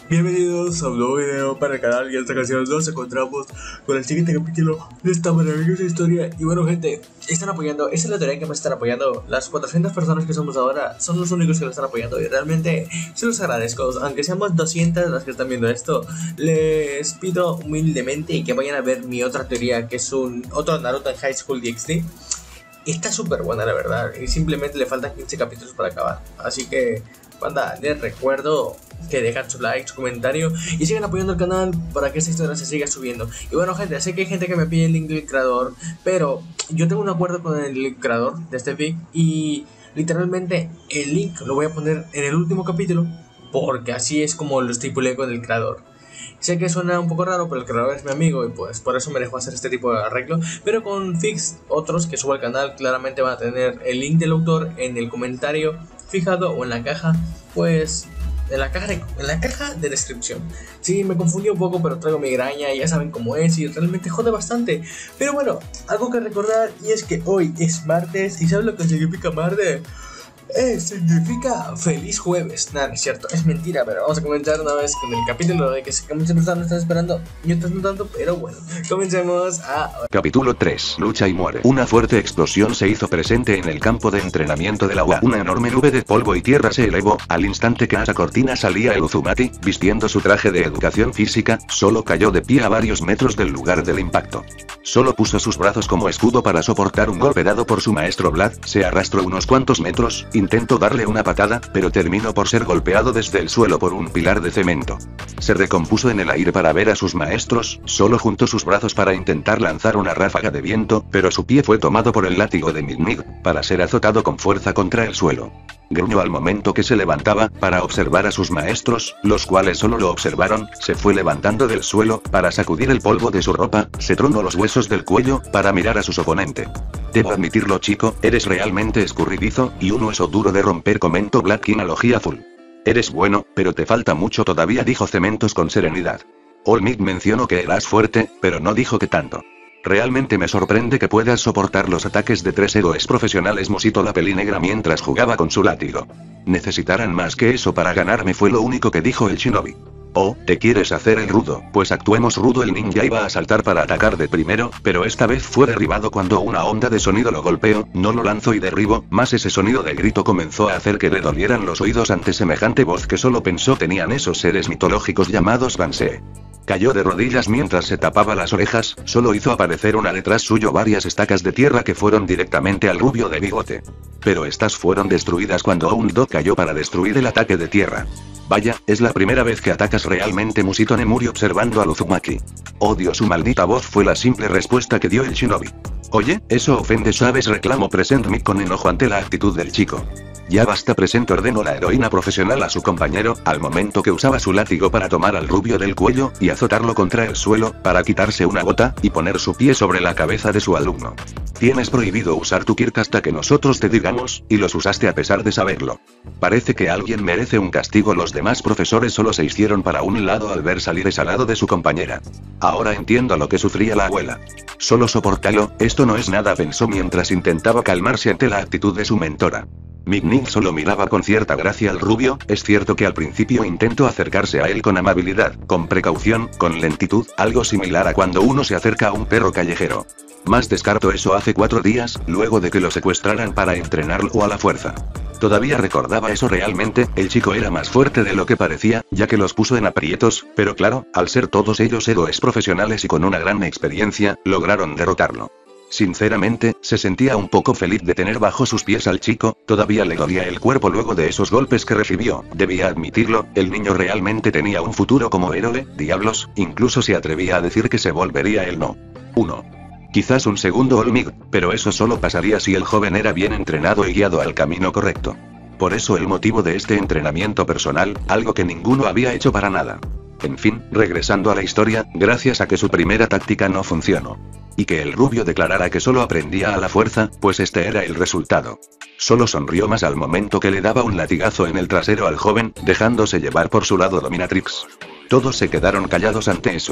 Bienvenidos a un nuevo video para el canal. Y en esta ocasión nos encontramos con el siguiente capítulo de esta maravillosa historia. Y bueno, gente, están apoyando, esa es la teoría que me están apoyando. Las 400 personas que somos ahora son los únicos que lo están apoyando. Y realmente se los agradezco. Aunque seamos 200 las que están viendo esto, les pido humildemente que vayan a ver mi otra teoría, que es otro Naruto en High School DxD. Está súper buena, la verdad, y simplemente le faltan 15 capítulos para acabar. Así que, banda, les recuerdo que dejan su like, su comentario y sigan apoyando el canal para que esta historia se siga subiendo. Y bueno, gente, sé que hay gente que me pide el link del creador, pero yo tengo un acuerdo con el creador de este fic y literalmente el link lo voy a poner en el último capítulo, porque así es como lo estipulé con el creador. Sé que suena un poco raro, pero el creador es mi amigo y pues por eso me dejó hacer este tipo de arreglo. Pero con fics otros que subo al canal claramente van a tener el link del autor en el comentario fijado o en la caja, pues en la caja de descripción. Sí, me confundí un poco, pero traigo migraña y ya saben cómo es y realmente jode bastante. Pero bueno, algo que recordar y es que hoy es martes y ¿sabes lo que significa martes? Significa feliz jueves. Nada, no es cierto, es mentira, pero vamos a comenzar una vez con el capítulo de que muchas personas están esperando y otras no tanto, pero bueno, comencemos a... Capítulo 3. Lucha y muere. Una fuerte explosión se hizo presente en el campo de entrenamiento de la UA. Una enorme nube de polvo y tierra se elevó, al instante que a esa cortina salía el Uzumaki, vistiendo su traje de educación física, solo cayó de pie a varios metros del lugar del impacto. Solo puso sus brazos como escudo para soportar un golpe dado por su maestro Vlad, se arrastró unos cuantos metros, intentó darle una patada, pero terminó por ser golpeado desde el suelo por un pilar de cemento. Se recompuso en el aire para ver a sus maestros, solo juntó sus brazos para intentar lanzar una ráfaga de viento, pero su pie fue tomado por el látigo de Mig, para ser azotado con fuerza contra el suelo. Gruñó al momento que se levantaba, para observar a sus maestros, los cuales solo lo observaron, se fue levantando del suelo, para sacudir el polvo de su ropa, se tronó los huesos del cuello, para mirar a su oponente. Debo admitirlo, chico, eres realmente escurridizo, y un hueso duro de romper, comentó Black Analogía Full. Eres bueno, pero te falta mucho todavía, dijo Cementos con serenidad. Olmig mencionó que eras fuerte, pero no dijo que tanto. Realmente me sorprende que puedas soportar los ataques de 3 héroes profesionales, musitó la pelinegra mientras jugaba con su látigo. Necesitarán más que eso para ganarme, fue lo único que dijo el shinobi. Oh, ¿te quieres hacer el rudo? Pues actuemos rudo. El ninja iba a saltar para atacar de primero, pero esta vez fue derribado cuando una onda de sonido lo golpeó, no lo lanzó y derribó, más ese sonido de grito comenzó a hacer que le dolieran los oídos ante semejante voz que solo pensó tenían esos seres mitológicos llamados Bansee. Cayó de rodillas mientras se tapaba las orejas, solo hizo aparecer una detrás suyo varias estacas de tierra que fueron directamente al rubio de bigote. Pero estas fueron destruidas cuando Oundo cayó para destruir el ataque de tierra. Vaya, es la primera vez que atacas realmente, musitó Nemuri observando al Uzumaki. Odio su maldita voz, fue la simple respuesta que dio el shinobi. Oye, eso ofende, ¿sabes? Reclamó Present Mic con enojo ante la actitud del chico. Ya basta, Present, ordenó la heroína profesional a su compañero, al momento que usaba su látigo para tomar al rubio del cuello, y azotarlo contra el suelo, para quitarse una gota, y poner su pie sobre la cabeza de su alumno. Tienes prohibido usar tu Kirk hasta que nosotros te digamos, y los usaste a pesar de saberlo. Parece que alguien merece un castigo. Los demás profesores solo se hicieron para un lado al ver salir ese lado de su compañera. Ahora entiendo lo que sufría la abuela. Solo soportalo, esto no es nada, pensó mientras intentaba calmarse ante la actitud de su mentora. Mig solo miraba con cierta gracia al rubio, es cierto que al principio intentó acercarse a él con amabilidad, con precaución, con lentitud, algo similar a cuando uno se acerca a un perro callejero. Más descartó eso hace 4 días, luego de que lo secuestraran para entrenarlo a la fuerza. Todavía recordaba eso realmente, el chico era más fuerte de lo que parecía, ya que los puso en aprietos, pero claro, al ser todos ellos héroes profesionales y con una gran experiencia, lograron derrotarlo. Sinceramente, se sentía un poco feliz de tener bajo sus pies al chico, todavía le dolía el cuerpo luego de esos golpes que recibió, debía admitirlo, el niño realmente tenía un futuro como héroe, diablos, incluso se atrevía a decir que se volvería el no. 1. Quizás un segundo Olmig, pero eso solo pasaría si el joven era bien entrenado y guiado al camino correcto. Por eso el motivo de este entrenamiento personal, algo que ninguno había hecho para nada. En fin, regresando a la historia, gracias a que su primera táctica no funcionó. Y que el rubio declarara que solo aprendía a la fuerza, pues este era el resultado. Solo sonrió más al momento que le daba un latigazo en el trasero al joven, dejándose llevar por su lado dominatrix. Todos se quedaron callados ante eso.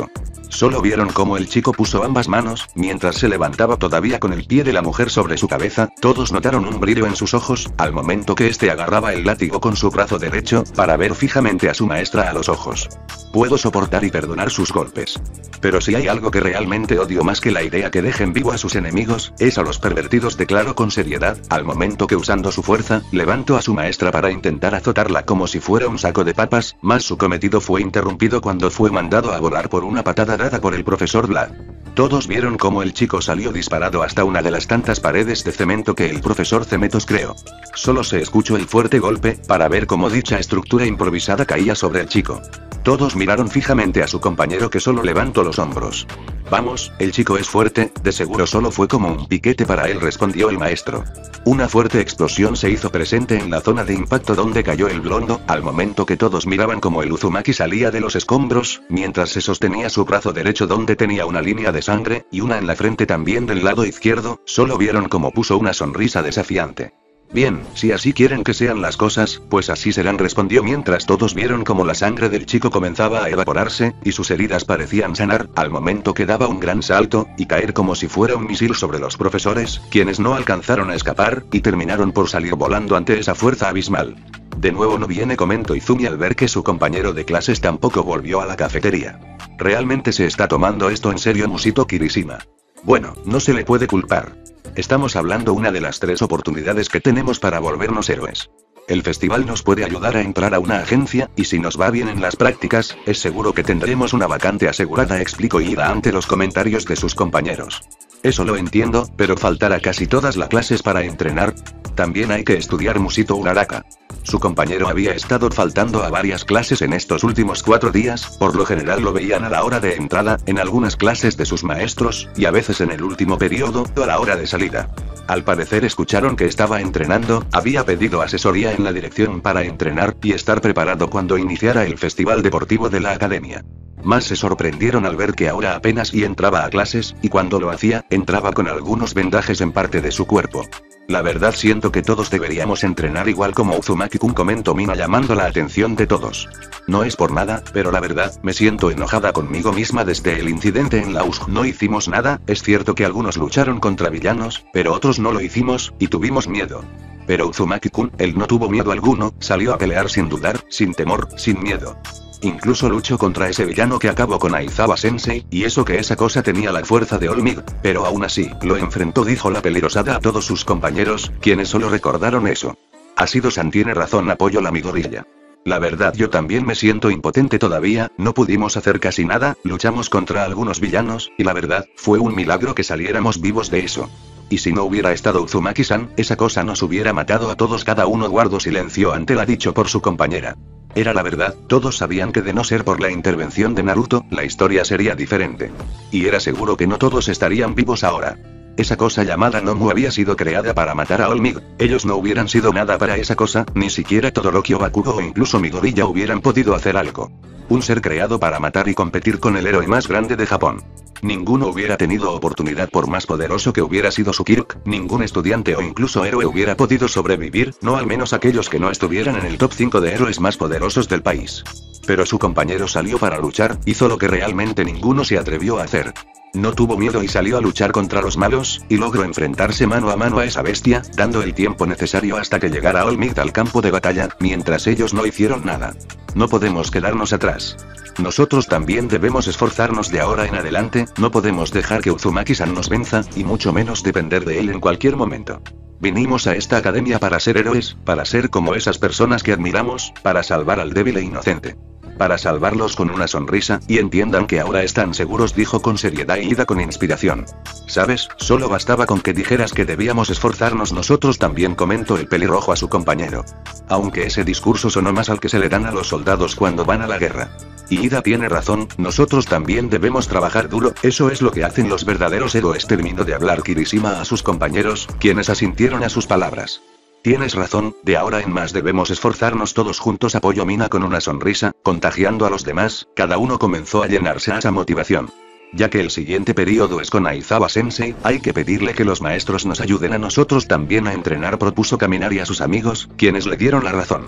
solo vieron cómo el chico puso ambas manos, mientras se levantaba todavía con el pie de la mujer sobre su cabeza. Todos notaron un brillo en sus ojos, al momento que este agarraba el látigo con su brazo derecho, para ver fijamente a su maestra a los ojos. Puedo soportar y perdonar sus golpes. Pero si hay algo que realmente odio más que la idea que dejen vivo a sus enemigos, es a los pervertidos, declaró con seriedad, al momento que usando su fuerza, levantó a su maestra para intentar azotarla como si fuera un saco de papas, mas su cometido fue interrumpido cuando fue mandado a volar por una patada dada por el profesor Vlad. Todos vieron cómo el chico salió disparado hasta una de las tantas paredes de cemento que el profesor Cemetos creó. Solo se escuchó el fuerte golpe, para ver cómo dicha estructura improvisada caía sobre el chico. Todos miraron fijamente a su compañero, que solo levantó los hombros. Vamos, el chico es fuerte, de seguro solo fue como un piquete para él, respondió el maestro. Una fuerte explosión se hizo presente en la zona de impacto donde cayó el blondo, al momento que todos miraban como el Uzumaki salía de los escombros, mientras se sostenía su brazo derecho donde tenía una línea de sangre, y una en la frente también del lado izquierdo. Solo vieron cómo puso una sonrisa desafiante. Bien, si así quieren que sean las cosas, pues así serán, respondió mientras todos vieron como la sangre del chico comenzaba a evaporarse, y sus heridas parecían sanar, al momento que daba un gran salto, y caer como si fuera un misil sobre los profesores, quienes no alcanzaron a escapar, y terminaron por salir volando ante esa fuerza abismal. De nuevo no viene, comentó Izumi al ver que su compañero de clases tampoco volvió a la cafetería. Realmente se está tomando esto en serio Mushito Kirishima. Bueno, no se le puede culpar. Estamos hablando una de las 3 oportunidades que tenemos para volvernos héroes. El festival nos puede ayudar a entrar a una agencia, y si nos va bien en las prácticas, es seguro que tendremos una vacante asegurada, explicó Ida ante los comentarios de sus compañeros. Eso lo entiendo, pero faltará casi todas las clases para entrenar. También hay que estudiar, Mushito Uraraka. Su compañero había estado faltando a varias clases en estos últimos 4 días, por lo general lo veían a la hora de entrada, en algunas clases de sus maestros, y a veces en el último periodo, a la hora de salida. Al parecer escucharon que estaba entrenando, había pedido asesoría en la dirección para entrenar, y estar preparado cuando iniciara el festival deportivo de la academia. Más se sorprendieron al ver que ahora apenas y entraba a clases, y cuando lo hacía, entraba con algunos vendajes en parte de su cuerpo. La verdad siento que todos deberíamos entrenar igual como Uzumaki-kun, comentó Mina llamando la atención de todos. No es por nada, pero la verdad, me siento enojada conmigo misma desde el incidente en la USG. No hicimos nada, es cierto que algunos lucharon contra villanos, pero otros no lo hicimos, y tuvimos miedo. Pero Uzumaki-kun, él no tuvo miedo alguno, salió a pelear sin dudar, sin temor, sin miedo. Incluso luchó contra ese villano que acabó con Aizawa Sensei, y eso que esa cosa tenía la fuerza de All Might, pero aún así, lo enfrentó, dijo la peligrosada a todos sus compañeros, quienes solo recordaron eso. Ashido-san tiene razón, apoyó la Midoriya. La verdad yo también me siento impotente todavía, no pudimos hacer casi nada, luchamos contra algunos villanos, y la verdad, fue un milagro que saliéramos vivos de eso. Y si no hubiera estado Uzumaki-san, esa cosa nos hubiera matado a todos. Cada uno guardó silencio ante lo dicho por su compañera. Era la verdad, todos sabían que de no ser por la intervención de Naruto, la historia sería diferente. Y era seguro que no todos estarían vivos ahora. Esa cosa llamada Nomu había sido creada para matar a All Might. Ellos no hubieran sido nada para esa cosa, ni siquiera Todoroki o Bakugo o incluso Midoriya hubieran podido hacer algo. Un ser creado para matar y competir con el héroe más grande de Japón. Ninguno hubiera tenido oportunidad por más poderoso que hubiera sido su Kirk, ningún estudiante o incluso héroe hubiera podido sobrevivir, no al menos aquellos que no estuvieran en el top 5 de héroes más poderosos del país. Pero su compañero salió para luchar, hizo lo que realmente ninguno se atrevió a hacer. No tuvo miedo y salió a luchar contra los malos, y logró enfrentarse mano a mano a esa bestia, dando el tiempo necesario hasta que llegara All Might al campo de batalla, mientras ellos no hicieron nada. No podemos quedarnos atrás. Nosotros también debemos esforzarnos de ahora en adelante, no podemos dejar que Uzumaki-san nos venza, y mucho menos depender de él en cualquier momento. Vinimos a esta academia para ser héroes, para ser como esas personas que admiramos, para salvar al débil e inocente. Para salvarlos con una sonrisa, y entiendan que ahora están seguros, dijo con seriedad y Ida con inspiración. ¿Sabes? Solo bastaba con que dijeras que debíamos esforzarnos nosotros también, comentó el pelirrojo a su compañero. Aunque ese discurso sonó más al que se le dan a los soldados cuando van a la guerra. Y Ida tiene razón, nosotros también debemos trabajar duro, eso es lo que hacen los verdaderos héroes, terminó de hablar Kirishima a sus compañeros, quienes asintieron a sus palabras. Tienes razón, de ahora en más debemos esforzarnos todos juntos, apoyó Mina con una sonrisa, contagiando a los demás. Cada uno comenzó a llenarse a esa motivación. Ya que el siguiente periodo es con Aizawa Sensei, hay que pedirle que los maestros nos ayuden a nosotros también a entrenar, propuso Kaminari a sus amigos, quienes le dieron la razón.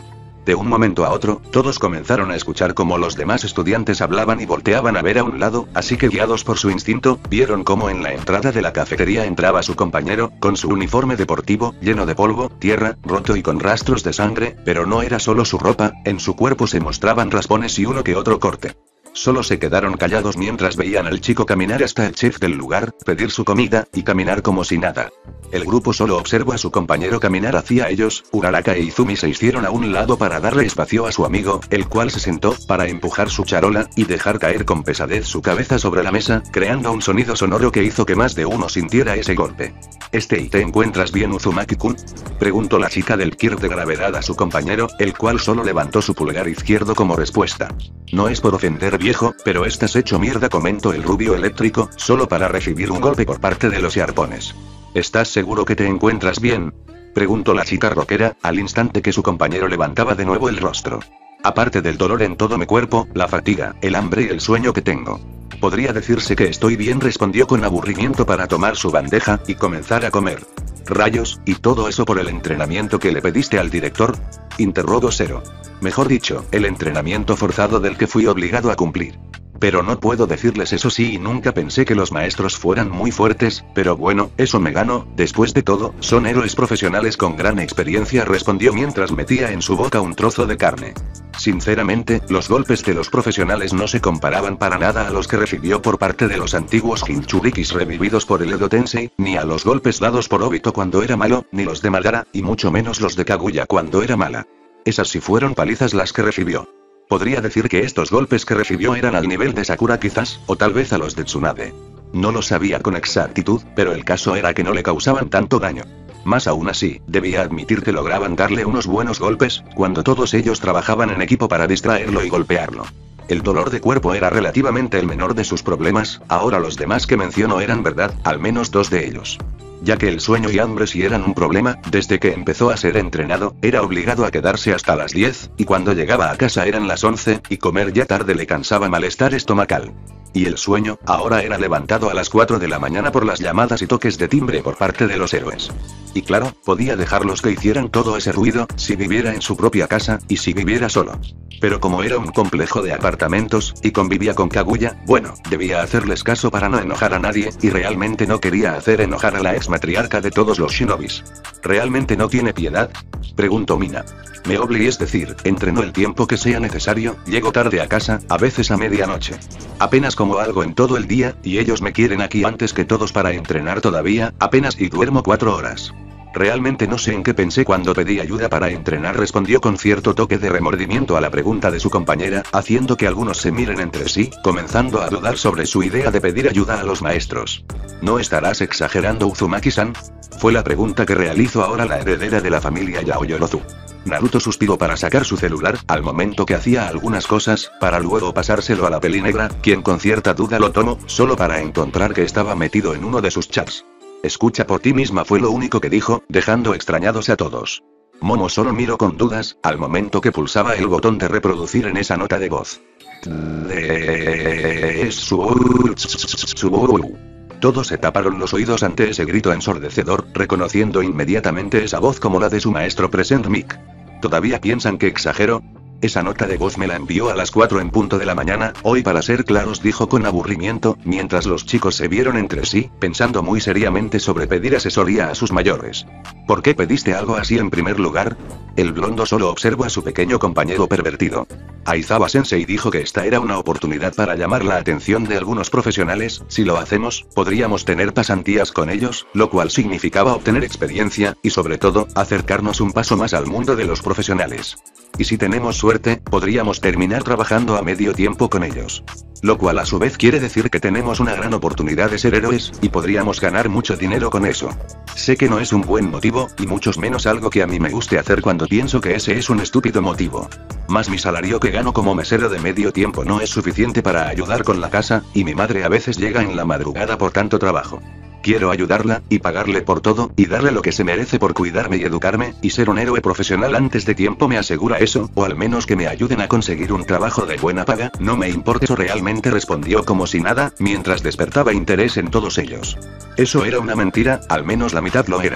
De un momento a otro, todos comenzaron a escuchar cómo los demás estudiantes hablaban y volteaban a ver a un lado, así que guiados por su instinto, vieron cómo en la entrada de la cafetería entraba su compañero, con su uniforme deportivo, lleno de polvo, tierra, roto y con rastros de sangre, pero no era solo su ropa, en su cuerpo se mostraban raspones y uno que otro corte. Solo se quedaron callados mientras veían al chico caminar hasta el chef del lugar, pedir su comida, y caminar como si nada. El grupo solo observó a su compañero caminar hacia ellos. Uraraka e Izumi se hicieron a un lado para darle espacio a su amigo, el cual se sentó, para empujar su charola, y dejar caer con pesadez su cabeza sobre la mesa, creando un sonido sonoro que hizo que más de uno sintiera ese golpe. ¿Y te encuentras bien, Uzumaki-kun? Preguntó la chica del kir de gravedad a su compañero, el cual solo levantó su pulgar izquierdo como respuesta. No es por ofender, viejo, pero estás hecho mierda, comentó el rubio eléctrico, solo para recibir un golpe por parte de los arpones. ¿Estás seguro que te encuentras bien? Preguntó la chica rockera, al instante que su compañero levantaba de nuevo el rostro. Aparte del dolor en todo mi cuerpo, la fatiga, el hambre y el sueño que tengo. Podría decirse que estoy bien, respondió con aburrimiento para tomar su bandeja y comenzar a comer. ¿Rayos, y todo eso por el entrenamiento que le pediste al director? Interrogó Zero. Mejor dicho, el entrenamiento forzado del que fui obligado a cumplir. Pero no puedo decirles eso, sí, y nunca pensé que los maestros fueran muy fuertes, pero bueno, eso me gano, después de todo, son héroes profesionales con gran experiencia, respondió mientras metía en su boca un trozo de carne. Sinceramente, los golpes de los profesionales no se comparaban para nada a los que recibió por parte de los antiguos Jinchurikis revividos por el Edo Tensei, ni a los golpes dados por Obito cuando era malo, ni los de Madara, y mucho menos los de Kaguya cuando era mala. Esas sí fueron palizas las que recibió. Podría decir que estos golpes que recibió eran al nivel de Sakura quizás, o tal vez a los de Tsunade. No lo sabía con exactitud, pero el caso era que no le causaban tanto daño. Más aún así, debía admitir que lograban darle unos buenos golpes, cuando todos ellos trabajaban en equipo para distraerlo y golpearlo. El dolor de cuerpo era relativamente el menor de sus problemas, ahora los demás que menciono eran verdad, al menos dos de ellos. Ya que el sueño y hambre sí eran un problema, desde que empezó a ser entrenado, era obligado a quedarse hasta las 10, y cuando llegaba a casa eran las 11, y comer ya tarde le cansaba malestar estomacal. Y el sueño, ahora era levantado a las 4 de la mañana por las llamadas y toques de timbre por parte de los héroes. Y claro, podía dejarlos que hicieran todo ese ruido, si viviera en su propia casa, y si viviera solo. Pero como era un complejo de apartamentos, y convivía con Kaguya, bueno, debía hacerles caso para no enojar a nadie, y realmente no quería hacer enojar a la ex matriarca de todos los shinobis. ¿Realmente no tiene piedad? Preguntó Mina. Me obligué, es decir, entrenó el tiempo que sea necesario, llego tarde a casa, a veces a medianoche. Apenas como algo en todo el día, y ellos me quieren aquí antes que todos para entrenar todavía, apenas y duermo 4 horas. Realmente no sé en qué pensé cuando pedí ayuda para entrenar, respondió con cierto toque de remordimiento a la pregunta de su compañera, haciendo que algunos se miren entre sí, comenzando a dudar sobre su idea de pedir ayuda a los maestros. ¿No estarás exagerando, Uzumaki-san? Fue la pregunta que realizó ahora la heredera de la familia Yaoyorozu. Naruto suspiró para sacar su celular, al momento que hacía algunas cosas, para luego pasárselo a la peli negra, quien con cierta duda lo tomó, solo para encontrar que estaba metido en uno de sus chats. Escucha por ti misma, fue lo único que dijo, dejando extrañados a todos. Momo solo miró con dudas, al momento que pulsaba el botón de reproducir en esa nota de voz. Todos se taparon los oídos ante ese grito ensordecedor, reconociendo inmediatamente esa voz como la de su maestro Present Mic. ¿Todavía piensan que exagero? Esa nota de voz me la envió a las 4 en punto de la mañana, hoy para ser claros, dijo con aburrimiento, mientras los chicos se vieron entre sí, pensando muy seriamente sobre pedir asesoría a sus mayores. ¿Por qué pediste algo así en primer lugar? El blondo solo observó a su pequeño compañero pervertido. Aizawa-sensei dijo que esta era una oportunidad para llamar la atención de algunos profesionales, si lo hacemos, podríamos tener pasantías con ellos, lo cual significaba obtener experiencia, y sobre todo, acercarnos un paso más al mundo de los profesionales. Y si tenemos suerte, podríamos terminar trabajando a medio tiempo con ellos. Lo cual a su vez quiere decir que tenemos una gran oportunidad de ser héroes, y podríamos ganar mucho dinero con eso. Sé que no es un buen motivo, y mucho menos algo que a mí me guste hacer cuando pienso que ese es un estúpido motivo. Más mi salario que gano como mesero de medio tiempo no es suficiente para ayudar con la casa, y mi madre a veces llega en la madrugada por tanto trabajo. Quiero ayudarla, y pagarle por todo, y darle lo que se merece por cuidarme y educarme, y ser un héroe profesional antes de tiempo me asegura eso, o al menos que me ayuden a conseguir un trabajo de buena paga, no me importa eso realmente, respondió como si nada, mientras despertaba interés en todos ellos. Eso era una mentira, al menos la mitad lo era.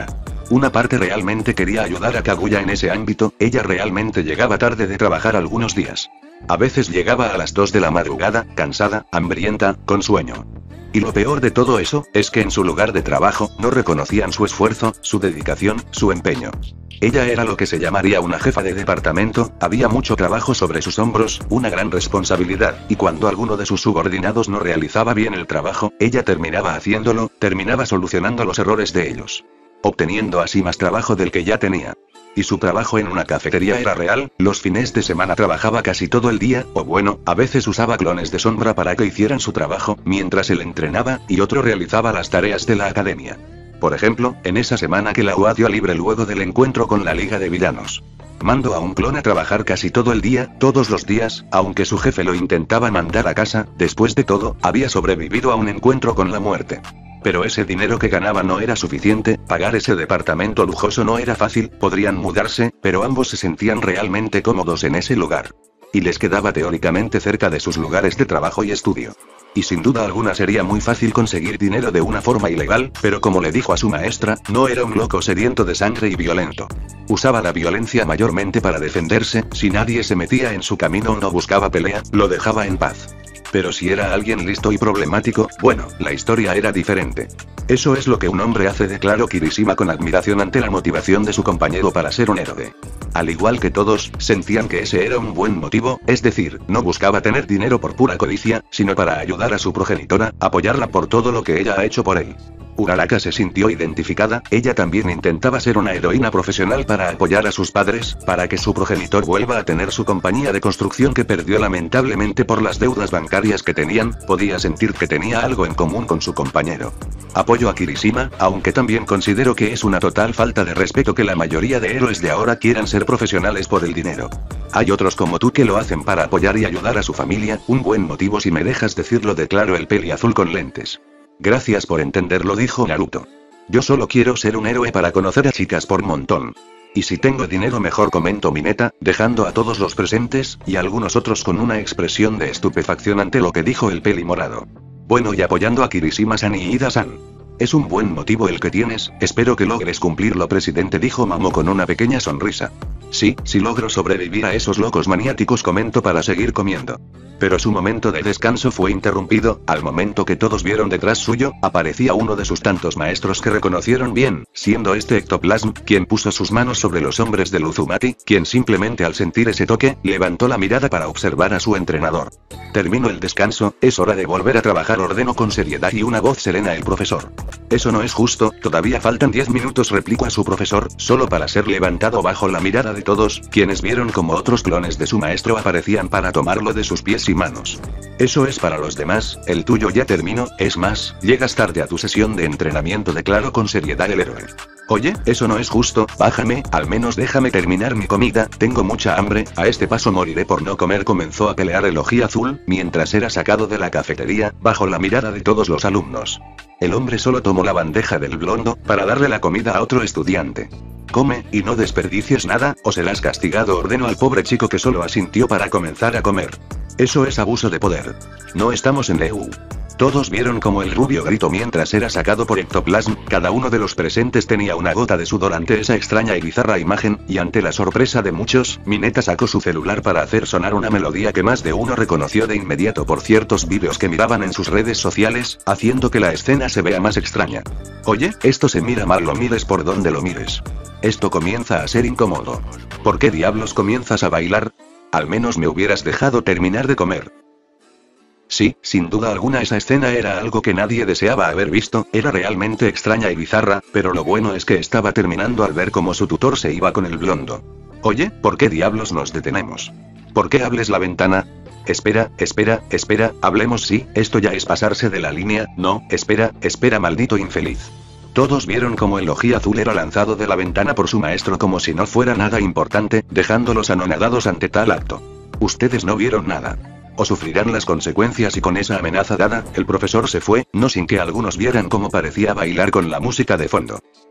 Una parte realmente quería ayudar a Kaguya en ese ámbito, ella realmente llegaba tarde de trabajar algunos días. A veces llegaba a las 2 de la madrugada, cansada, hambrienta, con sueño. Y lo peor de todo eso, es que en su lugar de trabajo, no reconocían su esfuerzo, su dedicación, su empeño. Ella era lo que se llamaría una jefa de departamento, había mucho trabajo sobre sus hombros, una gran responsabilidad, y cuando alguno de sus subordinados no realizaba bien el trabajo, ella terminaba haciéndolo, terminaba solucionando los errores de ellos. Obteniendo así más trabajo del que ya tenía. Y su trabajo en una cafetería era real, los fines de semana trabajaba casi todo el día, o bueno, a veces usaba clones de sombra para que hicieran su trabajo, mientras él entrenaba, y otro realizaba las tareas de la academia. Por ejemplo, en esa semana que la UA dio libre luego del encuentro con la Liga de Villanos. Mando a un clon a trabajar casi todo el día, todos los días, aunque su jefe lo intentaba mandar a casa, después de todo, había sobrevivido a un encuentro con la muerte. Pero ese dinero que ganaba no era suficiente, pagar ese departamento lujoso no era fácil, podrían mudarse, pero ambos se sentían realmente cómodos en ese lugar. Y les quedaba teóricamente cerca de sus lugares de trabajo y estudio. Y sin duda alguna sería muy fácil conseguir dinero de una forma ilegal, pero como le dijo a su maestra, no era un loco sediento de sangre y violento. Usaba la violencia mayormente para defenderse, si nadie se metía en su camino o no buscaba pelea, lo dejaba en paz. Pero si era alguien listo y problemático, bueno, la historia era diferente. Eso es lo que un hombre hace, declaró Kirishima con admiración ante la motivación de su compañero para ser un héroe. Al igual que todos, sentían que ese era un buen motivo, es decir, no buscaba tener dinero por pura codicia, sino para ayudar a su progenitora, apoyarla por todo lo que ella ha hecho por él. Uraraka se sintió identificada, ella también intentaba ser una heroína profesional para apoyar a sus padres, para que su progenitor vuelva a tener su compañía de construcción que perdió lamentablemente por las deudas bancarias que tenían, podía sentir que tenía algo en común con su compañero. Apoyo a Kirishima, aunque también considero que es una total falta de respeto que la mayoría de héroes de ahora quieran ser profesionales por el dinero. Hay otros como tú que lo hacen para apoyar y ayudar a su familia, un buen motivo si me dejas decirlo, declaró el peli azul con lentes. Gracias por entenderlo, dijo Naruto. Yo solo quiero ser un héroe para conocer a chicas por montón. Y si tengo dinero mejor, comentó Mineta, dejando a todos los presentes, y algunos otros con una expresión de estupefacción ante lo que dijo el peli morado. Bueno, y apoyando a Kirishima-san y Ida-san. Es un buen motivo el que tienes, espero que logres cumplirlo, presidente, dijo Mamo con una pequeña sonrisa. Sí, si logro sobrevivir a esos locos maniáticos, comentó para seguir comiendo. Pero su momento de descanso fue interrumpido, al momento que todos vieron detrás suyo, aparecía uno de sus tantos maestros que reconocieron bien, siendo este Ectoplasm, quien puso sus manos sobre los hombres de Uzumaki, quien simplemente al sentir ese toque, levantó la mirada para observar a su entrenador. Terminó el descanso, es hora de volver a trabajar, ordenó con seriedad y una voz serena el profesor. Eso no es justo, todavía faltan 10 minutos, replicó a su profesor, solo para ser levantado bajo la mirada de todos, quienes vieron como otros clones de su maestro aparecían para tomarlo de sus pies y manos. Eso es para los demás, el tuyo ya terminó, es más, llegas tarde a tu sesión de entrenamiento, declaró con seriedad el héroe. Oye, eso no es justo, bájame, al menos déjame terminar mi comida, tengo mucha hambre, a este paso moriré por no comer, comenzó a pelear el ojí azul, mientras era sacado de la cafetería, bajo la mirada de todos los alumnos. El hombre solo tomó la bandeja del blondo, para darle la comida a otro estudiante. Come, y no desperdicies nada, o serás castigado, ordenó al pobre chico, que solo asintió para comenzar a comer. Eso es abuso de poder. No estamos en EU. Todos vieron como el rubio gritó mientras era sacado por Ectoplasm, cada uno de los presentes tenía una gota de sudor ante esa extraña y bizarra imagen, y ante la sorpresa de muchos, Mineta sacó su celular para hacer sonar una melodía que más de uno reconoció de inmediato por ciertos vídeos que miraban en sus redes sociales, haciendo que la escena se vea más extraña. Oye, esto se mira mal, lo mires por donde lo mires. Esto comienza a ser incómodo. ¿Por qué diablos comienzas a bailar? Al menos me hubieras dejado terminar de comer. Sí, sin duda alguna esa escena era algo que nadie deseaba haber visto, era realmente extraña y bizarra, pero lo bueno es que estaba terminando al ver cómo su tutor se iba con el blondo. Oye, ¿por qué diablos nos detenemos? ¿Por qué hables la ventana? Espera, hablemos, sí, esto ya es pasarse de la línea, no, espera, maldito infeliz. Todos vieron cómo el ojí azul era lanzado de la ventana por su maestro como si no fuera nada importante, dejándolos anonadados ante tal acto. Ustedes no vieron nada. O sufrirán las consecuencias, y con esa amenaza dada, el profesor se fue, no sin que algunos vieran cómo parecía bailar con la música de fondo.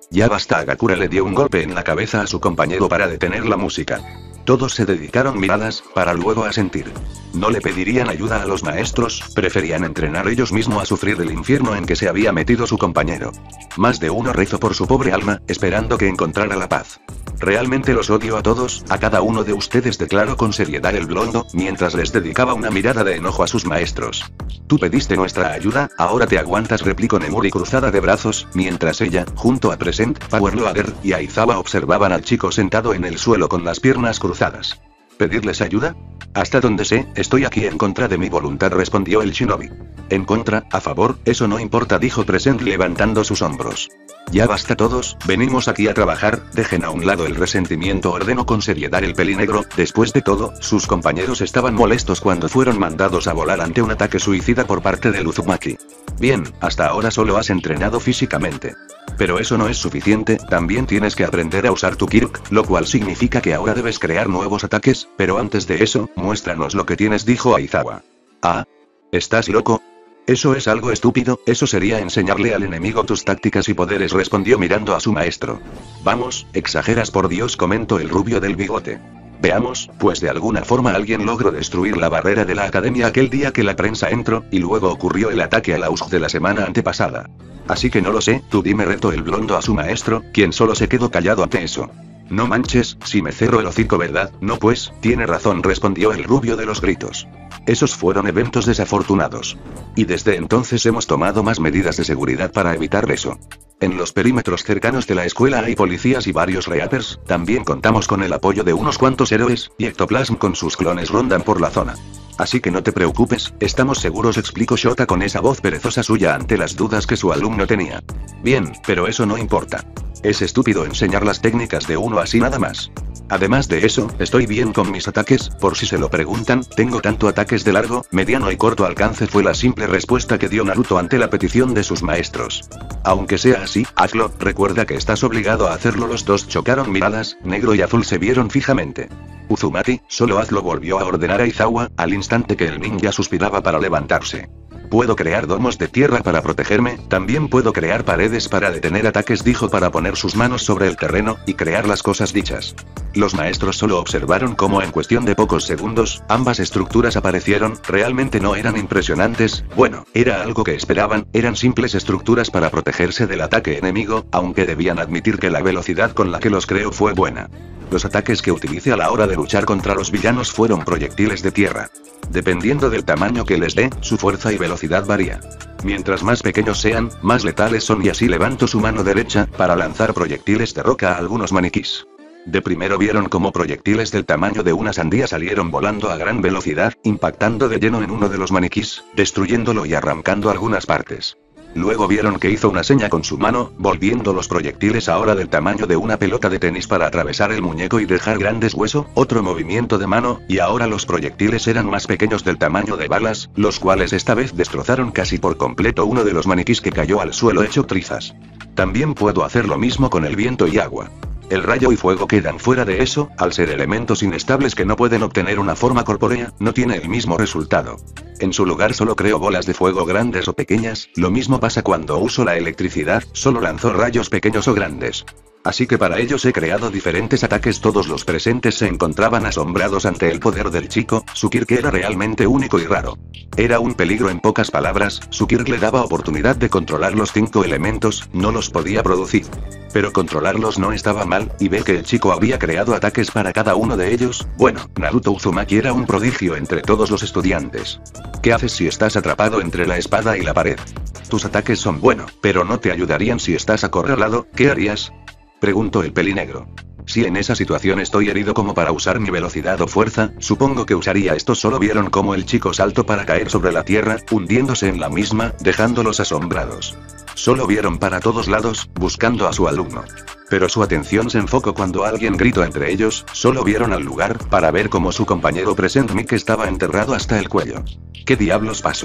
Ya basta. Agakura le dio un golpe en la cabeza a su compañero para detener la música. Todos se dedicaron miradas, para luego asentir. No le pedirían ayuda a los maestros, preferían entrenar ellos mismos a sufrir el infierno en que se había metido su compañero. Más de uno rezó por su pobre alma, esperando que encontrara la paz. Realmente los odio a todos, a cada uno de ustedes, declaró con seriedad el blondo, mientras les dedicaba una mirada de enojo a sus maestros. Tú pediste nuestra ayuda, ahora te aguantas, replicó Nemuri cruzada de brazos, mientras ella, junto a Present, Power Loader y Aizawa observaban al chico sentado en el suelo con las piernas cruzadas. ¿Pedirles ayuda? Hasta donde sé, estoy aquí en contra de mi voluntad, respondió el shinobi. ¿En contra, a favor? Eso no importa, dijo Present levantando sus hombros. Ya basta todos, venimos aquí a trabajar, dejen a un lado el resentimiento, ordenó con seriedad el pelinegro. Después de todo, sus compañeros estaban molestos cuando fueron mandados a volar ante un ataque suicida por parte del Uzumaki. Bien, hasta ahora solo has entrenado físicamente. Pero eso no es suficiente, también tienes que aprender a usar tu Kirk, lo cual significa que ahora debes crear nuevos ataques, pero antes de eso, muéstranos lo que tienes, dijo Aizawa. ¿Ah? ¿Estás loco? Eso es algo estúpido, eso sería enseñarle al enemigo tus tácticas y poderes, respondió mirando a su maestro. Vamos, exageras por Dios, comentó el rubio del bigote. Veamos, pues de alguna forma alguien logró destruir la barrera de la academia aquel día que la prensa entró, y luego ocurrió el ataque a la USG de la semana antepasada. Así que no lo sé, tú dime, retó el blondo a su maestro, quien solo se quedó callado ante eso. No manches, si me cerro el hocico, ¿verdad? No, pues, tiene razón, respondió el rubio de los gritos. Esos fueron eventos desafortunados. Y desde entonces hemos tomado más medidas de seguridad para evitar eso. En los perímetros cercanos de la escuela hay policías y varios Reapers, también contamos con el apoyo de unos cuantos héroes, y Ectoplasm con sus clones rondan por la zona. Así que no te preocupes, estamos seguros, explicó Shota con esa voz perezosa suya ante las dudas que su alumno tenía. Bien, pero eso no importa. Es estúpido enseñar las técnicas de uno así nada más. Además de eso, estoy bien con mis ataques, por si se lo preguntan, tengo tanto ataques de largo, mediano y corto alcance, fue la simple respuesta que dio Naruto ante la petición de sus maestros. Aunque sea así, hazlo, recuerda que estás obligado a hacerlo. Los dos chocaron miradas, negro y azul se vieron fijamente. Uzumaki, solo hazlo, volvió a ordenar Aizawa, al instante que el ninja suspiraba para levantarse. Puedo crear domos de tierra para protegerme, también puedo crear paredes para detener ataques, dijo para poner sus manos sobre el terreno, y crear las cosas dichas. Los maestros solo observaron cómo en cuestión de pocos segundos, ambas estructuras aparecieron, realmente no eran impresionantes, bueno, era algo que esperaban, eran simples estructuras para protegerse del ataque enemigo, aunque debían admitir que la velocidad con la que los creó fue buena. Los ataques que utilicé a la hora de luchar contra los villanos fueron proyectiles de tierra. Dependiendo del tamaño que les dé, su fuerza y velocidad varía. Mientras más pequeños sean, más letales son, y así levantó su mano derecha, para lanzar proyectiles de roca a algunos maniquís. De primero vieron como proyectiles del tamaño de una sandía salieron volando a gran velocidad, impactando de lleno en uno de los maniquís, destruyéndolo y arrancando algunas partes. Luego vieron que hizo una seña con su mano, volviendo los proyectiles ahora del tamaño de una pelota de tenis para atravesar el muñeco y dejar grandes huesos, otro movimiento de mano, y ahora los proyectiles eran más pequeños del tamaño de balas, los cuales esta vez destrozaron casi por completo uno de los maniquís que cayó al suelo hecho trizas. También puedo hacer lo mismo con el viento y agua. El rayo y fuego quedan fuera de eso, al ser elementos inestables que no pueden obtener una forma corpórea, no tiene el mismo resultado. En su lugar solo creo bolas de fuego grandes o pequeñas, lo mismo pasa cuando uso la electricidad, solo lanzo rayos pequeños o grandes. Así que para ellos he creado diferentes ataques. Todos los presentes se encontraban asombrados ante el poder del chico, su Kirk era realmente único y raro. Era un peligro, en pocas palabras, su Kirk le daba oportunidad de controlar los 5 elementos, no los podía producir. Pero controlarlos no estaba mal, y ve que el chico había creado ataques para cada uno de ellos. Bueno, Naruto Uzumaki era un prodigio entre todos los estudiantes. ¿Qué haces si estás atrapado entre la espada y la pared? Tus ataques son buenos, pero no te ayudarían si estás acorralado, ¿qué harías? Preguntó el pelinegro. Si en esa situación estoy herido como para usar mi velocidad o fuerza, supongo que usaría esto. Solo vieron cómo el chico saltó para caer sobre la tierra, hundiéndose en la misma, dejándolos asombrados. Solo vieron para todos lados, buscando a su alumno. Pero su atención se enfocó cuando alguien gritó entre ellos, solo vieron al lugar, para ver cómo su compañero Present Mic estaba enterrado hasta el cuello. ¿Qué diablos pasó?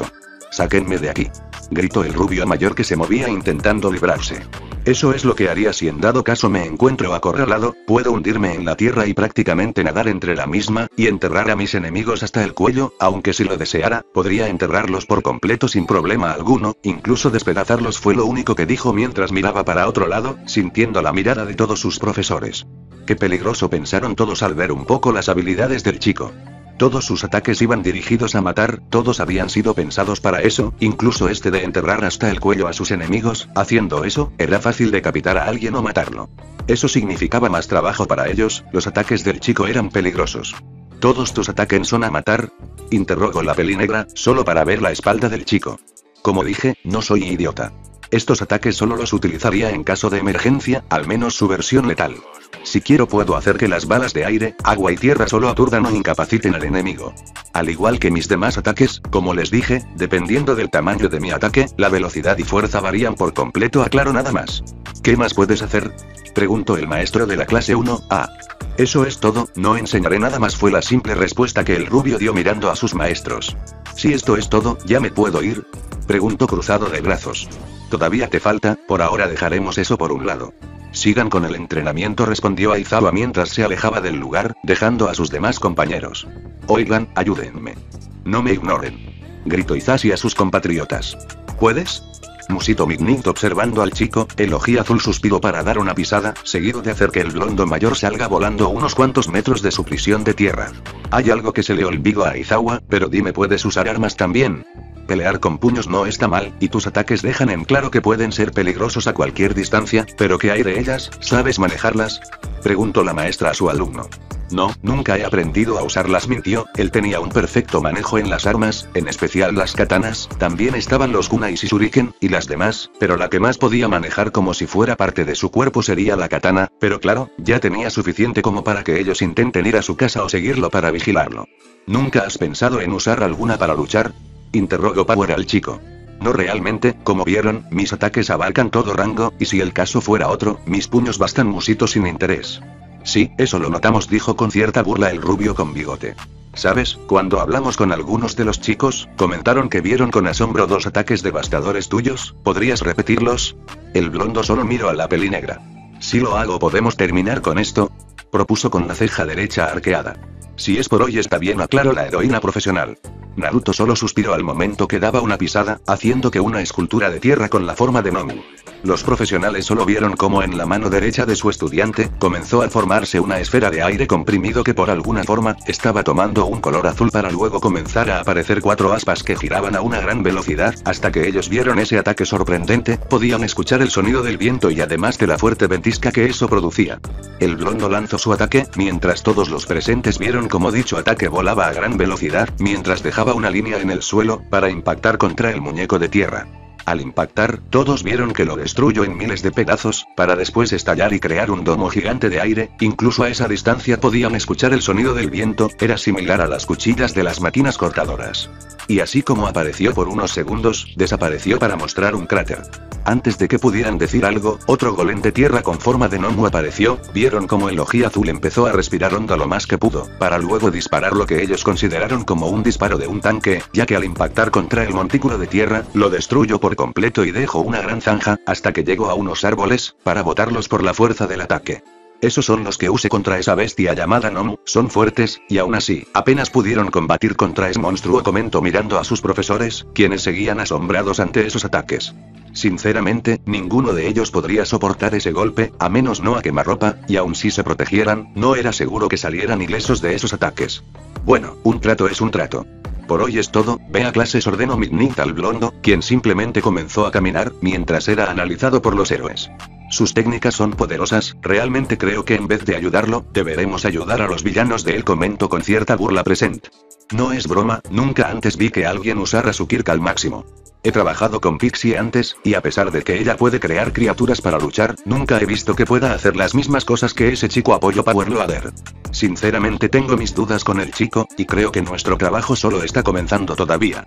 Sáquenme de aquí. Gritó el rubio mayor que se movía intentando librarse. Eso es lo que haría si en dado caso me encuentro acorralado, puedo hundirme en la tierra y prácticamente nadar entre la misma, y enterrar a mis enemigos hasta el cuello, aunque si lo deseara, podría enterrarlos por completo sin problema alguno, incluso despedazarlos fue lo único que dijo mientras miraba para otro lado, sintiendo la mirada de todos sus profesores. Qué peligroso, pensaron todos al ver un poco las habilidades del chico. Todos sus ataques iban dirigidos a matar, todos habían sido pensados para eso, incluso este de enterrar hasta el cuello a sus enemigos. Haciendo eso, era fácil decapitar a alguien o matarlo. Eso significaba más trabajo para ellos, los ataques del chico eran peligrosos. ¿Todos tus ataques son a matar? Interrogó la pelinegra, solo para ver la espalda del chico. Como dije, no soy idiota. Estos ataques solo los utilizaría en caso de emergencia, al menos su versión letal. Si quiero puedo hacer que las balas de aire, agua y tierra solo aturdan o incapaciten al enemigo. Al igual que mis demás ataques, como les dije, dependiendo del tamaño de mi ataque, la velocidad y fuerza varían por completo, aclaro nada más. ¿Qué más puedes hacer? Preguntó el maestro de la clase 1A. Eso es todo, no enseñaré nada más, fue la simple respuesta que el rubio dio mirando a sus maestros. Si esto es todo, ¿ya me puedo ir? Preguntó cruzado de brazos. Todavía te falta, por ahora dejaremos eso por un lado. Sigan con el entrenamiento, respondió Aizawa mientras se alejaba del lugar, dejando a sus demás compañeros. Oigan, ayúdenme. No me ignoren. Gritó Izashi a sus compatriotas. ¿Puedes? Musito Midnight, observando al chico, el ojiazul suspiró para dar una pisada, seguido de hacer que el blondo mayor salga volando unos cuantos metros de su prisión de tierra. Hay algo que se le olvidó a Aizawa, pero dime, ¿puedes usar armas también? Pelear con puños no está mal, y tus ataques dejan en claro que pueden ser peligrosos a cualquier distancia, pero ¿qué hay de ellas? ¿Sabes manejarlas? Preguntó la maestra a su alumno. No, nunca he aprendido a usarlas, mintió. Él tenía un perfecto manejo en las armas, en especial las katanas, también estaban los kunai y shuriken, y las demás, pero la que más podía manejar como si fuera parte de su cuerpo sería la katana, pero claro, ya tenía suficiente como para que ellos intenten ir a su casa o seguirlo para vigilarlo. ¿Nunca has pensado en usar alguna para luchar? Interrogó Power al chico. No realmente, como vieron, mis ataques abarcan todo rango, y si el caso fuera otro, mis puños bastan, musito sin interés. Sí, eso lo notamos, dijo con cierta burla el rubio con bigote. ¿Sabes? Cuando hablamos con algunos de los chicos, comentaron que vieron con asombro 2 ataques devastadores tuyos, ¿podrías repetirlos? El blondo solo miró a la pelinegra. Si lo hago, ¿podemos terminar con esto? Propuso con la ceja derecha arqueada. Si es por hoy está bien, aclaró la heroína profesional. Naruto solo suspiró al momento que daba una pisada, haciendo que una escultura de tierra con la forma de Nomu. Los profesionales solo vieron cómo en la mano derecha de su estudiante, comenzó a formarse una esfera de aire comprimido que por alguna forma, estaba tomando un color azul para luego comenzar a aparecer 4 aspas que giraban a una gran velocidad, hasta que ellos vieron ese ataque sorprendente, podían escuchar el sonido del viento y además de la fuerte ventisca que eso producía. El blondo lanzó su ataque, mientras todos los presentes vieron como dicho ataque volaba a gran velocidad, mientras dejaba una línea en el suelo, para impactar contra el muñeco de tierra. Al impactar, todos vieron que lo destruyó en miles de pedazos, para después estallar y crear un domo gigante de aire, incluso a esa distancia podían escuchar el sonido del viento, era similar a las cuchillas de las máquinas cortadoras. Y así como apareció por unos segundos, desapareció para mostrar un cráter. Antes de que pudieran decir algo, otro golem de tierra con forma de Nomu apareció, vieron como el ojiazul empezó a respirar hondo lo más que pudo, para luego disparar lo que ellos consideraron como un disparo de un tanque, ya que al impactar contra el montículo de tierra, lo destruyó por completo y dejó una gran zanja, hasta que llegó a unos árboles, para botarlos por la fuerza del ataque. Esos son los que usé contra esa bestia llamada Nomu, son fuertes, y aún así, apenas pudieron combatir contra ese monstruo, comentó mirando a sus profesores, quienes seguían asombrados ante esos ataques. Sinceramente, ninguno de ellos podría soportar ese golpe, a menos no a quemarropa, y aun si se protegieran, no era seguro que salieran ilesos de esos ataques. Bueno, un trato es un trato. Por hoy es todo, ve a clases, ordenó Midnight al blondo, quien simplemente comenzó a caminar, mientras era analizado por los héroes. Sus técnicas son poderosas, realmente creo que en vez de ayudarlo, deberemos ayudar a los villanos de él, comentó con cierta burla present. No es broma, nunca antes vi que alguien usara su Kirk al máximo. He trabajado con Pixie antes, y a pesar de que ella puede crear criaturas para luchar, nunca he visto que pueda hacer las mismas cosas que ese chico, apoyó Power Loader. Sinceramente tengo mis dudas con el chico, y creo que nuestro trabajo solo está comenzando todavía.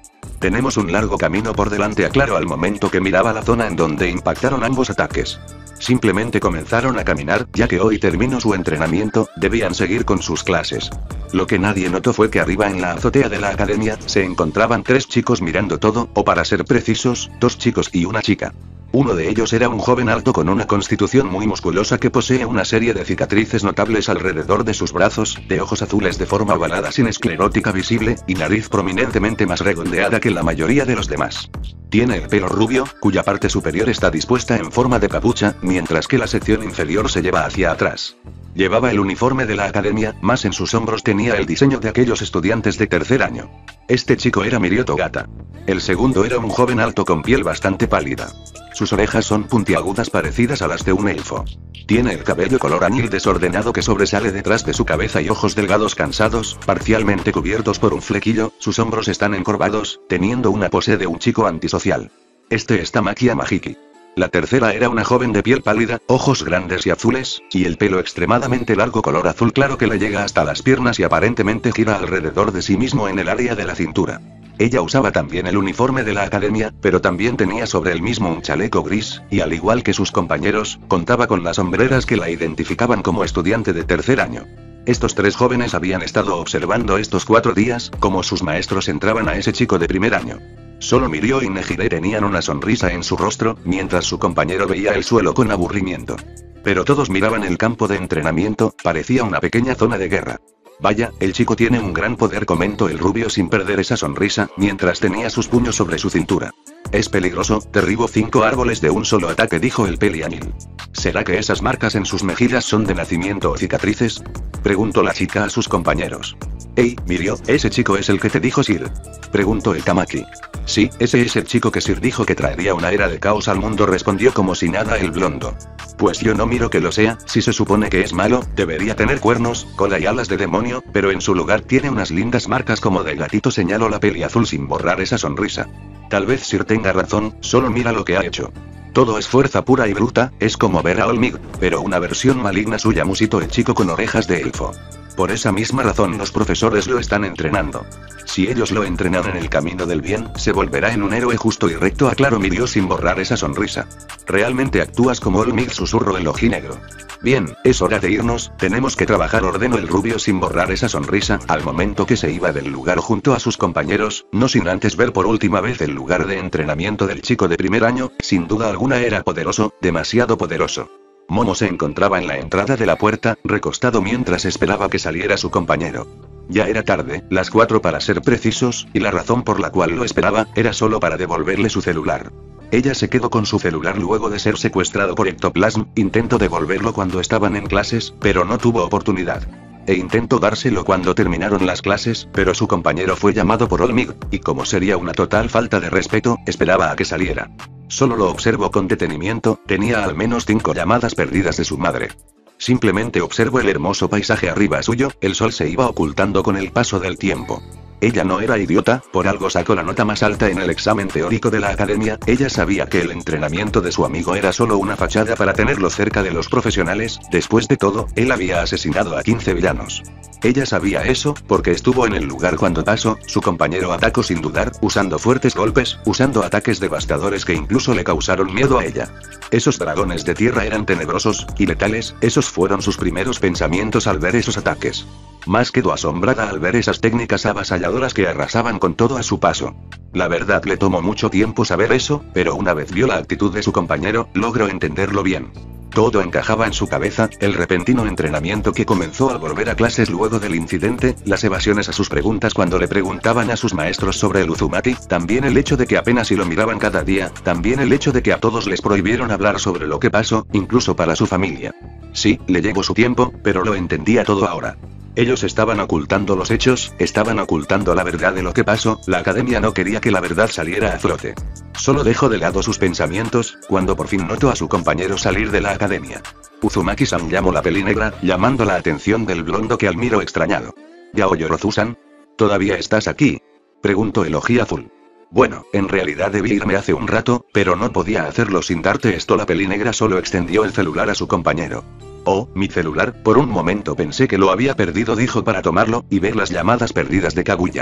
Tenemos un largo camino por delante, aclaró al momento que miraba la zona en donde impactaron ambos ataques. Simplemente comenzaron a caminar, ya que hoy terminó su entrenamiento, debían seguir con sus clases. Lo que nadie notó fue que arriba en la azotea de la academia, se encontraban 3 chicos mirando todo, o para ser precisos, 2 chicos y una chica. Uno de ellos era un joven alto con una constitución muy musculosa que posee una serie de cicatrices notables alrededor de sus brazos, de ojos azules de forma ovalada sin esclerótica visible, y nariz prominentemente más redondeada que la mayoría de los demás. Tiene el pelo rubio, cuya parte superior está dispuesta en forma de capucha, mientras que la sección inferior se lleva hacia atrás. Llevaba el uniforme de la academia, más en sus hombros tenía el diseño de aquellos estudiantes de tercer año. Este chico era Mirio Togata. El segundo era un joven alto con piel bastante pálida. Sus orejas son puntiagudas parecidas a las de un elfo. Tiene el cabello color añil desordenado que sobresale detrás de su cabeza y ojos delgados cansados, parcialmente cubiertos por un flequillo, sus hombros están encorvados, teniendo una pose de un chico antisocial. Este es Tamaki Amahiki. La tercera era una joven de piel pálida, ojos grandes y azules, y el pelo extremadamente largo color azul claro que le llega hasta las piernas y aparentemente gira alrededor de sí mismo en el área de la cintura. Ella usaba también el uniforme de la academia, pero también tenía sobre el mismo un chaleco gris, y al igual que sus compañeros, contaba con las hombreras que la identificaban como estudiante de tercer año. Estos 3 jóvenes habían estado observando estos 4 días, como sus maestros entraban a ese chico de primer año. Solo Mirio y Nejire tenían una sonrisa en su rostro, mientras su compañero veía el suelo con aburrimiento. Pero todos miraban el campo de entrenamiento, parecía una pequeña zona de guerra. Vaya, el chico tiene un gran poder, comentó el rubio sin perder esa sonrisa, mientras tenía sus puños sobre su cintura. Es peligroso, derribo 5 árboles de un solo ataque, dijo el peliañil. ¿Será que esas marcas en sus mejillas son de nacimiento o cicatrices? Preguntó la chica a sus compañeros. Hey, Mirio, ¿ese chico es el que te dijo Sir? Preguntó el Tamaki. Sí, ese es el chico que Sir dijo que traería una era de caos al mundo, respondió como si nada el blondo. Pues yo no miro que lo sea, si se supone que es malo, debería tener cuernos, cola y alas de demonio, pero en su lugar tiene unas lindas marcas como de gatito, señaló la peli azul sin borrar esa sonrisa. Tal vez Sir tenga razón, solo mira lo que ha hecho. Todo es fuerza pura y bruta, es como ver a Olmig, pero una versión maligna suya, musitó el chico con orejas de elfo. Por esa misma razón los profesores lo están entrenando. Si ellos lo entrenan en el camino del bien, se volverá en un héroe justo y recto, aclaró Mirio sin borrar esa sonrisa. Realmente actúas como Olmig, susurró el ojinegro. Bien, es hora de irnos, tenemos que trabajar, ordenó el rubio sin borrar esa sonrisa, al momento que se iba del lugar junto a sus compañeros, no sin antes ver por última vez el lugar de entrenamiento del chico de primer año. Sin duda alguna era poderoso, demasiado poderoso. Momo se encontraba en la entrada de la puerta, recostado mientras esperaba que saliera su compañero. Ya era tarde, las 4 para ser precisos, y la razón por la cual lo esperaba, era solo para devolverle su celular. Ella se quedó con su celular luego de ser secuestrado por Ectoplasm, intentó devolverlo cuando estaban en clases, pero no tuvo oportunidad. Intentó dárselo cuando terminaron las clases, pero su compañero fue llamado por Olmig, y como sería una total falta de respeto, esperaba a que saliera. Solo lo observó con detenimiento, tenía al menos 5 llamadas perdidas de su madre. Simplemente observó el hermoso paisaje arriba suyo, el sol se iba ocultando con el paso del tiempo. Ella no era idiota, por algo sacó la nota más alta en el examen teórico de la academia, ella sabía que el entrenamiento de su amigo era solo una fachada para tenerlo cerca de los profesionales, después de todo, él había asesinado a 15 villanos. Ella sabía eso, porque estuvo en el lugar cuando pasó, su compañero atacó sin dudar, usando fuertes golpes, usando ataques devastadores que incluso le causaron miedo a ella. Esos dragones de tierra eran tenebrosos, y letales, esos fueron sus primeros pensamientos al ver esos ataques. Más quedó asombrada al ver esas técnicas avasalladoras que arrasaban con todo a su paso. La verdad le tomó mucho tiempo saber eso, pero una vez vio la actitud de su compañero, logró entenderlo bien. Todo encajaba en su cabeza, el repentino entrenamiento que comenzó al volver a clases luego del incidente, las evasiones a sus preguntas cuando le preguntaban a sus maestros sobre el Uzumati, también el hecho de que apenas si lo miraban cada día, también el hecho de que a todos les prohibieron hablar sobre lo que pasó, incluso para su familia. Sí, le llevó su tiempo, pero lo entendía todo ahora. Ellos estaban ocultando los hechos, estaban ocultando la verdad de lo que pasó, la academia no quería que la verdad saliera a flote. Solo dejó de lado sus pensamientos, cuando por fin notó a su compañero salir de la academia. Uzumaki-san llamó la peli negra, llamando la atención del blondo que al miró extrañado. ¿Yaoyorozu-san? ¿Todavía estás aquí? Preguntó el oji azul. Bueno, en realidad debí irme hace un rato, pero no podía hacerlo sin darte esto. La peli negra solo extendió el celular a su compañero. Oh, mi celular, por un momento pensé que lo había perdido, dijo para tomarlo, y ver las llamadas perdidas de Kaguya.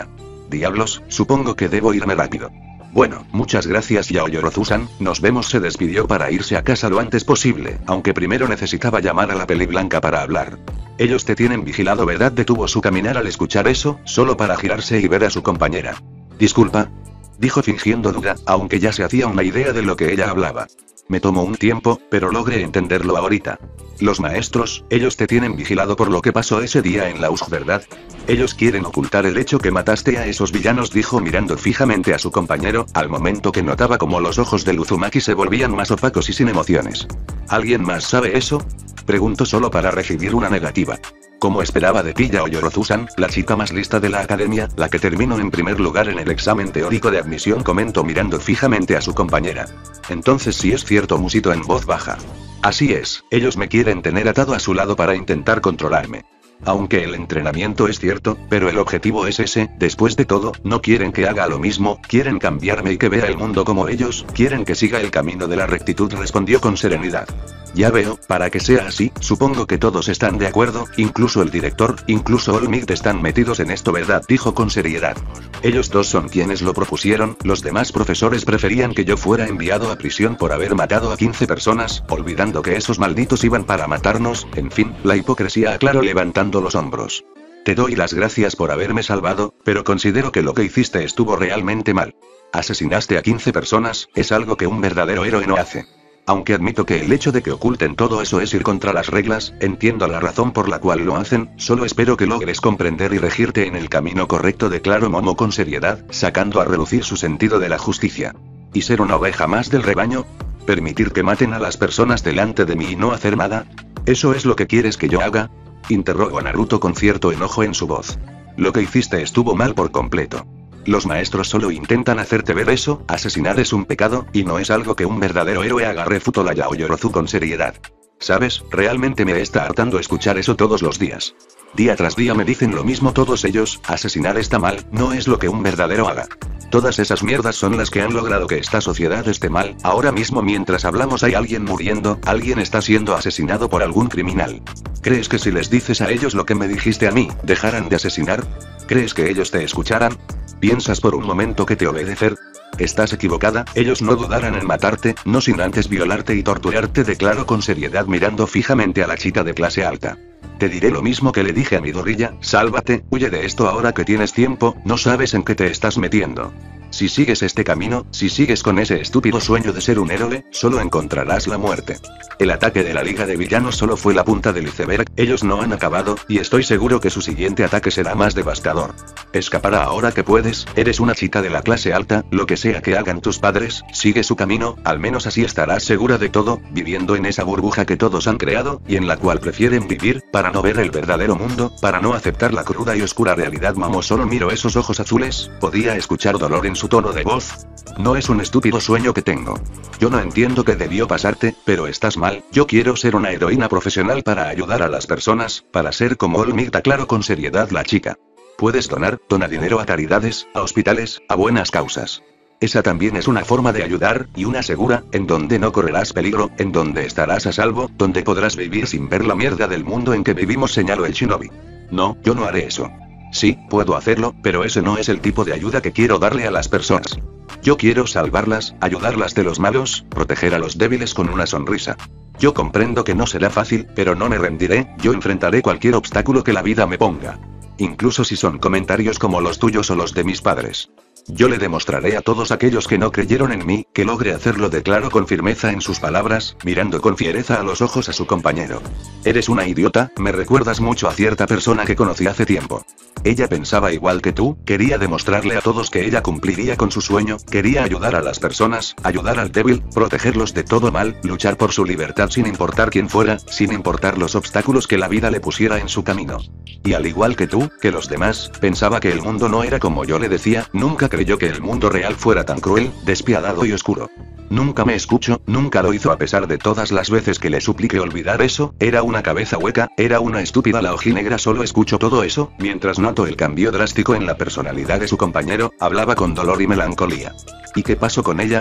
Diablos, supongo que debo irme rápido. Bueno, muchas gracias Yaoyorozu-san, nos vemos. Se despidió para irse a casa lo antes posible, aunque primero necesitaba llamar a la peli blanca para hablar. Ellos te tienen vigilado, ¿verdad? Detuvo su caminar al escuchar eso, solo para girarse y ver a su compañera. Disculpa, dijo fingiendo duda, aunque ya se hacía una idea de lo que ella hablaba. Me tomó un tiempo, pero logré entenderlo ahorita. Los maestros, ellos te tienen vigilado por lo que pasó ese día en la USG, ¿verdad? Ellos quieren ocultar el hecho que mataste a esos villanos, dijo mirando fijamente a su compañero, al momento que notaba como los ojos de Uzumaki se volvían más opacos y sin emociones. ¿Alguien más sabe eso? Preguntó solo para recibir una negativa. Como esperaba de ti Yaoyorozu-san, la chica más lista de la academia, la que terminó en primer lugar en el examen teórico de admisión, comentó mirando fijamente a su compañera. Entonces sí es cierto, musitó en voz baja. Así es, ellos me quieren tener atado a su lado para intentar controlarme. Aunque el entrenamiento es cierto, pero el objetivo es ese, después de todo, no quieren que haga lo mismo, quieren cambiarme y que vea el mundo como ellos, quieren que siga el camino de la rectitud, respondió con serenidad. Ya veo, para que sea así, supongo que todos están de acuerdo, incluso el director, incluso All Might están metidos en esto, ¿verdad? Dijo con seriedad. Ellos dos son quienes lo propusieron, los demás profesores preferían que yo fuera enviado a prisión por haber matado a 15 personas, olvidando que esos malditos iban para matarnos, en fin, la hipocresía, aclaró levantando los hombros. Te doy las gracias por haberme salvado, pero considero que lo que hiciste estuvo realmente mal. Asesinaste a 15 personas, es algo que un verdadero héroe no hace. Aunque admito que el hecho de que oculten todo eso es ir contra las reglas, entiendo la razón por la cual lo hacen, solo espero que logres comprender y regirte en el camino correcto, declaró Momo con seriedad, sacando a relucir su sentido de la justicia. ¿Y ser una oveja más del rebaño? ¿Permitir que maten a las personas delante de mí y no hacer nada? ¿Eso es lo que quieres que yo haga? Interrogó a Naruto con cierto enojo en su voz. Lo que hiciste estuvo mal por completo. Los maestros solo intentan hacerte ver eso, asesinar es un pecado, y no es algo que un verdadero héroe haga, refutó la Yaoyorozu con seriedad. ¿Sabes? Realmente me está hartando escuchar eso todos los días. Día tras día me dicen lo mismo todos ellos, asesinar está mal, no es lo que un verdadero haga. Todas esas mierdas son las que han logrado que esta sociedad esté mal. Ahora mismo mientras hablamos hay alguien muriendo, alguien está siendo asesinado por algún criminal. ¿Crees que si les dices a ellos lo que me dijiste a mí, dejarán de asesinar? ¿Crees que ellos te escucharán? ¿Piensas por un momento que te obedecer? Estás equivocada, ellos no dudarán en matarte, no sin antes violarte y torturarte, declaró con seriedad mirando fijamente a la chica de clase alta. Te diré lo mismo que le dije a Midoriya, sálvate, huye de esto ahora que tienes tiempo, no sabes en qué te estás metiendo. Si sigues este camino, si sigues con ese estúpido sueño de ser un héroe, solo encontrarás la muerte. El ataque de la Liga de Villanos solo fue la punta del iceberg, ellos no han acabado, y estoy seguro que su siguiente ataque será más devastador. Escapará ahora que puedes, eres una chica de la clase alta, lo que sea que hagan tus padres, sigue su camino, al menos así estarás segura de todo, viviendo en esa burbuja que todos han creado, y en la cual prefieren vivir, para no ver el verdadero mundo, para no aceptar la cruda y oscura realidad. Momo solo miró esos ojos azules, podía escuchar dolor en su tono de voz. No es un estúpido sueño que tengo. Yo no entiendo qué debió pasarte, pero estás mal, yo quiero ser una heroína profesional para ayudar a las personas, para ser como All Might, aclaró con seriedad la chica. Puedes dona dinero a caridades, a hospitales, a buenas causas. Esa también es una forma de ayudar, y una segura, en donde no correrás peligro, en donde estarás a salvo, donde podrás vivir sin ver la mierda del mundo en que vivimos, señaló el shinobi. No, yo no haré eso. Sí, puedo hacerlo, pero ese no es el tipo de ayuda que quiero darle a las personas. Yo quiero salvarlas, ayudarlas de los malos, proteger a los débiles con una sonrisa. Yo comprendo que no será fácil, pero no me rendiré, yo enfrentaré cualquier obstáculo que la vida me ponga. Incluso si son comentarios como los tuyos o los de mis padres. Yo le demostraré a todos aquellos que no creyeron en mí, que logre hacerlo, declaró con firmeza en sus palabras, mirando con fiereza a los ojos a su compañero. Eres una idiota, me recuerdas mucho a cierta persona que conocí hace tiempo. Ella pensaba igual que tú, quería demostrarle a todos que ella cumpliría con su sueño, quería ayudar a las personas, ayudar al débil, protegerlos de todo mal, luchar por su libertad sin importar quién fuera, sin importar los obstáculos que la vida le pusiera en su camino. Y al igual que tú, que los demás, pensaba que el mundo no era como yo le decía, nunca creyó que el mundo real fuera tan cruel, despiadado y oscuro. Nunca me escuchó, nunca lo hizo a pesar de todas las veces que le supliqué olvidar eso, era una cabeza hueca, era una estúpida. La ojinegra solo escuchó todo eso, mientras notó el cambio drástico en la personalidad de su compañero, hablaba con dolor y melancolía. ¿Y qué pasó con ella?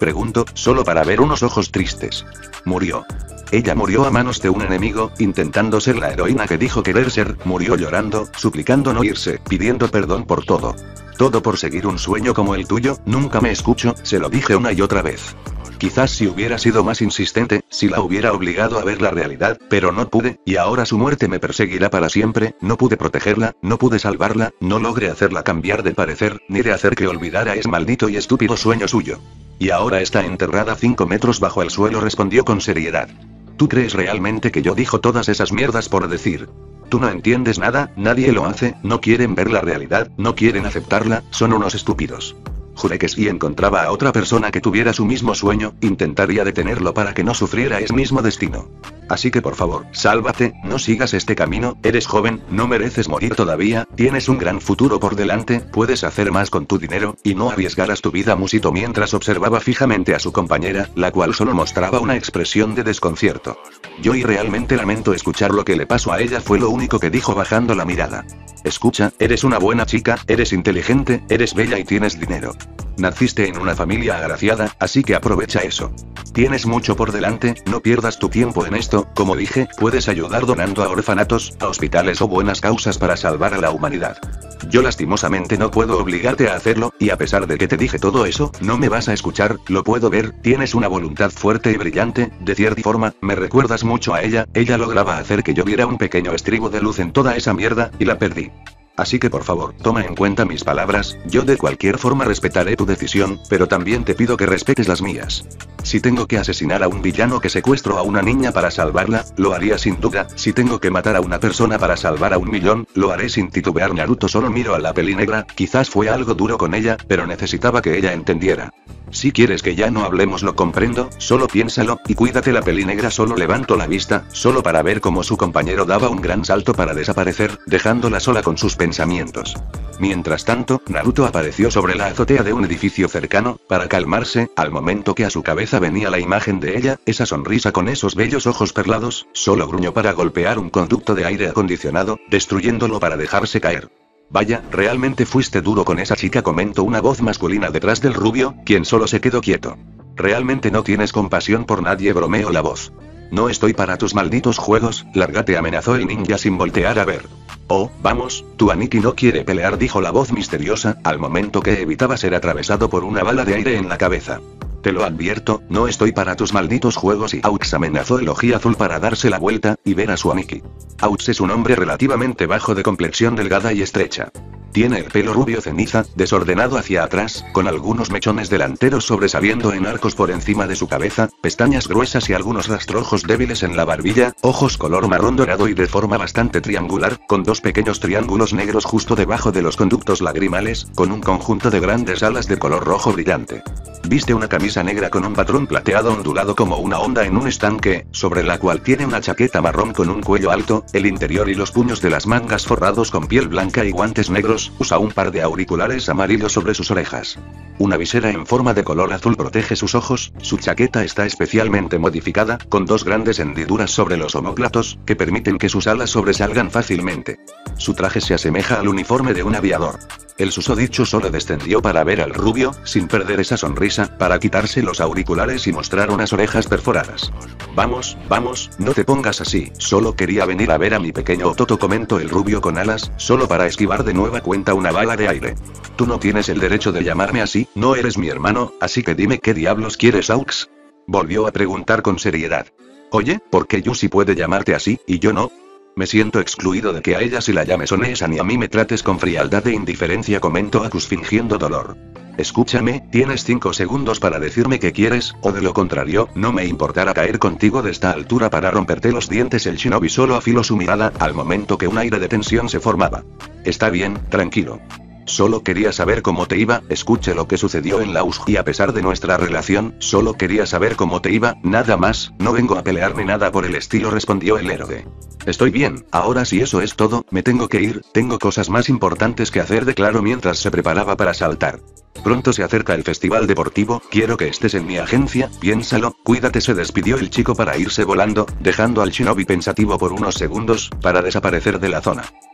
Pregunto, solo para ver unos ojos tristes. Murió. Ella murió a manos de un enemigo, intentando ser la heroína que dijo querer ser, murió llorando, suplicando no irse, pidiendo perdón por todo. Todo por seguir un sueño como el tuyo. Nunca me escucho, se lo dije una y otra vez. Quizás si hubiera sido más insistente, si la hubiera obligado a ver la realidad, pero no pude, y ahora su muerte me perseguirá para siempre. No pude protegerla, no pude salvarla, no logré hacerla cambiar de parecer, ni de hacer que olvidara ese maldito y estúpido sueño suyo. Y ahora está enterrada 5 metros bajo el suelo, respondió con seriedad. ¿Tú crees realmente que yo dijo todas esas mierdas por decir? Tú no entiendes nada, nadie lo hace, no quieren ver la realidad, no quieren aceptarla, son unos estúpidos. Juré que si encontraba a otra persona que tuviera su mismo sueño, intentaría detenerlo para que no sufriera ese mismo destino. Así que por favor, sálvate, no sigas este camino, eres joven, no mereces morir todavía, tienes un gran futuro por delante, puedes hacer más con tu dinero, y no arriesgarás tu vida. Musito mientras observaba fijamente a su compañera, la cual solo mostraba una expresión de desconcierto. Yo y realmente lamento escuchar lo que le pasó a ella, fue lo único que dijo bajando la mirada. Escucha, eres una buena chica, eres inteligente, eres bella y tienes dinero. Naciste en una familia agraciada, así que aprovecha eso. Tienes mucho por delante, no pierdas tu tiempo en esto, como dije, puedes ayudar donando a orfanatos, a hospitales o buenas causas para salvar a la humanidad. Yo lastimosamente no puedo obligarte a hacerlo, y a pesar de que te dije todo eso, no me vas a escuchar, lo puedo ver, tienes una voluntad fuerte y brillante, de cierta forma, me recuerdas mucho a ella lograba hacer que yo viera un pequeño estribo de luz en toda esa mierda, y la perdí. Así que por favor, toma en cuenta mis palabras, yo de cualquier forma respetaré tu decisión, pero también te pido que respetes las mías. Si tengo que asesinar a un villano que secuestró a una niña para salvarla, lo haría sin duda. Si tengo que matar a una persona para salvar a 1 millón, lo haré sin titubear. Naruto solo miró a la peli negra, quizás fue algo duro con ella, pero necesitaba que ella entendiera. Si quieres que ya no hablemos lo comprendo, solo piénsalo, y cuídate. La peli negra solo levantó la vista, solo para ver cómo su compañero daba un gran salto para desaparecer, dejándola sola con sus pensamientos. Mientras tanto, Naruto apareció sobre la azotea de un edificio cercano, para calmarse, al momento que a su cabeza venía la imagen de ella, esa sonrisa con esos bellos ojos perlados, solo gruñó para golpear un conducto de aire acondicionado, destruyéndolo para dejarse caer. Vaya, realmente fuiste duro con esa chica, comentó una voz masculina detrás del rubio, quien solo se quedó quieto. Realmente no tienes compasión por nadie, bromeó la voz. No estoy para tus malditos juegos, lárgate, amenazó el ninja sin voltear a ver. Oh, vamos, tu Aniki no quiere pelear, dijo la voz misteriosa, al momento que evitaba ser atravesado por una bala de aire en la cabeza. Te lo advierto, no estoy para tus malditos juegos. Y Aux amenazó el ojí azul para darse la vuelta, y ver a su Aniki. Aux es un hombre relativamente bajo, de complexión delgada y estrecha. Tiene el pelo rubio ceniza, desordenado hacia atrás, con algunos mechones delanteros sobresaliendo en arcos por encima de su cabeza, pestañas gruesas y algunos rastrojos débiles en la barbilla, ojos color marrón dorado y de forma bastante triangular, con 2 pequeños triángulos negros justo debajo de los conductos lagrimales, con un conjunto de grandes alas de color rojo brillante. Viste una camisa negra con un patrón plateado ondulado como una onda en un estanque, sobre la cual tiene una chaqueta marrón con un cuello alto, el interior y los puños de las mangas forrados con piel blanca y guantes negros. Usa un par de auriculares amarillos sobre sus orejas. Una visera en forma de color azul protege sus ojos. Su chaqueta está especialmente modificada, con 2 grandes hendiduras sobre los omóplatos, que permiten que sus alas sobresalgan fácilmente. Su traje se asemeja al uniforme de un aviador. El susodicho solo descendió para ver al rubio, sin perder esa sonrisa, para quitarse los auriculares y mostrar unas orejas perforadas. Vamos, no te pongas así, solo quería venir a ver a mi pequeño Ototo, comentó el rubio con alas, solo para esquivar de nueva cuenta una bala de aire. Tú no tienes el derecho de llamarme así, no eres mi hermano, así que dime qué diablos quieres, Aux. Volvió a preguntar con seriedad. Oye, ¿por qué Yusi puede llamarte así, y yo no? Me siento excluido de que a ella se la llame Sonesa ni a mí me trates con frialdad e indiferencia, comentó Acus fingiendo dolor. Escúchame, tienes 5 segundos para decirme qué quieres, o de lo contrario, no me importará caer contigo de esta altura para romperte los dientes. El shinobi solo afiló su mirada, al momento que un aire de tensión se formaba. Está bien, tranquilo. Solo quería saber cómo te iba, escuche lo que sucedió en la USJ y a pesar de nuestra relación, solo quería saber cómo te iba, nada más, no vengo a pelear ni nada por el estilo, respondió el héroe. Estoy bien, ahora si eso es todo, me tengo que ir, tengo cosas más importantes que hacer, declaró mientras se preparaba para saltar. Pronto se acerca el festival deportivo, quiero que estés en mi agencia, piénsalo, cuídate, se despidió el chico para irse volando, dejando al shinobi pensativo por unos segundos, para desaparecer de la zona.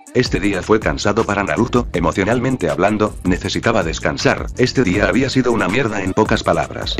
Este día fue cansado para Naruto, emocionalmente hablando, necesitaba descansar. Este día había sido una mierda en pocas palabras.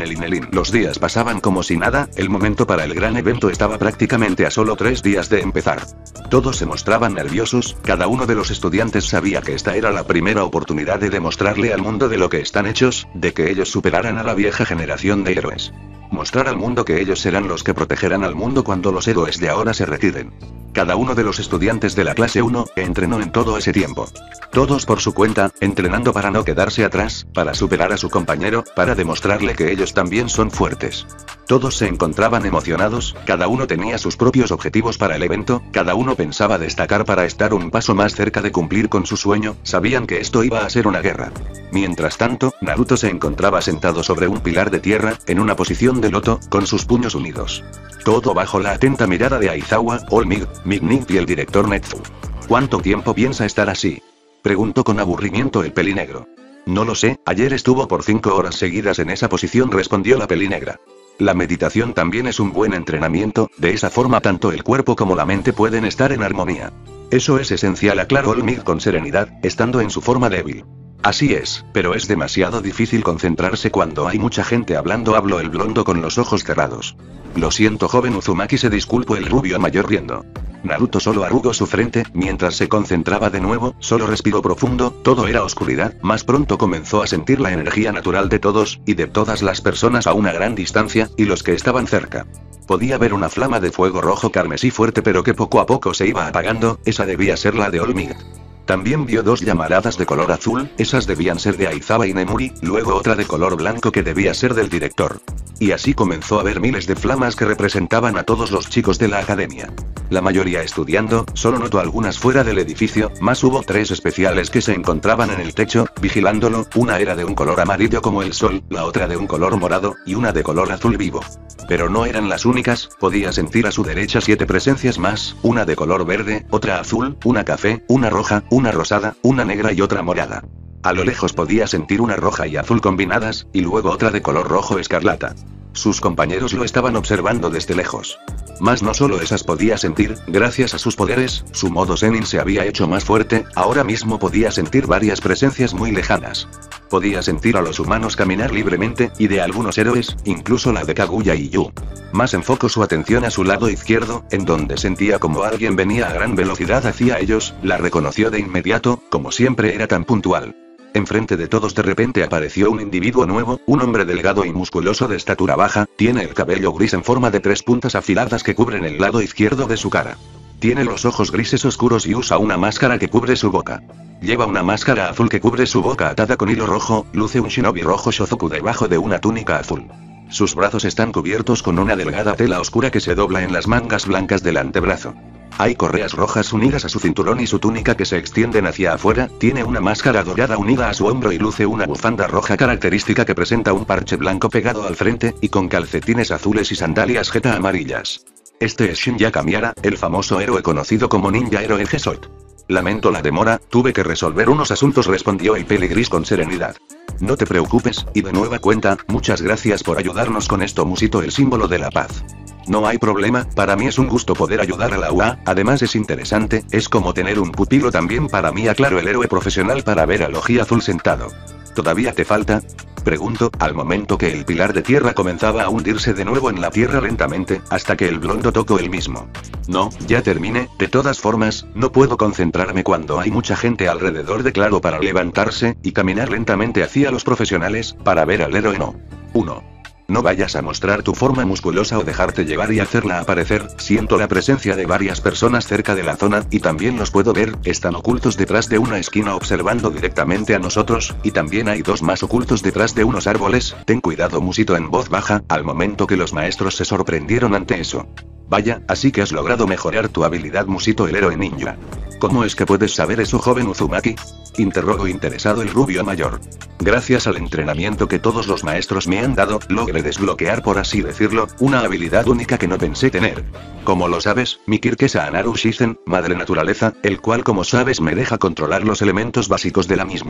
Los días pasaban como si nada, el momento para el gran evento estaba prácticamente a solo 3 días de empezar. Todos se mostraban nerviosos, cada uno de los estudiantes sabía que esta era la primera oportunidad de demostrarle al mundo de lo que están hechos, de que ellos superaran a la vieja generación de héroes. Mostrar al mundo que ellos serán los que protegerán al mundo cuando los héroes de ahora se retiren. Cada uno de los estudiantes de la clase 1 entrenó en todo ese tiempo. Todos por su cuenta, entrenando para no quedarse atrás, para superar a su compañero, para demostrarle que ellos también son fuertes. Todos se encontraban emocionados, cada uno tenía sus propios objetivos para el evento, cada uno pensaba destacar para estar un paso más cerca de cumplir con su sueño, sabían que esto iba a ser una guerra. Mientras tanto, Naruto se encontraba sentado sobre un pilar de tierra, en una posición de loto, con sus puños unidos. Todo bajo la atenta mirada de Aizawa, All Might, Might y el director Netsu. ¿Cuánto tiempo piensa estar así?, preguntó con aburrimiento el pelinegro. No lo sé, ayer estuvo por 5 horas seguidas en esa posición, respondió la pelinegra. La meditación también es un buen entrenamiento, de esa forma tanto el cuerpo como la mente pueden estar en armonía. Eso es esencial, aclaró All Might con serenidad, estando en su forma débil. Así es, pero es demasiado difícil concentrarse cuando hay mucha gente hablando, habló el blondo con los ojos cerrados. Lo siento, joven Uzumaki, se disculpó el rubio mayor riendo. Naruto solo arrugó su frente, mientras se concentraba de nuevo, solo respiró profundo, todo era oscuridad, más pronto comenzó a sentir la energía natural de todos, y de todas las personas a una gran distancia, y los que estaban cerca. Podía ver una flama de fuego rojo carmesí fuerte pero que poco a poco se iba apagando, esa debía ser la de All Might. También vio 2 llamaradas de color azul, esas debían ser de Aizawa y Nemuri, luego otra de color blanco que debía ser del director. Y así comenzó a ver miles de flamas que representaban a todos los chicos de la academia. La mayoría estudiando, solo notó algunas fuera del edificio, más hubo 3 especiales que se encontraban en el techo, vigilándolo, una era de un color amarillo como el sol, la otra de un color morado, y una de color azul vivo. Pero no eran las únicas, podía sentir a su derecha 7 presencias más, una de color verde, otra azul, una café, una roja, una rosada, una negra y otra morada. A lo lejos podía sentir una roja y azul combinadas, y luego otra de color rojo escarlata. Sus compañeros lo estaban observando desde lejos. Mas no solo esas podía sentir, gracias a sus poderes, su modo Zenin se había hecho más fuerte, ahora mismo podía sentir varias presencias muy lejanas. Podía sentir a los humanos caminar libremente, y de algunos héroes, incluso la de Kaguya y Yu. Más enfocó su atención a su lado izquierdo, en donde sentía como alguien venía a gran velocidad hacia ellos, la reconoció de inmediato, como siempre era tan puntual. Enfrente de todos de repente apareció un individuo nuevo, un hombre delgado y musculoso de estatura baja, tiene el cabello gris en forma de 3 puntas afiladas que cubren el lado izquierdo de su cara. Tiene los ojos grises oscuros y usa una máscara que cubre su boca. Lleva una máscara azul que cubre su boca atada con hilo rojo, luce un shinobi rojo Shozoku debajo de una túnica azul. Sus brazos están cubiertos con una delgada tela oscura que se dobla en las mangas blancas del antebrazo. Hay correas rojas unidas a su cinturón y su túnica que se extienden hacia afuera, tiene una máscara dorada unida a su hombro y luce una bufanda roja característica que presenta un parche blanco pegado al frente, y con calcetines azules y sandalias jeta amarillas. Este es Shinya Miara, el famoso héroe conocido como Ninja Héroe Gesot. Lamento la demora, tuve que resolver unos asuntos, respondió el peligris con serenidad. No te preocupes, y de nueva cuenta, muchas gracias por ayudarnos con esto, musito el símbolo de la paz. No hay problema, para mí es un gusto poder ayudar a la UA, además es interesante, es como tener un pupilo también para mí, aclaró el héroe profesional para ver al Oji azul sentado. ¿Todavía te falta?, preguntó, al momento que el pilar de tierra comenzaba a hundirse de nuevo en la tierra lentamente, hasta que el blondo tocó el mismo. No, ya terminé, de todas formas, no puedo concentrarme cuando hay mucha gente alrededor, declaró para levantarse, y caminar lentamente hacia los profesionales, para ver al héroe. No. 1. No vayas a mostrar tu forma musculosa o dejarte llevar y hacerla aparecer, siento la presencia de varias personas cerca de la zona, y también los puedo ver, están ocultos detrás de una esquina observando directamente a nosotros, y también hay 2 más ocultos detrás de unos árboles, ten cuidado, musito en voz baja, al momento que los maestros se sorprendieron ante eso. Vaya, así que has logrado mejorar tu habilidad, musito el héroe ninja. ¿Cómo es que puedes saber eso, joven Uzumaki?, interrogó interesado el rubio mayor. Gracias al entrenamiento que todos los maestros me han dado, logré desbloquear, por así decirlo, una habilidad única que no pensé tener. Como lo sabes, mi Kirkesa Anaru Shizen, madre naturaleza, el cual como sabes me deja controlar los elementos básicos de la misma.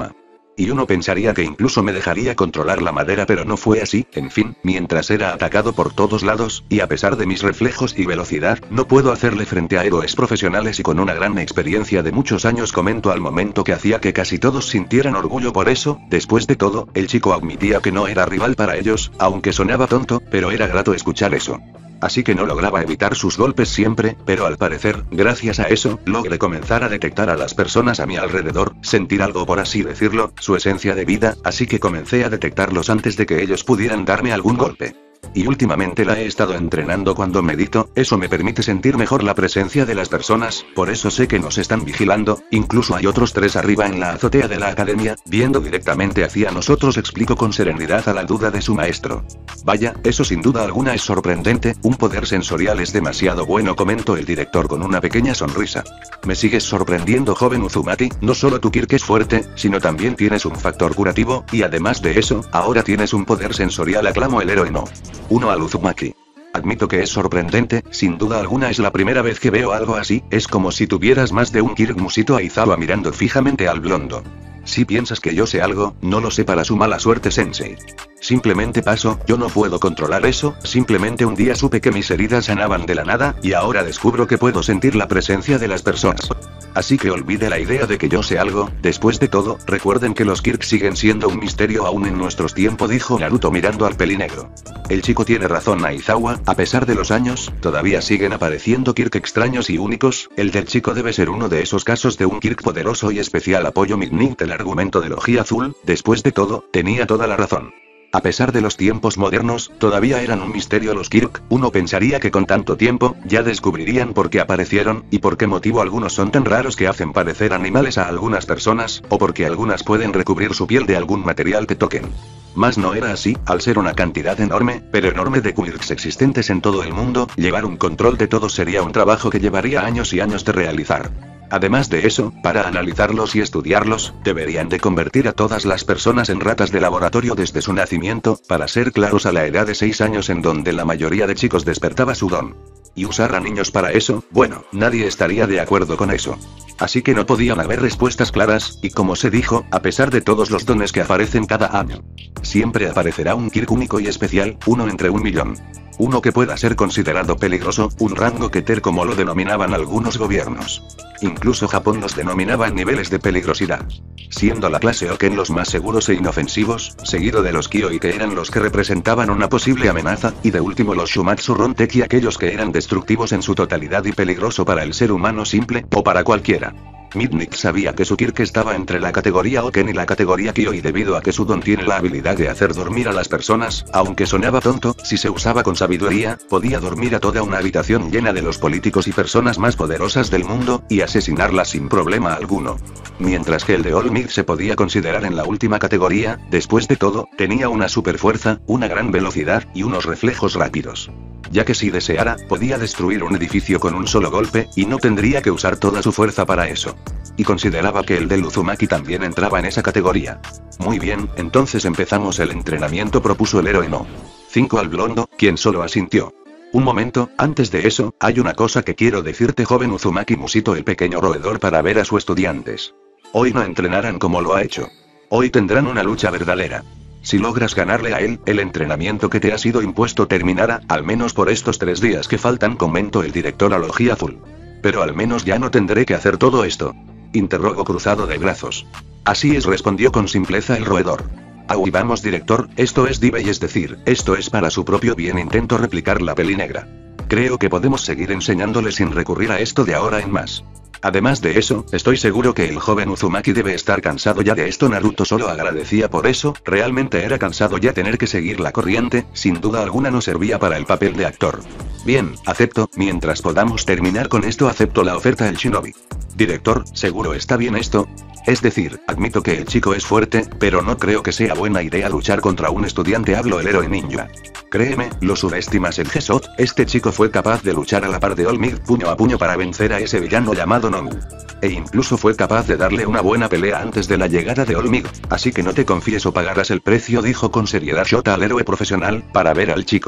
Y uno pensaría que incluso me dejaría controlar la madera, pero no fue así. En fin, mientras era atacado por todos lados, y a pesar de mis reflejos y velocidad, no puedo hacerle frente a héroes profesionales y con una gran experiencia de muchos años, comento al momento, que hacía que casi todos sintieran orgullo por eso. Después de todo, el chico admitía que no era rival para ellos, aunque sonaba tonto, pero era grato escuchar eso. Así que no lograba evitar sus golpes siempre, pero al parecer, gracias a eso, logré comenzar a detectar a las personas a mi alrededor, sentir algo, por así decirlo, su esencia de vida, así que comencé a detectarlos antes de que ellos pudieran darme algún golpe. Y últimamente la he estado entrenando cuando medito, eso me permite sentir mejor la presencia de las personas, por eso sé que nos están vigilando, incluso hay otros 3 arriba en la azotea de la academia, viendo directamente hacia nosotros, explicó con serenidad a la duda de su maestro. Vaya, eso sin duda alguna es sorprendente, un poder sensorial es demasiado bueno, comentó el director con una pequeña sonrisa. Me sigues sorprendiendo, joven Uzumaki, no solo tu Kirk es fuerte, sino también tienes un factor curativo, y además de eso, ahora tienes un poder sensorial, aclamó el héroe No. 1 al Uzumaki. Admito que es sorprendente, sin duda alguna es la primera vez que veo algo así, es como si tuvieras más de un Kirk, musitó Aizawa mirando fijamente al blondo. Si piensas que yo sé algo, no lo sé, para su mala suerte, sensei. Simplemente paso, yo no puedo controlar eso, simplemente un día supe que mis heridas sanaban de la nada, y ahora descubro que puedo sentir la presencia de las personas. Así que olvide la idea de que yo sé algo, después de todo, recuerden que los Kirk siguen siendo un misterio aún en nuestros tiempos, dijo Naruto mirando al pelinegro. El chico tiene razón, Aizawa, a pesar de los años, todavía siguen apareciendo Kirk extraños y únicos, el del chico debe ser uno de esos casos de un Kirk poderoso y especial, apoyo Midnight el argumento de Logia Azul, después de todo, tenía toda la razón. A pesar de los tiempos modernos, todavía eran un misterio los Kirk, uno pensaría que con tanto tiempo, ya descubrirían por qué aparecieron, y por qué motivo algunos son tan raros que hacen parecer animales a algunas personas, o porque algunas pueden recubrir su piel de algún material que toquen. Mas no era así, al ser una cantidad enorme, pero enorme de Kirks existentes en todo el mundo, llevar un control de todos sería un trabajo que llevaría años y años de realizar. Además de eso, para analizarlos y estudiarlos, deberían de convertir a todas las personas en ratas de laboratorio desde su nacimiento, para ser claros a la edad de 6 años en donde la mayoría de chicos despertaba su don. Y usar a niños para eso, bueno, nadie estaría de acuerdo con eso. Así que no podían haber respuestas claras, y como se dijo, a pesar de todos los dones que aparecen cada año, siempre aparecerá un Kirk único y especial, uno entre 1.000.000. Uno que pueda ser considerado peligroso, un rango Keter como lo denominaban algunos gobiernos. Incluso Japón los denominaba en niveles de peligrosidad. Siendo la clase Oken los más seguros e inofensivos, seguido de los Kyoi que eran los que representaban una posible amenaza, y de último los Shumatsu Ronteki, aquellos que eran destructivos en su totalidad y peligroso para el ser humano simple, o para cualquiera. Midnight sabía que su Kirk estaba entre la categoría Oken y la categoría Kyoi debido a que su don tiene la habilidad de hacer dormir a las personas, aunque sonaba tonto, si se usaba con sabiduría, podía dormir a toda una habitación llena de los políticos y personas más poderosas del mundo, y asesinarlas sin problema alguno. Mientras que el de All Might se podía considerar en la última categoría, después de todo, tenía una superfuerza, una gran velocidad, y unos reflejos rápidos. Ya que si deseara, podía destruir un edificio con un solo golpe, y no tendría que usar toda su fuerza para eso. Y consideraba que el del Uzumaki también entraba en esa categoría. Muy bien, entonces empezamos el entrenamiento, propuso el héroe No. 5 al blondo, quien solo asintió. Un momento, antes de eso, hay una cosa que quiero decirte, joven Uzumaki, musitó el pequeño roedor para ver a sus estudiantes. Hoy no entrenarán como lo ha hecho. Hoy tendrán una lucha verdadera. Si logras ganarle a él, el entrenamiento que te ha sido impuesto terminará, al menos por estos 3 días que faltan, comentó el director a Logia Azul. Pero al menos ya no tendré que hacer todo esto. Interrogó cruzado de brazos. Así es, respondió con simpleza el roedor. Aui, vamos director, esto es diva y es decir, esto es para su propio bien, intentó replicar la pelinegra. Creo que podemos seguir enseñándole sin recurrir a esto de ahora en más. Además de eso, estoy seguro que el joven Uzumaki debe estar cansado ya de esto. Naruto solo agradecía por eso, realmente era cansado ya tener que seguir la corriente, sin duda alguna no servía para el papel de actor. Bien, acepto, mientras podamos terminar con esto acepto la oferta del shinobi. Director, ¿seguro está bien esto? Es decir, admito que el chico es fuerte, pero no creo que sea buena idea luchar contra un estudiante, habló el héroe ninja. Créeme, lo subestimas el Gesot, este chico fue capaz de luchar a la par de All Might puño a puño para vencer a ese villano llamado Nomu. E incluso fue capaz de darle una buena pelea antes de la llegada de All Might, así que no te confíes o pagarás el precio, dijo con seriedad Shota al héroe profesional, para ver al chico.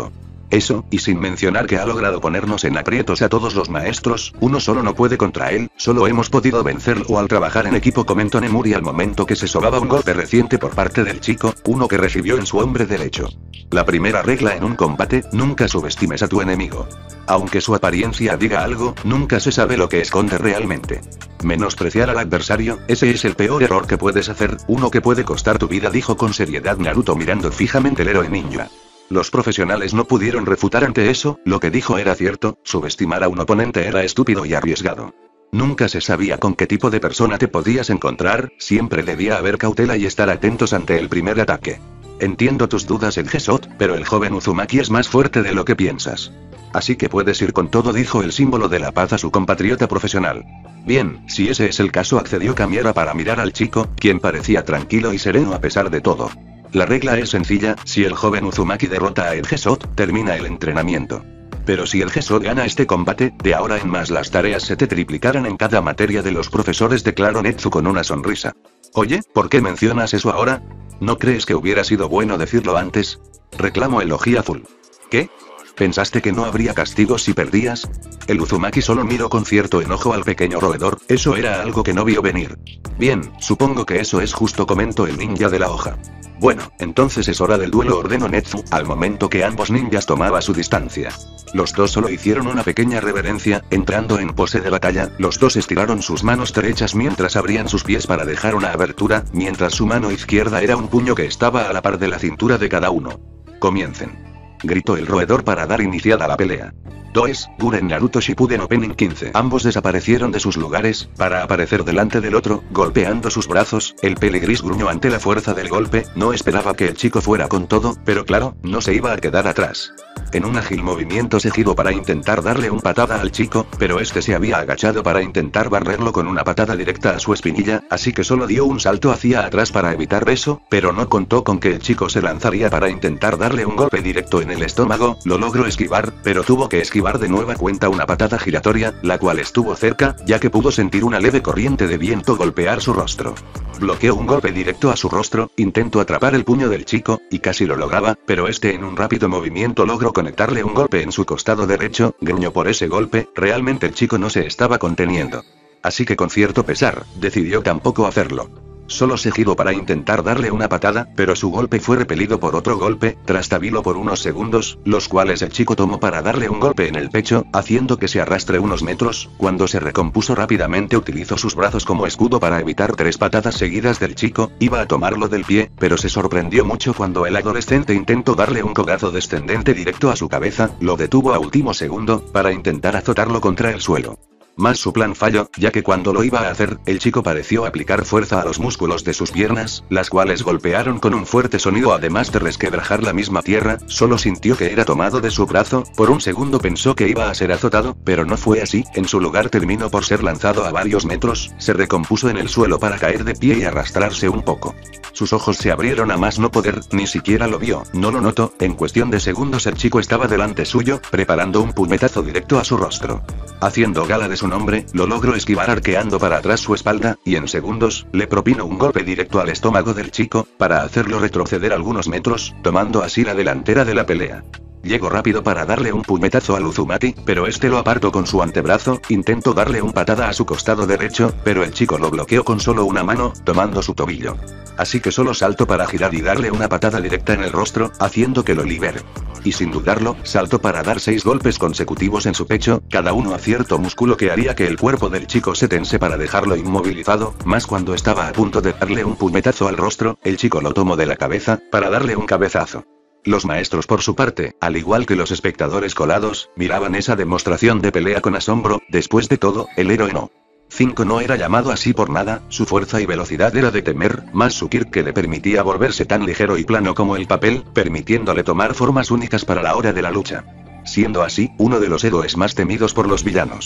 Eso, y sin mencionar que ha logrado ponernos en aprietos a todos los maestros, uno solo no puede contra él, solo hemos podido vencerlo al trabajar en equipo, comentó Nemuri al momento que se sobaba un golpe reciente por parte del chico, uno que recibió en su hombro derecho. La primera regla en un combate, nunca subestimes a tu enemigo. Aunque su apariencia diga algo, nunca se sabe lo que esconde realmente. Menospreciar al adversario, ese es el peor error que puedes hacer, uno que puede costar tu vida, dijo con seriedad Naruto mirando fijamente al héroe ninja. Los profesionales no pudieron refutar ante eso, lo que dijo era cierto, subestimar a un oponente era estúpido y arriesgado. Nunca se sabía con qué tipo de persona te podías encontrar, siempre debía haber cautela y estar atentos ante el primer ataque. Entiendo tus dudas en Gesot, pero el joven Uzumaki es más fuerte de lo que piensas. Así que puedes ir con todo, dijo el símbolo de la paz a su compatriota profesional. Bien, si ese es el caso, accedió Kamiara para mirar al chico, quien parecía tranquilo y sereno a pesar de todo. La regla es sencilla, si el joven Uzumaki derrota a el Gesot, termina el entrenamiento. Pero si el Gesot gana este combate, de ahora en más las tareas se te triplicarán en cada materia de los profesores, declaró Netsu con una sonrisa. Oye, ¿por qué mencionas eso ahora? ¿No crees que hubiera sido bueno decirlo antes? Reclamó el Oji Azul. ¿Qué? ¿Pensaste que no habría castigo si perdías? El Uzumaki solo miró con cierto enojo al pequeño roedor, eso era algo que no vio venir. Bien, supongo que eso es justo, comentó el ninja de la hoja. Bueno, entonces es hora del duelo, ordenó Netsu, al momento que ambos ninjas tomaban su distancia. Los dos solo hicieron una pequeña reverencia, entrando en pose de batalla, los dos estiraron sus manos derechas mientras abrían sus pies para dejar una abertura, mientras su mano izquierda era un puño que estaba a la par de la cintura de cada uno. Comiencen, gritó el roedor para dar iniciada la pelea. Does, Guren Naruto Shippuden Opening 15. Ambos desaparecieron de sus lugares, para aparecer delante del otro, golpeando sus brazos. El peligris gruñó ante la fuerza del golpe, no esperaba que el chico fuera con todo, pero claro, no se iba a quedar atrás. En un ágil movimiento se giró para intentar darle un patada al chico, pero este se había agachado para intentar barrerlo con una patada directa a su espinilla, así que solo dio un salto hacia atrás para evitar eso, pero no contó con que el chico se lanzaría para intentar darle un golpe directo en el estómago. Lo logró esquivar, pero tuvo que esquivar de nueva cuenta una patada giratoria, la cual estuvo cerca, ya que pudo sentir una leve corriente de viento golpear su rostro. Bloqueó un golpe directo a su rostro, intentó atrapar el puño del chico, y casi lo lograba, pero este en un rápido movimiento logró conectarle un golpe en su costado derecho, gruñó por ese golpe, realmente el chico no se estaba conteniendo. Así que con cierto pesar, decidió tampoco hacerlo. Solo se giró para intentar darle una patada, pero su golpe fue repelido por otro golpe, trastabilo por unos segundos, los cuales el chico tomó para darle un golpe en el pecho, haciendo que se arrastre unos metros. Cuando se recompuso rápidamente utilizó sus brazos como escudo para evitar 3 patadas seguidas del chico, iba a tomarlo del pie, pero se sorprendió mucho cuando el adolescente intentó darle un codazo descendente directo a su cabeza, lo detuvo a último segundo, para intentar azotarlo contra el suelo. Más su plan falló, ya que cuando lo iba a hacer, el chico pareció aplicar fuerza a los músculos de sus piernas, las cuales golpearon con un fuerte sonido además de resquebrajar la misma tierra. Solo sintió que era tomado de su brazo, por un segundo pensó que iba a ser azotado, pero no fue así, en su lugar terminó por ser lanzado a varios metros, se recompuso en el suelo para caer de pie y arrastrarse un poco. Sus ojos se abrieron a más no poder, ni siquiera lo vio, no lo notó, en cuestión de segundos el chico estaba delante suyo, preparando un puñetazo directo a su rostro. Haciendo gala de su nombre, lo logró esquivar arqueando para atrás su espalda, y en segundos, le propinó un golpe directo al estómago del chico, para hacerlo retroceder algunos metros, tomando así la delantera de la pelea. Llegó rápido para darle un puñetazo al Uzumaki, pero este lo apartó con su antebrazo, intentó darle un patada a su costado derecho, pero el chico lo bloqueó con solo una mano, tomando su tobillo. Así que solo saltó para girar y darle una patada directa en el rostro, haciendo que lo libere. Y sin dudarlo, saltó para dar 6 golpes consecutivos en su pecho, cada uno a cierto músculo que haría que el cuerpo del chico se tense para dejarlo inmovilizado, más cuando estaba a punto de darle un puñetazo al rostro, el chico lo tomó de la cabeza, para darle un cabezazo. Los maestros por su parte, al igual que los espectadores colados, miraban esa demostración de pelea con asombro. Después de todo, el héroe No. 5 no era llamado así por nada, su fuerza y velocidad era de temer, más su Kirk que le permitía volverse tan ligero y plano como el papel, permitiéndole tomar formas únicas para la hora de la lucha. Siendo así, uno de los héroes más temidos por los villanos.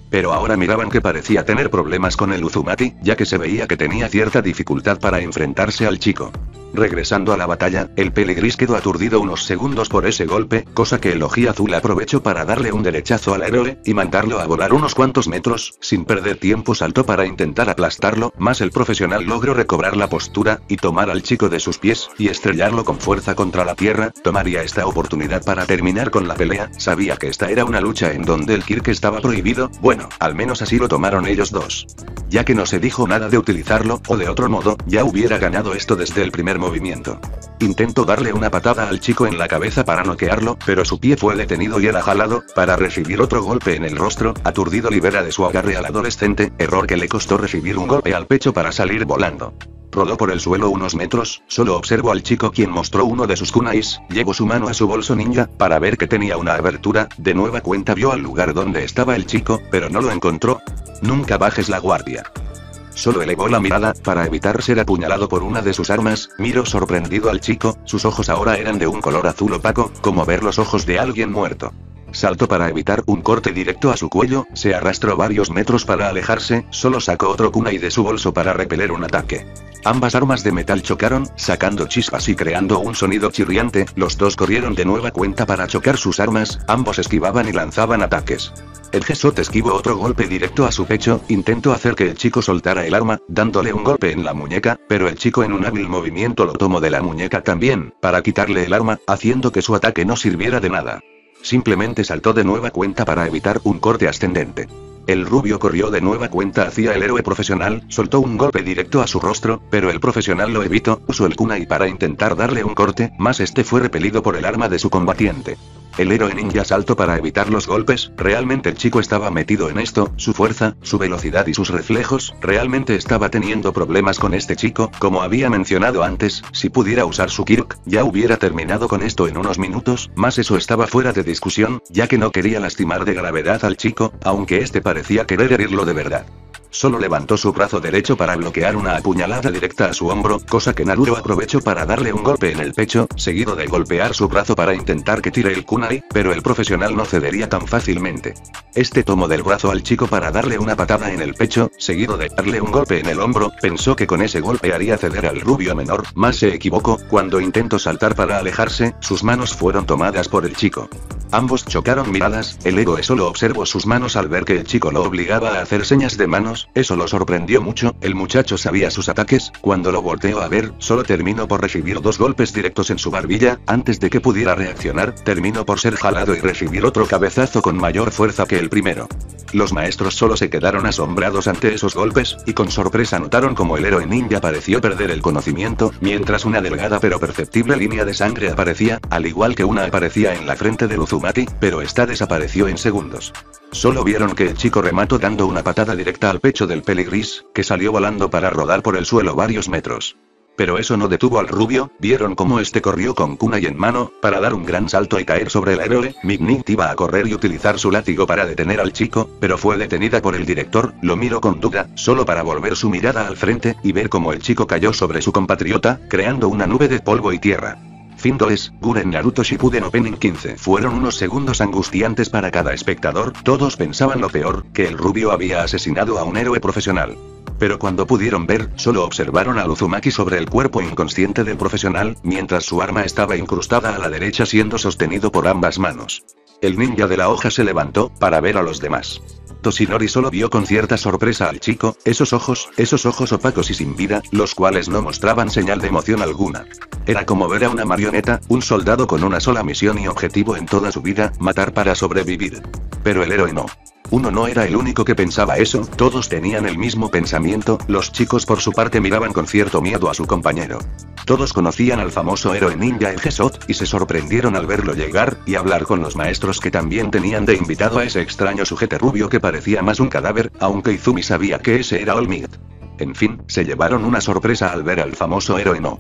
Pero ahora miraban que parecía tener problemas con el Uzumati, ya que se veía que tenía cierta dificultad para enfrentarse al chico. Regresando a la batalla, el Peligris quedó aturdido unos segundos por ese golpe, cosa que el Ojiazul aprovechó para darle un derechazo al héroe, y mandarlo a volar unos cuantos metros. Sin perder tiempo saltó para intentar aplastarlo, mas el profesional logró recobrar la postura, y tomar al chico de sus pies, y estrellarlo con fuerza contra la tierra. Tomaría esta oportunidad para terminar con la pelea. Sabía que esta era una lucha en donde el Kirk estaba prohibido, bueno, al menos así lo tomaron ellos dos. Ya que no se dijo nada de utilizarlo, o de otro modo, ya hubiera ganado esto desde el primer movimiento. Intentó darle una patada al chico en la cabeza para noquearlo, pero su pie fue detenido y era jalado, para recibir otro golpe en el rostro. Aturdido libera de su agarre al adolescente, error que le costó recibir un golpe al pecho para salir volando. Rodó por el suelo unos metros, solo observó al chico quien mostró uno de sus kunais, llevó su mano a su bolso ninja, para ver que tenía una abertura, de nueva cuenta vio al lugar donde estaba el chico, pero no lo encontró. Nunca bajes la guardia. Solo elevó la mirada, para evitar ser apuñalado por una de sus armas, miró sorprendido al chico, sus ojos ahora eran de un color azul opaco, como ver los ojos de alguien muerto. Saltó para evitar un corte directo a su cuello, se arrastró varios metros para alejarse, solo sacó otro kunai de su bolso para repeler un ataque. Ambas armas de metal chocaron, sacando chispas y creando un sonido chirriante. Los dos corrieron de nueva cuenta para chocar sus armas, ambos esquivaban y lanzaban ataques. El Gesot esquivó otro golpe directo a su pecho, intentó hacer que el chico soltara el arma, dándole un golpe en la muñeca, pero el chico en un hábil movimiento lo tomó de la muñeca también, para quitarle el arma, haciendo que su ataque no sirviera de nada. Simplemente saltó de nueva cuenta para evitar un corte ascendente. El rubio corrió de nueva cuenta hacia el héroe profesional, soltó un golpe directo a su rostro, pero el profesional lo evitó, usó el kunai para intentar darle un corte, mas este fue repelido por el arma de su combatiente. El héroe ninja saltó para evitar los golpes. Realmente el chico estaba metido en esto, su fuerza, su velocidad y sus reflejos. Realmente estaba teniendo problemas con este chico, como había mencionado antes. Si pudiera usar su Kirk, ya hubiera terminado con esto en unos minutos, mas eso estaba fuera de discusión, ya que no quería lastimar de gravedad al chico, aunque este parecía querer herirlo de verdad. Solo levantó su brazo derecho para bloquear una apuñalada directa a su hombro, cosa que Naruto aprovechó para darle un golpe en el pecho, seguido de golpear su brazo para intentar que tire el kunai, pero el profesional no cedería tan fácilmente. Este tomó del brazo al chico para darle una patada en el pecho, seguido de darle un golpe en el hombro. Pensó que con ese golpe haría ceder al rubio menor, mas se equivocó. Cuando intentó saltar para alejarse, sus manos fueron tomadas por el chico. Ambos chocaron miradas. El héroe solo observó sus manos al ver que el chico lo obligaba a hacer señas de manos. Eso lo sorprendió mucho. El muchacho sabía sus ataques. Cuando lo volteó a ver, solo terminó por recibir dos golpes directos en su barbilla. Antes de que pudiera reaccionar, terminó por ser jalado y recibir otro cabezazo con mayor fuerza que el primero. Los maestros solo se quedaron asombrados ante esos golpes, y con sorpresa notaron como el héroe ninja pareció perder el conocimiento, mientras una delgada pero perceptible línea de sangre aparecía, al igual que una aparecía en la frente del Uzumati, pero esta desapareció en segundos. Solo vieron que el chico remató dando una patada directa al pecho del Peligris, que salió volando para rodar por el suelo varios metros. Pero eso no detuvo al rubio. Vieron cómo este corrió con kunai en mano, para dar un gran salto y caer sobre el héroe. Mignight iba a correr y utilizar su látigo para detener al chico, pero fue detenida por el director. Lo miró con duda, solo para volver su mirada al frente, y ver cómo el chico cayó sobre su compatriota, creando una nube de polvo y tierra. Fin 2. Guren Naruto Shippuden Opening 15. Fueron unos segundos angustiantes para cada espectador. Todos pensaban lo peor, que el rubio había asesinado a un héroe profesional. Pero cuando pudieron ver, solo observaron al Uzumaki sobre el cuerpo inconsciente del profesional, mientras su arma estaba incrustada a la derecha siendo sostenido por ambas manos. El ninja de la hoja se levantó, para ver a los demás. Toshinori solo vio con cierta sorpresa al chico, esos ojos opacos y sin vida, los cuales no mostraban señal de emoción alguna. Era como ver a una marioneta, un soldado con una sola misión y objetivo en toda su vida, matar para sobrevivir. Pero el héroe no. Uno no era el único que pensaba eso, todos tenían el mismo pensamiento. Los chicos por su parte miraban con cierto miedo a su compañero. Todos conocían al famoso héroe ninja el Gesot, y se sorprendieron al verlo llegar, y hablar con los maestros que también tenían de invitado a ese extraño sujeto rubio que parecía más un cadáver, aunque Izumi sabía que ese era All Might. En fin, se llevaron una sorpresa al ver al famoso héroe no.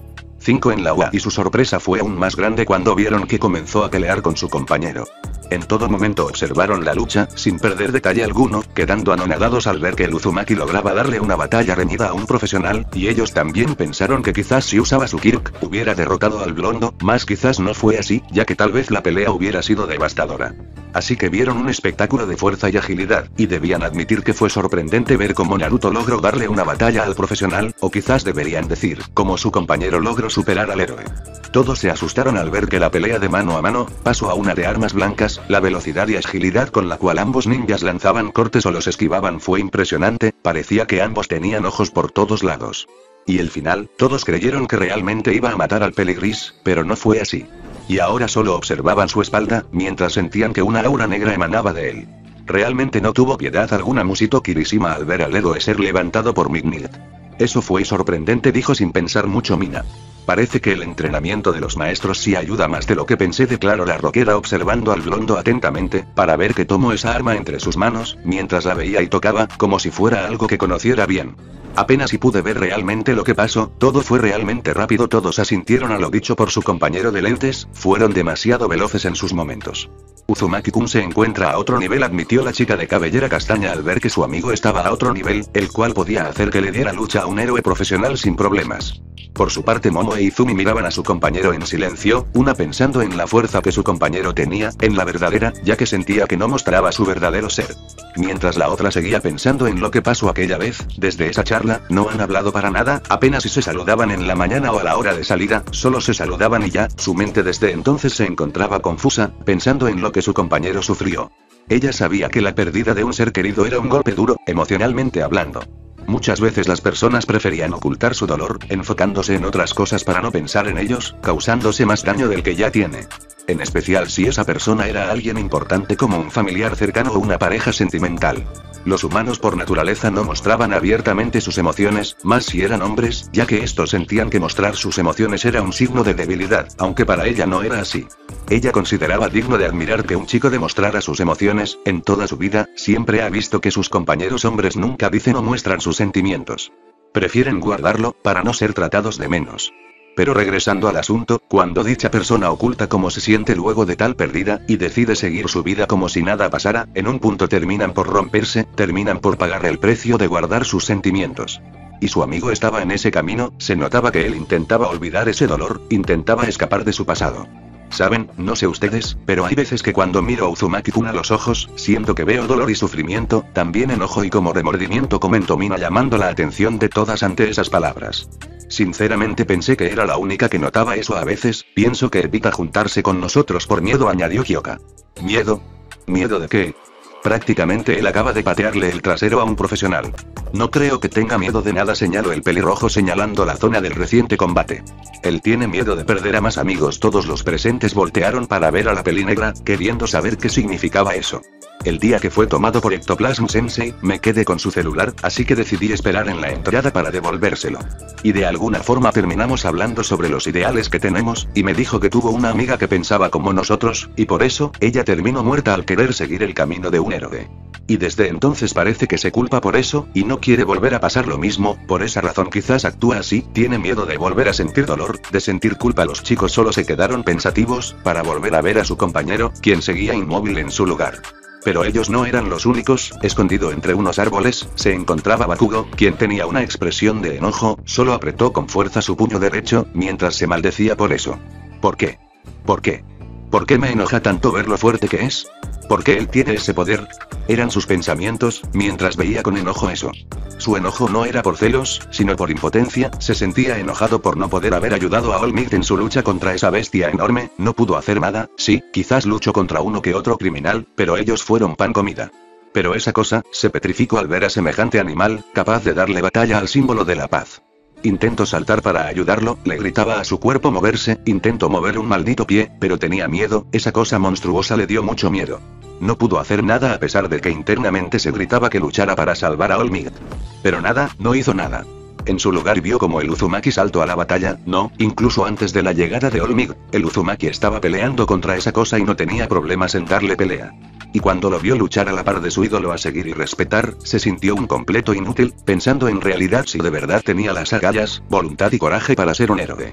5 en la UA y su sorpresa fue aún más grande cuando vieron que comenzó a pelear con su compañero. En todo momento observaron la lucha, sin perder detalle alguno, quedando anonadados al ver que el Uzumaki lograba darle una batalla reñida a un profesional, y ellos también pensaron que quizás si usaba su Kirk, hubiera derrotado al blondo, mas quizás no fue así, ya que tal vez la pelea hubiera sido devastadora. Así que vieron un espectáculo de fuerza y agilidad, y debían admitir que fue sorprendente ver cómo Naruto logró darle una batalla al profesional, o quizás deberían decir, cómo su compañero logró superar al héroe. Todos se asustaron al ver que la pelea de mano a mano pasó a una de armas blancas, la velocidad y agilidad con la cual ambos ninjas lanzaban cortes o los esquivaban fue impresionante, parecía que ambos tenían ojos por todos lados. Y el final, todos creyeron que realmente iba a matar al peligris, pero no fue así. Y ahora solo observaban su espalda, mientras sentían que una aura negra emanaba de él. Realmente no tuvo piedad alguna Mushito Kirishima al ver al héroe ser levantado por Midnight. Eso fue sorprendente, dijo sin pensar mucho Mina. Parece que el entrenamiento de los maestros sí ayuda más de lo que pensé, declaró la rockera observando al blondo atentamente, para ver que tomó esa arma entre sus manos, mientras la veía y tocaba, como si fuera algo que conociera bien. Apenas si pude ver realmente lo que pasó, todo fue realmente rápido, todos asintieron a lo dicho por su compañero de lentes, fueron demasiado veloces en sus momentos. Uzumaki-kun se encuentra a otro nivel, admitió la chica de cabellera castaña al ver que su amigo estaba a otro nivel, el cual podía hacer que le diera lucha a un héroe profesional sin problemas. Por su parte Momo e Izumi miraban a su compañero en silencio, una pensando en la fuerza que su compañero tenía, en la verdadera, ya que sentía que no mostraba su verdadero ser. Mientras la otra seguía pensando en lo que pasó aquella vez, desde esa charla, no han hablado para nada, apenas si se saludaban en la mañana o a la hora de salida, solo se saludaban y ya, su mente desde entonces se encontraba confusa, pensando en lo que su compañero sufrió. Ella sabía que la pérdida de un ser querido era un golpe duro, emocionalmente hablando. Muchas veces las personas preferían ocultar su dolor, enfocándose en otras cosas para no pensar en ellos, causándose más daño del que ya tiene. En especial si esa persona era alguien importante como un familiar cercano o una pareja sentimental. Los humanos por naturaleza no mostraban abiertamente sus emociones, más si eran hombres, ya que estos sentían que mostrar sus emociones era un signo de debilidad, aunque para ella no era así. Ella consideraba digno de admirar que un chico demostrara sus emociones, en toda su vida, siempre ha visto que sus compañeros hombres nunca dicen o muestran sus sentimientos. Prefieren guardarlo, para no ser tratados de menos. Pero regresando al asunto, cuando dicha persona oculta cómo se siente luego de tal pérdida, y decide seguir su vida como si nada pasara, en un punto terminan por romperse, terminan por pagar el precio de guardar sus sentimientos. Y su amigo estaba en ese camino, se notaba que él intentaba olvidar ese dolor, intentaba escapar de su pasado. Saben, no sé ustedes, pero hay veces que cuando miro a Uzumaki-kun a los ojos, siento que veo dolor y sufrimiento, también enojo y como remordimiento, comentó Mina llamando la atención de todas ante esas palabras. Sinceramente pensé que era la única que notaba eso a veces, pienso que evita juntarse con nosotros por miedo, añadió Hyoka. ¿Miedo? ¿Miedo de qué? Prácticamente él acaba de patearle el trasero a un profesional. No creo que tenga miedo de nada, señaló el pelirrojo señalando la zona del reciente combate. Él tiene miedo de perder a más amigos. Todos los presentes voltearon para ver a la pelinegra, queriendo saber qué significaba eso. El día que fue tomado por Ectoplasm Sensei, me quedé con su celular, así que decidí esperar en la entrada para devolvérselo. Y de alguna forma terminamos hablando sobre los ideales que tenemos, y me dijo que tuvo una amiga que pensaba como nosotros, y por eso, ella terminó muerta al querer seguir el camino de un héroe. Y desde entonces parece que se culpa por eso, y no quiere volver a pasar lo mismo, por esa razón quizás actúa así, tiene miedo de volver a sentir dolor, de sentir culpa. Los chicos solo se quedaron pensativos, para volver a ver a su compañero, quien seguía inmóvil en su lugar. Pero ellos no eran los únicos, escondido entre unos árboles, se encontraba Bakugo, quien tenía una expresión de enojo, solo apretó con fuerza su puño derecho, mientras se maldecía por eso. ¿Por qué? ¿Por qué? ¿Por qué me enoja tanto ver lo fuerte que es? ¿Por qué él tiene ese poder? Eran sus pensamientos, mientras veía con enojo eso. Su enojo no era por celos, sino por impotencia, se sentía enojado por no poder haber ayudado a All Might en su lucha contra esa bestia enorme, no pudo hacer nada, sí, quizás luchó contra uno que otro criminal, pero ellos fueron pan comida. Pero esa cosa, se petrificó al ver a semejante animal, capaz de darle batalla al símbolo de la paz. Intento saltar para ayudarlo, le gritaba a su cuerpo moverse, intentó mover un maldito pie, pero tenía miedo, esa cosa monstruosa le dio mucho miedo. No pudo hacer nada a pesar de que internamente se gritaba que luchara para salvar a All Might. Pero nada, no hizo nada. En su lugar vio como el Uzumaki saltó a la batalla, no, incluso antes de la llegada de All Might, el Uzumaki estaba peleando contra esa cosa y no tenía problemas en darle pelea. Y cuando lo vio luchar a la par de su ídolo a seguir y respetar, se sintió un completo inútil, pensando en realidad si de verdad tenía las agallas, voluntad y coraje para ser un héroe.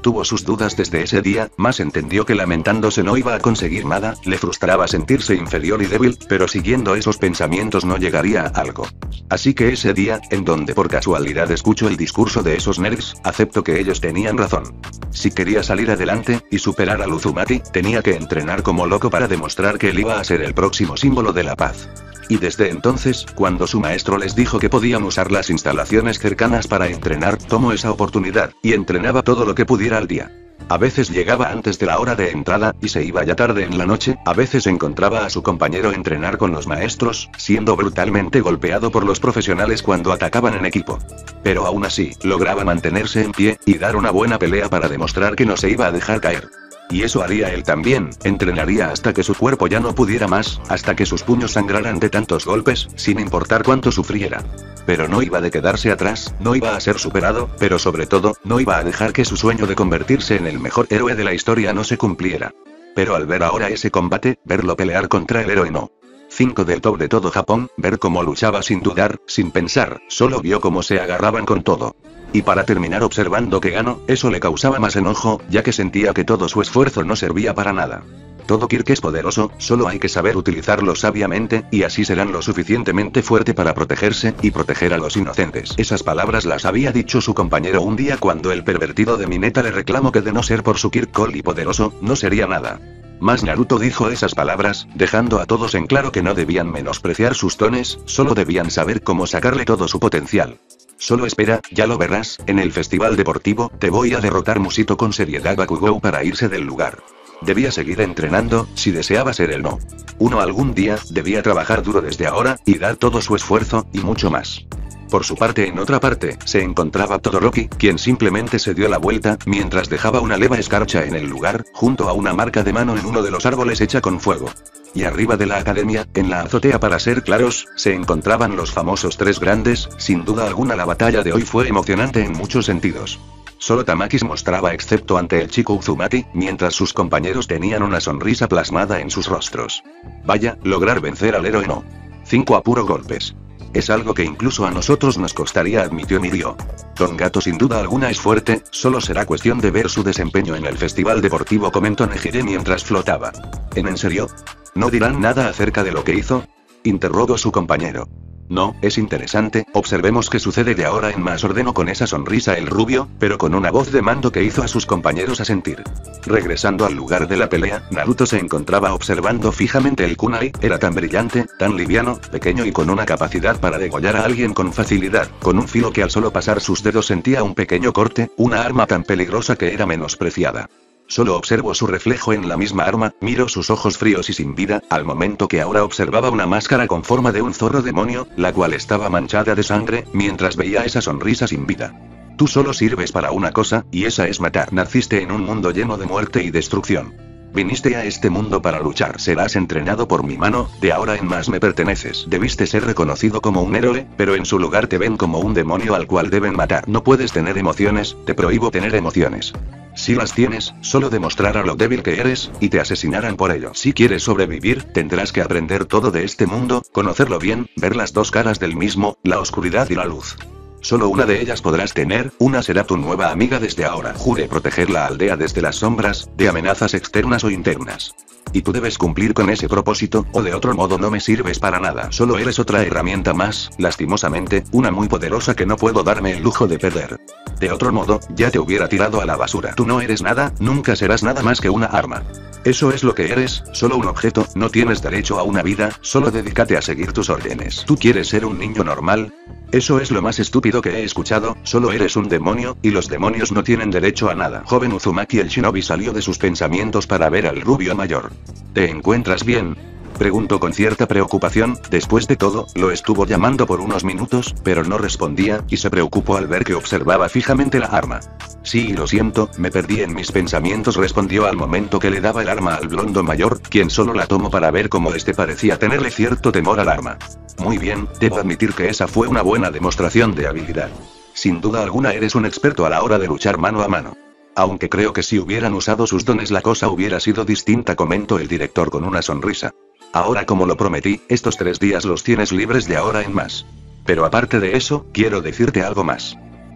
Tuvo sus dudas desde ese día, mas entendió que lamentándose no iba a conseguir nada, le frustraba sentirse inferior y débil, pero siguiendo esos pensamientos no llegaría a algo. Así que ese día, en donde por casualidad escucho el discurso de esos nerds, acepto que ellos tenían razón. Si quería salir adelante, y superar al Uzumati, tenía que entrenar como loco para demostrar que él iba a ser el próximo símbolo de la paz. Y desde entonces, cuando su maestro les dijo que podían usar las instalaciones cercanas para entrenar, tomó esa oportunidad, y entrenaba todo lo que pudiera al día. A veces llegaba antes de la hora de entrada, y se iba ya tarde en la noche, a veces encontraba a su compañero entrenar con los maestros, siendo brutalmente golpeado por los profesionales cuando atacaban en equipo. Pero aún así, lograba mantenerse en pie, y dar una buena pelea para demostrar que no se iba a dejar caer. Y eso haría él también, entrenaría hasta que su cuerpo ya no pudiera más, hasta que sus puños sangraran de tantos golpes, sin importar cuánto sufriera. Pero no iba de quedarse atrás, no iba a ser superado, pero sobre todo, no iba a dejar que su sueño de convertirse en el mejor héroe de la historia no se cumpliera. Pero al ver ahora ese combate, verlo pelear contra el héroe no. 5 del top de todo Japón, ver cómo luchaba sin dudar, sin pensar, solo vio cómo se agarraban con todo. Y para terminar observando que ganó, eso le causaba más enojo, ya que sentía que todo su esfuerzo no servía para nada. Todo Kirk es poderoso, solo hay que saber utilizarlo sabiamente, y así serán lo suficientemente fuerte para protegerse, y proteger a los inocentes. Esas palabras las había dicho su compañero un día cuando el pervertido de Mineta le reclamó que de no ser por su Kirk Cole y poderoso, no sería nada. Mas Naruto dijo esas palabras, dejando a todos en claro que no debían menospreciar sus dones, solo debían saber cómo sacarle todo su potencial. Solo espera, ya lo verás, en el festival deportivo, te voy a derrotar, musitó con seriedad Bakugou para irse del lugar. Debía seguir entrenando, si deseaba ser el no. Uno algún día, debía trabajar duro desde ahora, y dar todo su esfuerzo, y mucho más. Por su parte, en otra parte, se encontraba Todoroki, quien simplemente se dio la vuelta, mientras dejaba una leva escarcha en el lugar, junto a una marca de mano en uno de los árboles hecha con fuego. Y arriba de la academia, en la azotea para ser claros, se encontraban los famosos 3 grandes, sin duda alguna la batalla de hoy fue emocionante en muchos sentidos. Solo Tamaki se mostraba excepto ante el chico Uzumati, mientras sus compañeros tenían una sonrisa plasmada en sus rostros. Vaya, lograr vencer al héroe no. 5 a puro golpes. Es algo que incluso a nosotros nos costaría, admitió Mirio. Don Gato sin duda alguna es fuerte, solo será cuestión de ver su desempeño en el festival deportivo, comentó Nejire mientras flotaba. ¿En serio? ¿No dirán nada acerca de lo que hizo?, interrogó su compañero. No, es interesante, observemos qué sucede de ahora en más, ordenó con esa sonrisa el rubio, pero con una voz de mando que hizo a sus compañeros asentir. Regresando al lugar de la pelea, Naruto se encontraba observando fijamente el kunai, era tan brillante, tan liviano, pequeño y con una capacidad para degollar a alguien con facilidad, con un filo que al solo pasar sus dedos sentía un pequeño corte, una arma tan peligrosa que era menospreciada. Solo observo su reflejo en la misma arma, miro sus ojos fríos y sin vida, al momento que ahora observaba una máscara con forma de un zorro demonio, la cual estaba manchada de sangre, mientras veía esa sonrisa sin vida. Tú solo sirves para una cosa, y esa es matar. Naciste en un mundo lleno de muerte y destrucción. Viniste a este mundo para luchar. Serás entrenado por mi mano, de ahora en más me perteneces. Debiste ser reconocido como un héroe, pero en su lugar te ven como un demonio al cual deben matar. No puedes tener emociones, te prohíbo tener emociones. Si las tienes, solo demostrará lo débil que eres, y te asesinarán por ello. Si quieres sobrevivir, tendrás que aprender todo de este mundo, conocerlo bien, ver las dos caras del mismo, la oscuridad y la luz. Solo una de ellas podrás tener, una será tu nueva amiga desde ahora. Jure proteger la aldea desde las sombras, de amenazas externas o internas. Y tú debes cumplir con ese propósito, o de otro modo no me sirves para nada. Solo eres otra herramienta más, lastimosamente, una muy poderosa que no puedo darme el lujo de perder. De otro modo, ya te hubiera tirado a la basura. Tú no eres nada, nunca serás nada más que una arma. Eso es lo que eres, solo un objeto, no tienes derecho a una vida, solo dedícate a seguir tus órdenes. ¿Tú quieres ser un niño normal? Eso es lo más estúpido que he escuchado, solo eres un demonio, y los demonios no tienen derecho a nada. Joven Uzumaki el shinobi salió de sus pensamientos para ver al rubio mayor. ¿Te encuentras bien?, preguntó con cierta preocupación. Después de todo, lo estuvo llamando por unos minutos, pero no respondía, y se preocupó al ver que observaba fijamente la arma. Sí, lo siento, me perdí en mis pensamientos, respondió al momento que le daba el arma al blondo mayor, quien solo la tomó para ver cómo este parecía tenerle cierto temor al arma. Muy bien, debo admitir que esa fue una buena demostración de habilidad. Sin duda alguna eres un experto a la hora de luchar mano a mano. Aunque creo que si hubieran usado sus dones la cosa hubiera sido distinta, comentó el director con una sonrisa. Ahora, como lo prometí, estos 3 días los tienes libres de ahora en más. Pero aparte de eso, quiero decirte algo más.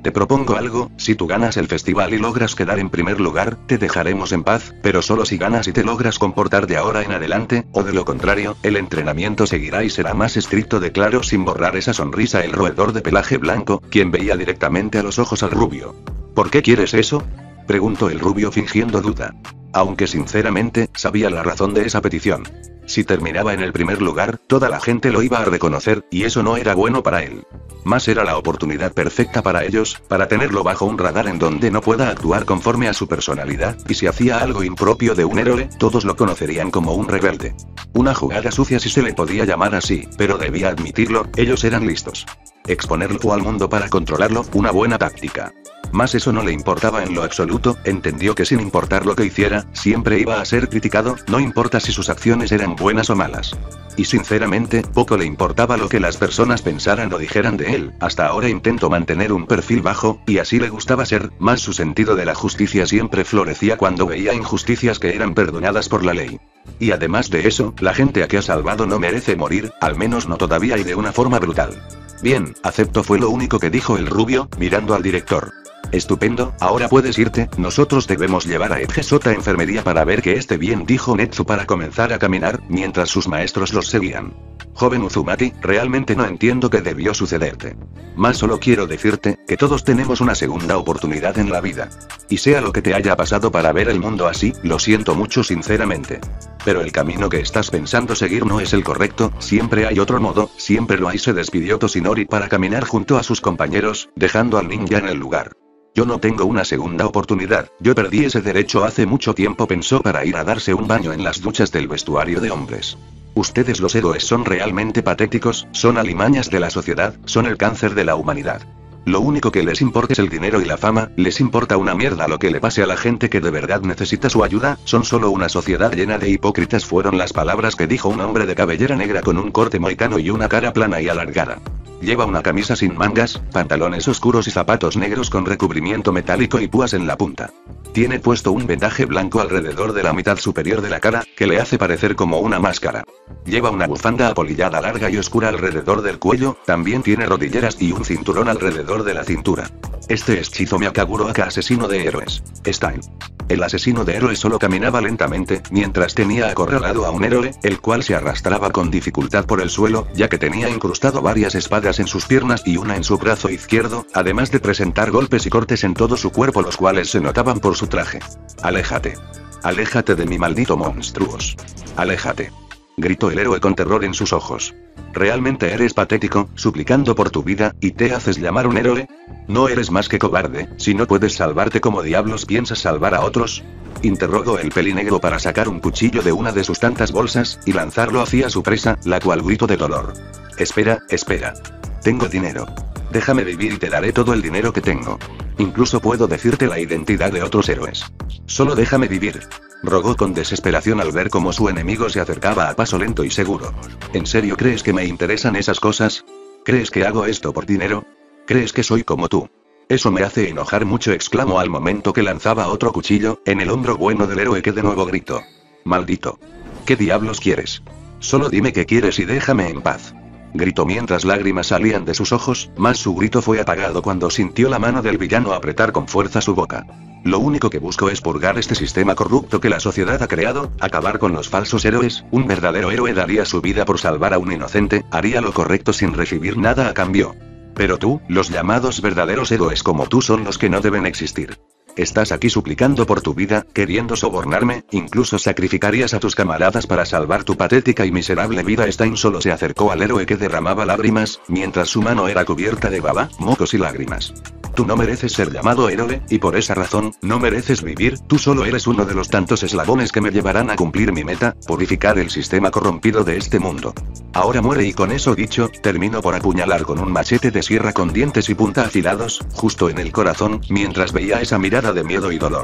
Te propongo algo, si tú ganas el festival y logras quedar en primer lugar, te dejaremos en paz, pero solo si ganas y te logras comportar de ahora en adelante, o de lo contrario, el entrenamiento seguirá y será más estricto, declaró sin borrar esa sonrisa el roedor de pelaje blanco, quien veía directamente a los ojos al rubio. ¿Por qué quieres eso?, preguntó el rubio fingiendo duda. Aunque sinceramente, sabía la razón de esa petición. Si terminaba en el primer lugar, toda la gente lo iba a reconocer, y eso no era bueno para él. Más era la oportunidad perfecta para ellos, para tenerlo bajo un radar en donde no pueda actuar conforme a su personalidad, y si hacía algo impropio de un héroe, todos lo conocerían como un rebelde. Una jugada sucia si se le podía llamar así, pero debía admitirlo, ellos eran listos. Exponerlo al mundo para controlarlo, una buena táctica. Más eso no le importaba en lo absoluto, entendió que sin importar lo que hiciera, siempre iba a ser criticado, no importa si sus acciones eran buenas o malas. Y sinceramente, poco le importaba lo que las personas pensaran o dijeran de él, hasta ahora intentó mantener un perfil bajo, y así le gustaba ser, más su sentido de la justicia siempre florecía cuando veía injusticias que eran perdonadas por la ley. Y además de eso, la gente a que ha salvado no merece morir, al menos no todavía y de una forma brutal. Bien, acepto, fue lo único que dijo el rubio, mirando al director. Estupendo, ahora puedes irte, nosotros debemos llevar a Edgesota a enfermería para ver que esté bien, dijo Netsu para comenzar a caminar, mientras sus maestros los seguían. Joven Uzumati, realmente no entiendo qué debió sucederte. Más solo quiero decirte, que todos tenemos una segunda oportunidad en la vida. Y sea lo que te haya pasado para ver el mundo así, lo siento mucho sinceramente. Pero el camino que estás pensando seguir no es el correcto, siempre hay otro modo, siempre lo hay, se despidió Toshinori para caminar junto a sus compañeros, dejando al ninja en el lugar. Yo no tengo una segunda oportunidad, yo perdí ese derecho hace mucho tiempo, pensó para ir a darse un baño en las duchas del vestuario de hombres. Ustedes los héroes son realmente patéticos, son alimañas de la sociedad, son el cáncer de la humanidad. Lo único que les importa es el dinero y la fama, les importa una mierda lo que le pase a la gente que de verdad necesita su ayuda, son solo una sociedad llena de hipócritas, fueron las palabras que dijo un hombre de cabellera negra con un corte mohicano y una cara plana y alargada. Lleva una camisa sin mangas, pantalones oscuros y zapatos negros con recubrimiento metálico y púas en la punta. Tiene puesto un vendaje blanco alrededor de la mitad superior de la cara, que le hace parecer como una máscara. Lleva una bufanda apolillada larga y oscura alrededor del cuello, también tiene rodilleras y un cinturón alrededor de la cintura. Este es Chizomi Akaguroaka, asesino de héroes. Stein. El asesino de héroes solo caminaba lentamente, mientras tenía acorralado a un héroe, el cual se arrastraba con dificultad por el suelo, ya que tenía incrustado varias espadas en sus piernas y una en su brazo izquierdo, además de presentar golpes y cortes en todo su cuerpo, los cuales se notaban por su traje. Aléjate. Aléjate de mi maldito monstruos. Aléjate. Gritó el héroe con terror en sus ojos. ¿Realmente eres patético, suplicando por tu vida, y te haces llamar un héroe? ¿No eres más que cobarde, si no puedes salvarte, como diablos piensas salvar a otros? Interrogó el pelinegro para sacar un cuchillo de una de sus tantas bolsas, y lanzarlo hacia su presa, la cual gritó de dolor. Espera, espera. Tengo dinero. Déjame vivir y te daré todo el dinero que tengo. Incluso puedo decirte la identidad de otros héroes. Solo déjame vivir. Rogó con desesperación al ver cómo su enemigo se acercaba a paso lento y seguro. ¿En serio crees que me interesan esas cosas? ¿Crees que hago esto por dinero? ¿Crees que soy como tú? Eso me hace enojar mucho, exclamó al momento que lanzaba otro cuchillo, en el hombro bueno del héroe, que de nuevo gritó. Maldito. ¿Qué diablos quieres? Solo dime qué quieres y déjame en paz. Gritó mientras lágrimas salían de sus ojos, mas su grito fue apagado cuando sintió la mano del villano apretar con fuerza su boca. Lo único que busco es purgar este sistema corrupto que la sociedad ha creado, acabar con los falsos héroes. Un verdadero héroe daría su vida por salvar a un inocente, haría lo correcto sin recibir nada a cambio. Pero tú, los llamados verdaderos héroes como tú son los que no deben existir. Estás aquí suplicando por tu vida, queriendo sobornarme, incluso sacrificarías a tus camaradas para salvar tu patética y miserable vida. Stein solo se acercó al héroe, que derramaba lágrimas, mientras su mano era cubierta de baba, mocos y lágrimas. Tú no mereces ser llamado héroe, y por esa razón, no mereces vivir, tú solo eres uno de los tantos eslabones que me llevarán a cumplir mi meta, purificar el sistema corrompido de este mundo. Ahora muere. Y con eso dicho, terminó por apuñalar con un machete de sierra con dientes y punta afilados, justo en el corazón, mientras veía esa mirada de miedo y dolor.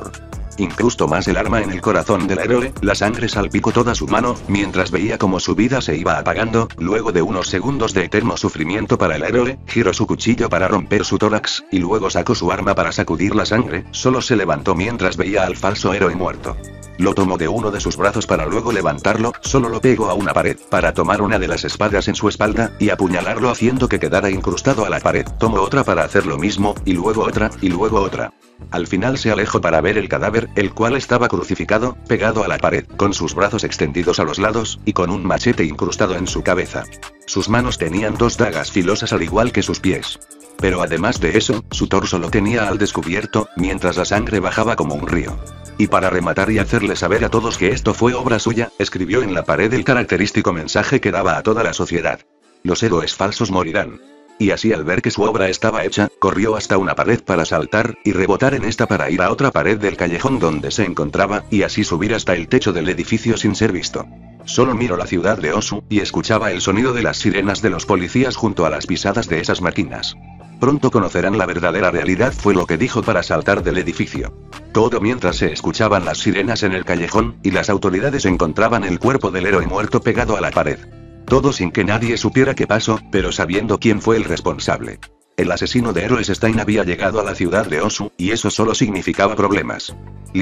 Incrustó más el arma en el corazón del héroe, la sangre salpicó toda su mano, mientras veía como su vida se iba apagando. Luego de unos segundos de eterno sufrimiento para el héroe, giró su cuchillo para romper su tórax, y luego sacó su arma para sacudir la sangre. Solo se levantó mientras veía al falso héroe muerto. Lo tomó de uno de sus brazos para luego levantarlo, solo lo pegó a una pared, para tomar una de las espadas en su espalda, y apuñalarlo haciendo que quedara incrustado a la pared. Tomó otra para hacer lo mismo, y luego otra, y luego otra. Al final se alejó para ver el cadáver, el cual estaba crucificado, pegado a la pared, con sus brazos extendidos a los lados, y con un machete incrustado en su cabeza. Sus manos tenían 2 dagas filosas al igual que sus pies. Pero además de eso, su torso lo tenía al descubierto, mientras la sangre bajaba como un río. Y para rematar y hacerle saber a todos que esto fue obra suya, escribió en la pared el característico mensaje que daba a toda la sociedad. Los héroes falsos morirán. Y así al ver que su obra estaba hecha, corrió hasta una pared para saltar, y rebotar en esta para ir a otra pared del callejón donde se encontraba, y así subir hasta el techo del edificio sin ser visto. Solo miró la ciudad de Osu, y escuchaba el sonido de las sirenas de los policías junto a las pisadas de esas máquinas. Pronto conocerán la verdadera realidad, fue lo que dijo para saltar del edificio. Todo mientras se escuchaban las sirenas en el callejón, y las autoridades encontraban el cuerpo del héroe muerto pegado a la pared. Todo sin que nadie supiera qué pasó, pero sabiendo quién fue el responsable. El asesino de héroes Stein había llegado a la ciudad de Osu, y eso solo significaba problemas.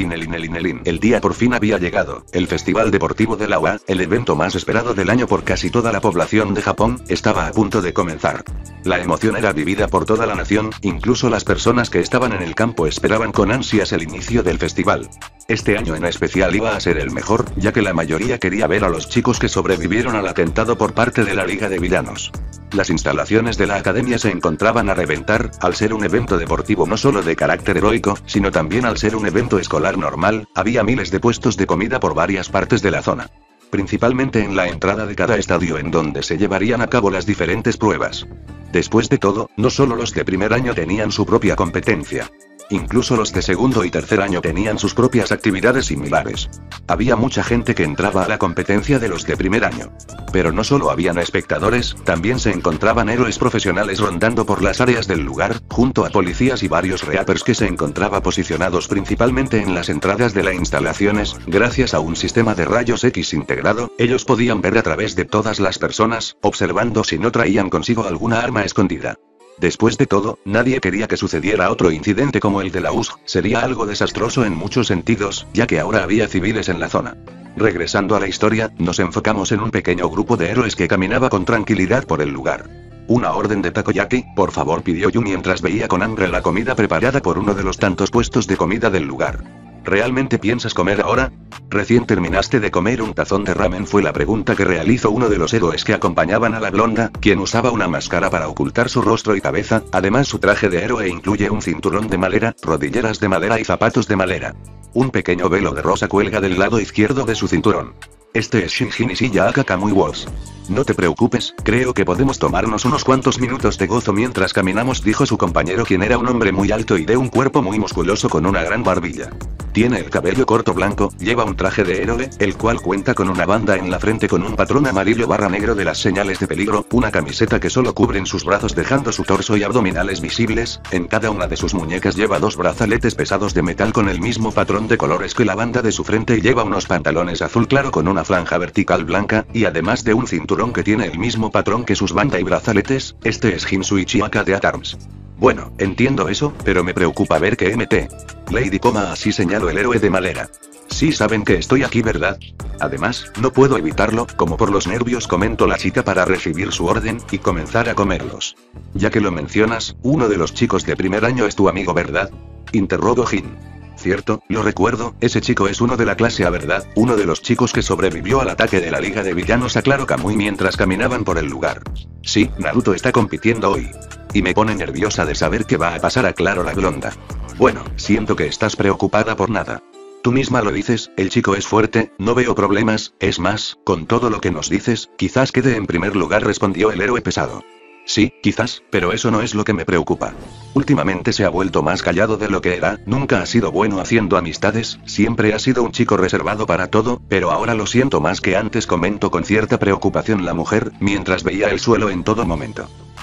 Lin. El día por fin había llegado. El Festival Deportivo de la UA, el evento más esperado del año por casi toda la población de Japón, estaba a punto de comenzar. La emoción era vivida por toda la nación, incluso las personas que estaban en el campo esperaban con ansias el inicio del festival. Este año en especial iba a ser el mejor, ya que la mayoría quería ver a los chicos que sobrevivieron al atentado por parte de la Liga de Villanos. Las instalaciones de la academia se encontraban a reventar, al ser un evento deportivo no solo de carácter heroico, sino también al ser un evento escolar normal. Había miles de puestos de comida por varias partes de la zona. Principalmente en la entrada de cada estadio en donde se llevarían a cabo las diferentes pruebas. Después de todo, no solo los de primer año tenían su propia competencia. Incluso los de segundo y tercer año tenían sus propias actividades similares. Había mucha gente que entraba a la competencia de los de primer año. Pero no solo habían espectadores, también se encontraban héroes profesionales rondando por las áreas del lugar, junto a policías y varios reapers que se encontraba posicionados principalmente en las entradas de las instalaciones. Gracias a un sistema de rayos X integrado, ellos podían ver a través de todas las personas, observando si no traían consigo alguna arma escondida. Después de todo, nadie quería que sucediera otro incidente como el de la USG, sería algo desastroso en muchos sentidos, ya que ahora había civiles en la zona. Regresando a la historia, nos enfocamos en un pequeño grupo de héroes que caminaba con tranquilidad por el lugar. Una orden de takoyaki, por favor, pidió Yu mientras veía con hambre la comida preparada por uno de los tantos puestos de comida del lugar. ¿Realmente piensas comer ahora? ¿Recién terminaste de comer un tazón de ramen? Fue la pregunta que realizó uno de los héroes que acompañaban a la blonda, quien usaba una máscara para ocultar su rostro y cabeza. Además, su traje de héroe incluye un cinturón de madera, rodilleras de madera y zapatos de madera. Un pequeño velo de rosa cuelga del lado izquierdo de su cinturón. Este es Shinji Nishiyaka Kamui Wars. No te preocupes, creo que podemos tomarnos unos cuantos minutos de gozo mientras caminamos, dijo su compañero, quien era un hombre muy alto y de un cuerpo muy musculoso con una gran barbilla. Tiene el cabello corto blanco, lleva un traje de héroe, el cual cuenta con una banda en la frente con un patrón amarillo/negro de las señales de peligro, una camiseta que solo cubren sus brazos dejando su torso y abdominales visibles. En cada una de sus muñecas lleva 2 brazaletes pesados de metal con el mismo patrón de colores que la banda de su frente y lleva unos pantalones azul claro con una franja vertical blanca, y además de un cinturón que tiene el mismo patrón que sus banda y brazaletes. Este es Hinsui Chiaka de Atarms. Bueno, entiendo eso, pero me preocupa ver que Mt. Lady, así señaló el héroe de madera. Sí saben que estoy aquí, ¿verdad? Además, no puedo evitarlo, como por los nervios, comentó la chica para recibir su orden, y comenzar a comerlos. Ya que lo mencionas, uno de los chicos de primer año es tu amigo, ¿verdad? Interrogó Jin. Cierto, lo recuerdo, ese chico es uno de la clase A, ¿verdad? Uno de los chicos que sobrevivió al ataque de la Liga de Villanos, aclaró Kamui mientras caminaban por el lugar. Sí, Naruto está compitiendo hoy. Y me pone nerviosa de saber qué va a pasar, aclaró la blonda. Bueno, siento que estás preocupada por nada. Tú misma lo dices, el chico es fuerte, no veo problemas, es más, con todo lo que nos dices, quizás quede en primer lugar, respondió el héroe pesado. Sí, quizás, pero eso no es lo que me preocupa. Últimamente se ha vuelto más callado de lo que era, nunca ha sido bueno haciendo amistades, siempre ha sido un chico reservado para todo, pero ahora lo siento más que antes, comentó con cierta preocupación la mujer, mientras veía el suelo en todo momento.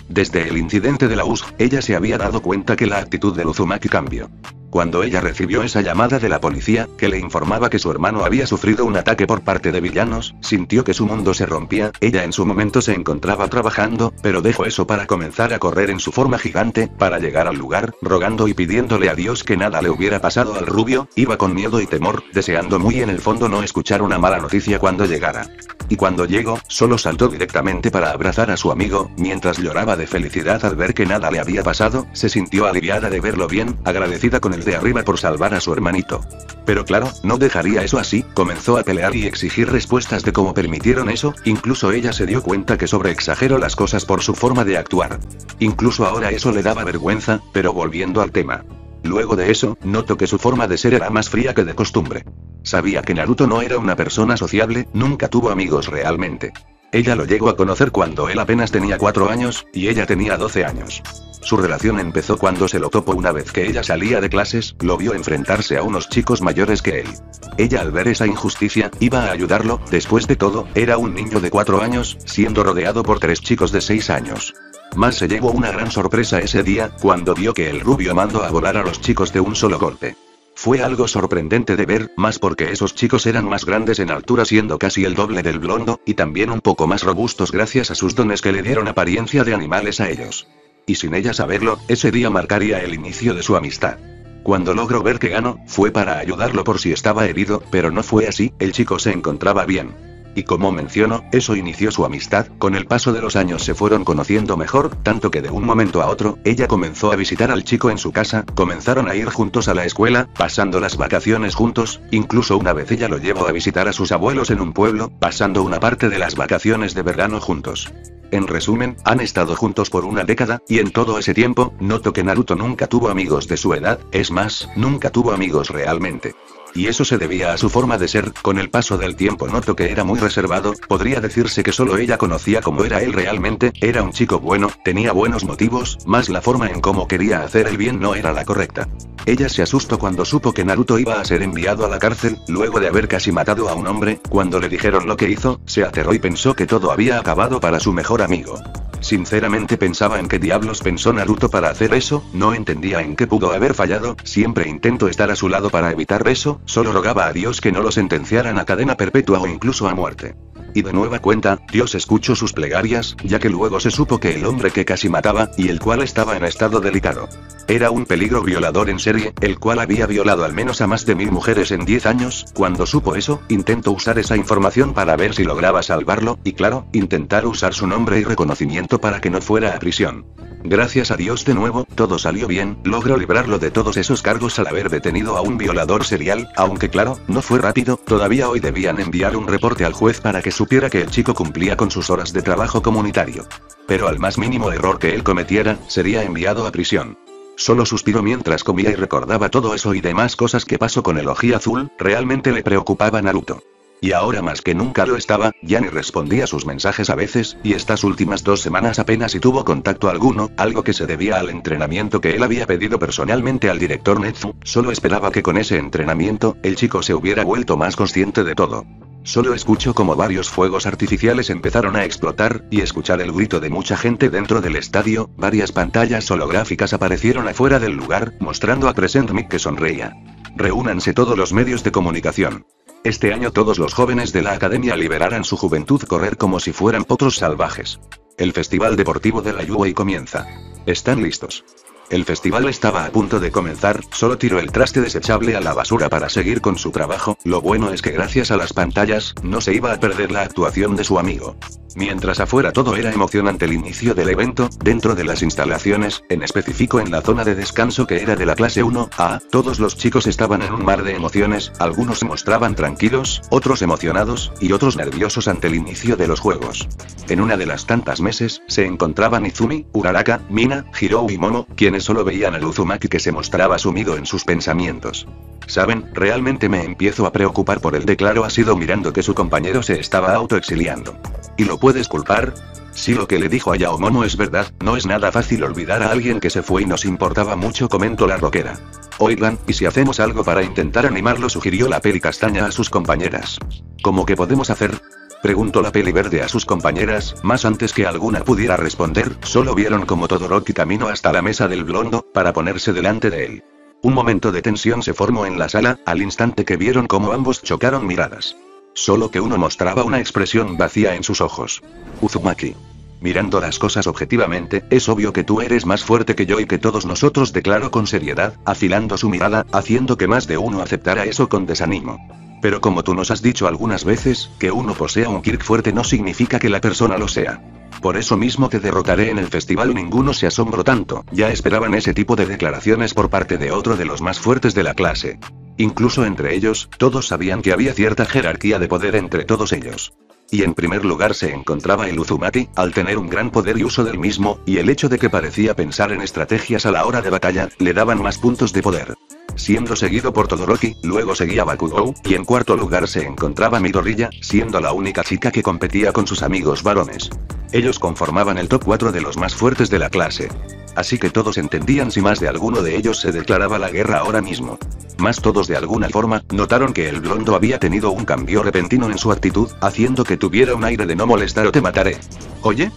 Desde el incidente de la USG, ella se había dado cuenta que la actitud de Uzumaki cambió. Cuando ella recibió esa llamada de la policía, que le informaba que su hermano había sufrido un ataque por parte de villanos, sintió que su mundo se rompía. Ella en su momento se encontraba trabajando, pero dejó eso para comenzar a correr en su forma gigante, para llegar al lugar, rogando y pidiéndole a Dios que nada le hubiera pasado al rubio. Iba con miedo y temor, deseando muy en el fondo no escuchar una mala noticia cuando llegara. Y cuando llegó, solo saltó directamente para abrazar a su amigo, mientras lloraba de felicidad al ver que nada le había pasado. Se sintió aliviada de verlo bien, agradecida con el de arriba por salvar a su hermanito. Pero claro, no dejaría eso así, comenzó a pelear y exigir respuestas de cómo permitieron eso. Incluso ella se dio cuenta que sobreexageró las cosas por su forma de actuar. Incluso ahora eso le daba vergüenza, pero volviendo al tema. Luego de eso, notó que su forma de ser era más fría que de costumbre. Sabía que Naruto no era una persona sociable, nunca tuvo amigos realmente. Ella lo llegó a conocer cuando él apenas tenía 4 años, y ella tenía 12 años. Su relación empezó cuando se lo topó una vez que ella salía de clases, lo vio enfrentarse a unos chicos mayores que él. Ella al ver esa injusticia, iba a ayudarlo. Después de todo, era un niño de 4 años, siendo rodeado por 3 chicos de 6 años. Más se llevó una gran sorpresa ese día, cuando vio que el rubio mandó a volar a los chicos de un solo golpe. Fue algo sorprendente de ver, más porque esos chicos eran más grandes en altura siendo casi el doble del blondo, y también un poco más robustos gracias a sus dones que le dieron apariencia de animales a ellos. Y sin ella saberlo, ese día marcaría el inicio de su amistad. Cuando logró ver que ganó, fue para ayudarlo por si estaba herido, pero no fue así, el chico se encontraba bien. Y como menciono, eso inició su amistad. Con el paso de los años se fueron conociendo mejor, tanto que de un momento a otro, ella comenzó a visitar al chico en su casa, comenzaron a ir juntos a la escuela, pasando las vacaciones juntos. Incluso una vez ella lo llevó a visitar a sus abuelos en un pueblo, pasando una parte de las vacaciones de verano juntos. En resumen, han estado juntos por una década, y en todo ese tiempo, noto que Naruto nunca tuvo amigos de su edad, es más, nunca tuvo amigos realmente. Y eso se debía a su forma de ser. Con el paso del tiempo noto que era muy reservado, podría decirse que solo ella conocía cómo era él realmente. Era un chico bueno, tenía buenos motivos, más la forma en cómo quería hacer el bien no era la correcta. Ella se asustó cuando supo que Naruto iba a ser enviado a la cárcel, luego de haber casi matado a un hombre. Cuando le dijeron lo que hizo, se aterró y pensó que todo había acabado para su mejor amigo. Sinceramente pensaba en qué diablos pensó Naruto para hacer eso, no entendía en qué pudo haber fallado. Siempre intento estar a su lado para evitar eso, solo rogaba a Dios que no lo sentenciaran a cadena perpetua o incluso a muerte. Y de nueva cuenta, Dios escuchó sus plegarias, ya que luego se supo que el hombre que casi mataba, y el cual estaba en estado delicado, era un peligro violador en serie, el cual había violado al menos a más de 1000 mujeres en 10 años. Cuando supo eso, intentó usar esa información para ver si lograba salvarlo, y claro, intentar usar su nombre y reconocimiento para que no fuera a prisión. Gracias a Dios de nuevo, todo salió bien, logró librarlo de todos esos cargos al haber detenido a un violador serial, aunque claro, no fue rápido, todavía hoy debían enviar un reporte al juez para que supiera que el chico cumplía con sus horas de trabajo comunitario. Pero al más mínimo error que él cometiera, sería enviado a prisión. Solo suspiró mientras comía y recordaba todo eso y demás cosas que pasó con el Oji Azul. Realmente le preocupaba Naruto. Y ahora más que nunca lo estaba, ya ni respondía sus mensajes a veces, y estas últimas 2 semanas apenas si tuvo contacto alguno, algo que se debía al entrenamiento que él había pedido personalmente al director Netsu. Solo esperaba que con ese entrenamiento, el chico se hubiera vuelto más consciente de todo. Solo escuchó como varios fuegos artificiales empezaron a explotar, y escuchar el grito de mucha gente dentro del estadio. Varias pantallas holográficas aparecieron afuera del lugar, mostrando a Crescent Mic que sonreía. Reúnanse todos los medios de comunicación. Este año todos los jóvenes de la academia liberarán su juventud, correr como si fueran potros salvajes. El festival deportivo de la UA comienza. ¿Están listos? El festival estaba a punto de comenzar, solo tiró el traste desechable a la basura para seguir con su trabajo. Lo bueno es que gracias a las pantallas, no se iba a perder la actuación de su amigo. Mientras afuera todo era emocionante el inicio del evento, dentro de las instalaciones, en específico en la zona de descanso que era de la clase 1A, todos los chicos estaban en un mar de emociones, algunos se mostraban tranquilos, otros emocionados, y otros nerviosos ante el inicio de los juegos. En una de las tantas mesas, se encontraban Izumi, Uraraka, Mina, Hirou y Momo, quienes solo veían al Uzumaki que se mostraba sumido en sus pensamientos. ¿Saben? Realmente me empiezo a preocupar por él, declaró ácido mirando que su compañero se estaba autoexiliando. ¿Y lo puedes culpar? Si lo que le dijo a Yaomomo es verdad, no es nada fácil olvidar a alguien que se fue y nos importaba mucho, comentó la rockera. Oigan, ¿y si hacemos algo para intentar animarlo?, sugirió la peli castaña a sus compañeras. ¿Cómo que podemos hacer?, preguntó la peli verde a sus compañeras, más antes que alguna pudiera responder, solo vieron como Todoroki caminó hasta la mesa del blondo, para ponerse delante de él. Un momento de tensión se formó en la sala, al instante que vieron cómo ambos chocaron miradas. Solo que uno mostraba una expresión vacía en sus ojos. Uzumaki. Mirando las cosas objetivamente, es obvio que tú eres más fuerte que yo y que todos nosotros, declaró con seriedad, afilando su mirada, haciendo que más de uno aceptara eso con desánimo. Pero como tú nos has dicho algunas veces, que uno posea un Kirk fuerte no significa que la persona lo sea. Por eso mismo te derrotaré en el festival. Ninguno se asombró tanto, ya esperaban ese tipo de declaraciones por parte de otro de los más fuertes de la clase. Incluso entre ellos, todos sabían que había cierta jerarquía de poder entre todos ellos. Y en primer lugar se encontraba el Uzumaki, al tener un gran poder y uso del mismo, y el hecho de que parecía pensar en estrategias a la hora de batalla, le daban más puntos de poder. Siendo seguido por Todoroki, luego seguía Bakugou, y en cuarto lugar se encontraba Midoriya, siendo la única chica que competía con sus amigos varones. Ellos conformaban el top 4 de los más fuertes de la clase. Así que todos entendían si más de alguno de ellos se declaraba la guerra ahora mismo. Más todos de alguna forma, notaron que el blondo había tenido un cambio repentino en su actitud, haciendo que tuviera un aire de no molestar o te mataré. Oye.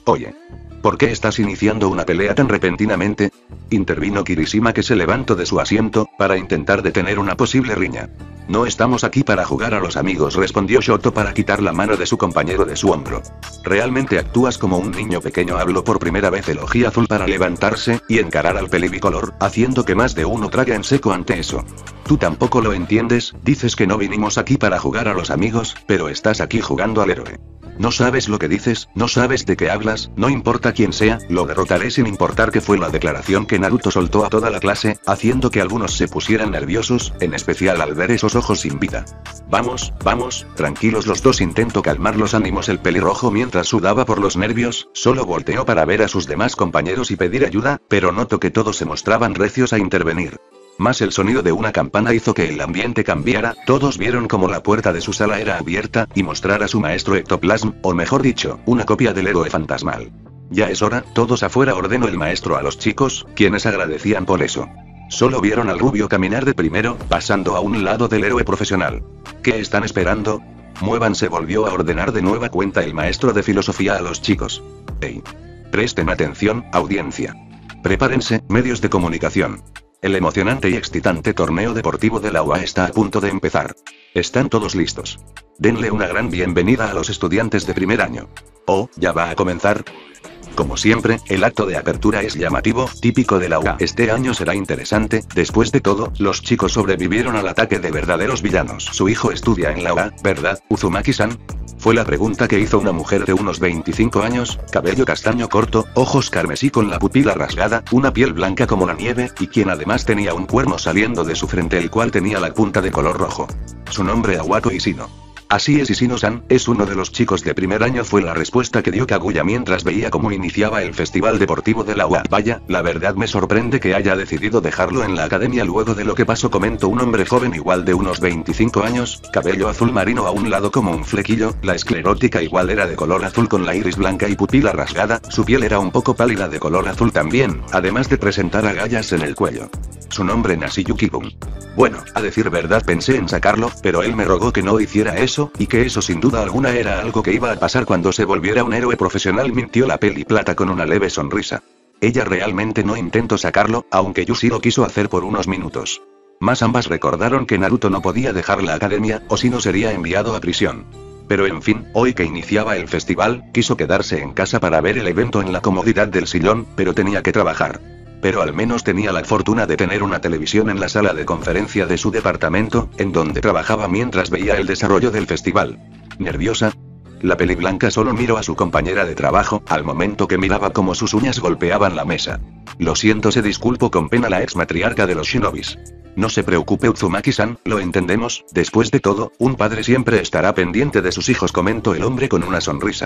¿Por qué estás iniciando una pelea tan repentinamente?, intervino Kirishima, que se levantó de su asiento, para intentar detener una posible riña. No estamos aquí para jugar a los amigos, respondió Shoto para quitar la mano de su compañero de su hombro. Realmente actúas como un niño pequeño, habló por primera vez el Oji Azul para levantarse y encarar al peli bicolor, haciendo que más de uno trague en seco ante eso. Tú tampoco lo entiendes, dices que no vinimos aquí para jugar a los amigos, pero estás aquí jugando al héroe. No sabes lo que dices, no sabes de qué hablas, no importa quién sea, lo derrotaré sin importar qué, fue la declaración que Naruto soltó a toda la clase, haciendo que algunos se pusieran nerviosos, en especial al ver esos ojos sin vida. Vamos, tranquilos los dos, intentó calmar los ánimos el pelirrojo mientras sudaba por los nervios, solo volteó para ver a sus demás compañeros y pedir ayuda, pero notó que todos se mostraban recios a intervenir. Más el sonido de una campana hizo que el ambiente cambiara, todos vieron como la puerta de su sala era abierta, y mostrar a su maestro Ectoplasm, o mejor dicho, una copia del héroe fantasmal. Ya es hora, todos afuera, ordenó el maestro a los chicos, quienes agradecían por eso. Solo vieron al rubio caminar de primero, pasando a un lado del héroe profesional. ¿Qué están esperando? Muévanse, volvió a ordenar de nueva cuenta el maestro de filosofía a los chicos. Hey. Presten atención, audiencia. Prepárense, medios de comunicación. El emocionante y excitante torneo deportivo de la UA está a punto de empezar. ¿Están todos listos? Denle una gran bienvenida a los estudiantes de primer año. Oh, ¿ya va a comenzar? Como siempre, el acto de apertura es llamativo, típico de la UA. Este año será interesante, después de todo, los chicos sobrevivieron al ataque de verdaderos villanos. Su hijo estudia en la UA, ¿verdad, Uzumaki-san? Fue la pregunta que hizo una mujer de unos 25 años, cabello castaño corto, ojos carmesí con la pupila rasgada, una piel blanca como la nieve, y quien además tenía un cuerno saliendo de su frente, el cual tenía la punta de color rojo. Su nombre Awako Ishino. Así es, Ishino-san, es uno de los chicos de primer año, fue la respuesta que dio Kaguya mientras veía cómo iniciaba el festival deportivo de la UA. Vaya, la verdad me sorprende que haya decidido dejarlo en la academia luego de lo que pasó, comentó un hombre joven igual de unos 25 años, cabello azul marino a un lado como un flequillo, la esclerótica igual era de color azul con la iris blanca y pupila rasgada, su piel era un poco pálida de color azul también, además de presentar agallas en el cuello. Su nombre Nasiyuki-kun. Bueno, a decir verdad pensé en sacarlo, pero él me rogó que no hiciera eso, y que eso sin duda alguna era algo que iba a pasar cuando se volviera un héroe profesional, mintió la peli plata con una leve sonrisa. Ella realmente no intentó sacarlo, aunque Yushi lo quiso hacer por unos minutos. Más ambas recordaron que Naruto no podía dejar la academia, o si no sería enviado a prisión. Pero en fin, hoy que iniciaba el festival, quiso quedarse en casa para ver el evento en la comodidad del sillón, pero tenía que trabajar. Pero al menos tenía la fortuna de tener una televisión en la sala de conferencia de su departamento, en donde trabajaba mientras veía el desarrollo del festival. ¿Nerviosa? La peli blanca solo miró a su compañera de trabajo, al momento que miraba cómo sus uñas golpeaban la mesa. Lo siento, se disculpó con pena la ex matriarca de los shinobis. No se preocupe Uzumaki-san, lo entendemos, después de todo, un padre siempre estará pendiente de sus hijos, comentó el hombre con una sonrisa.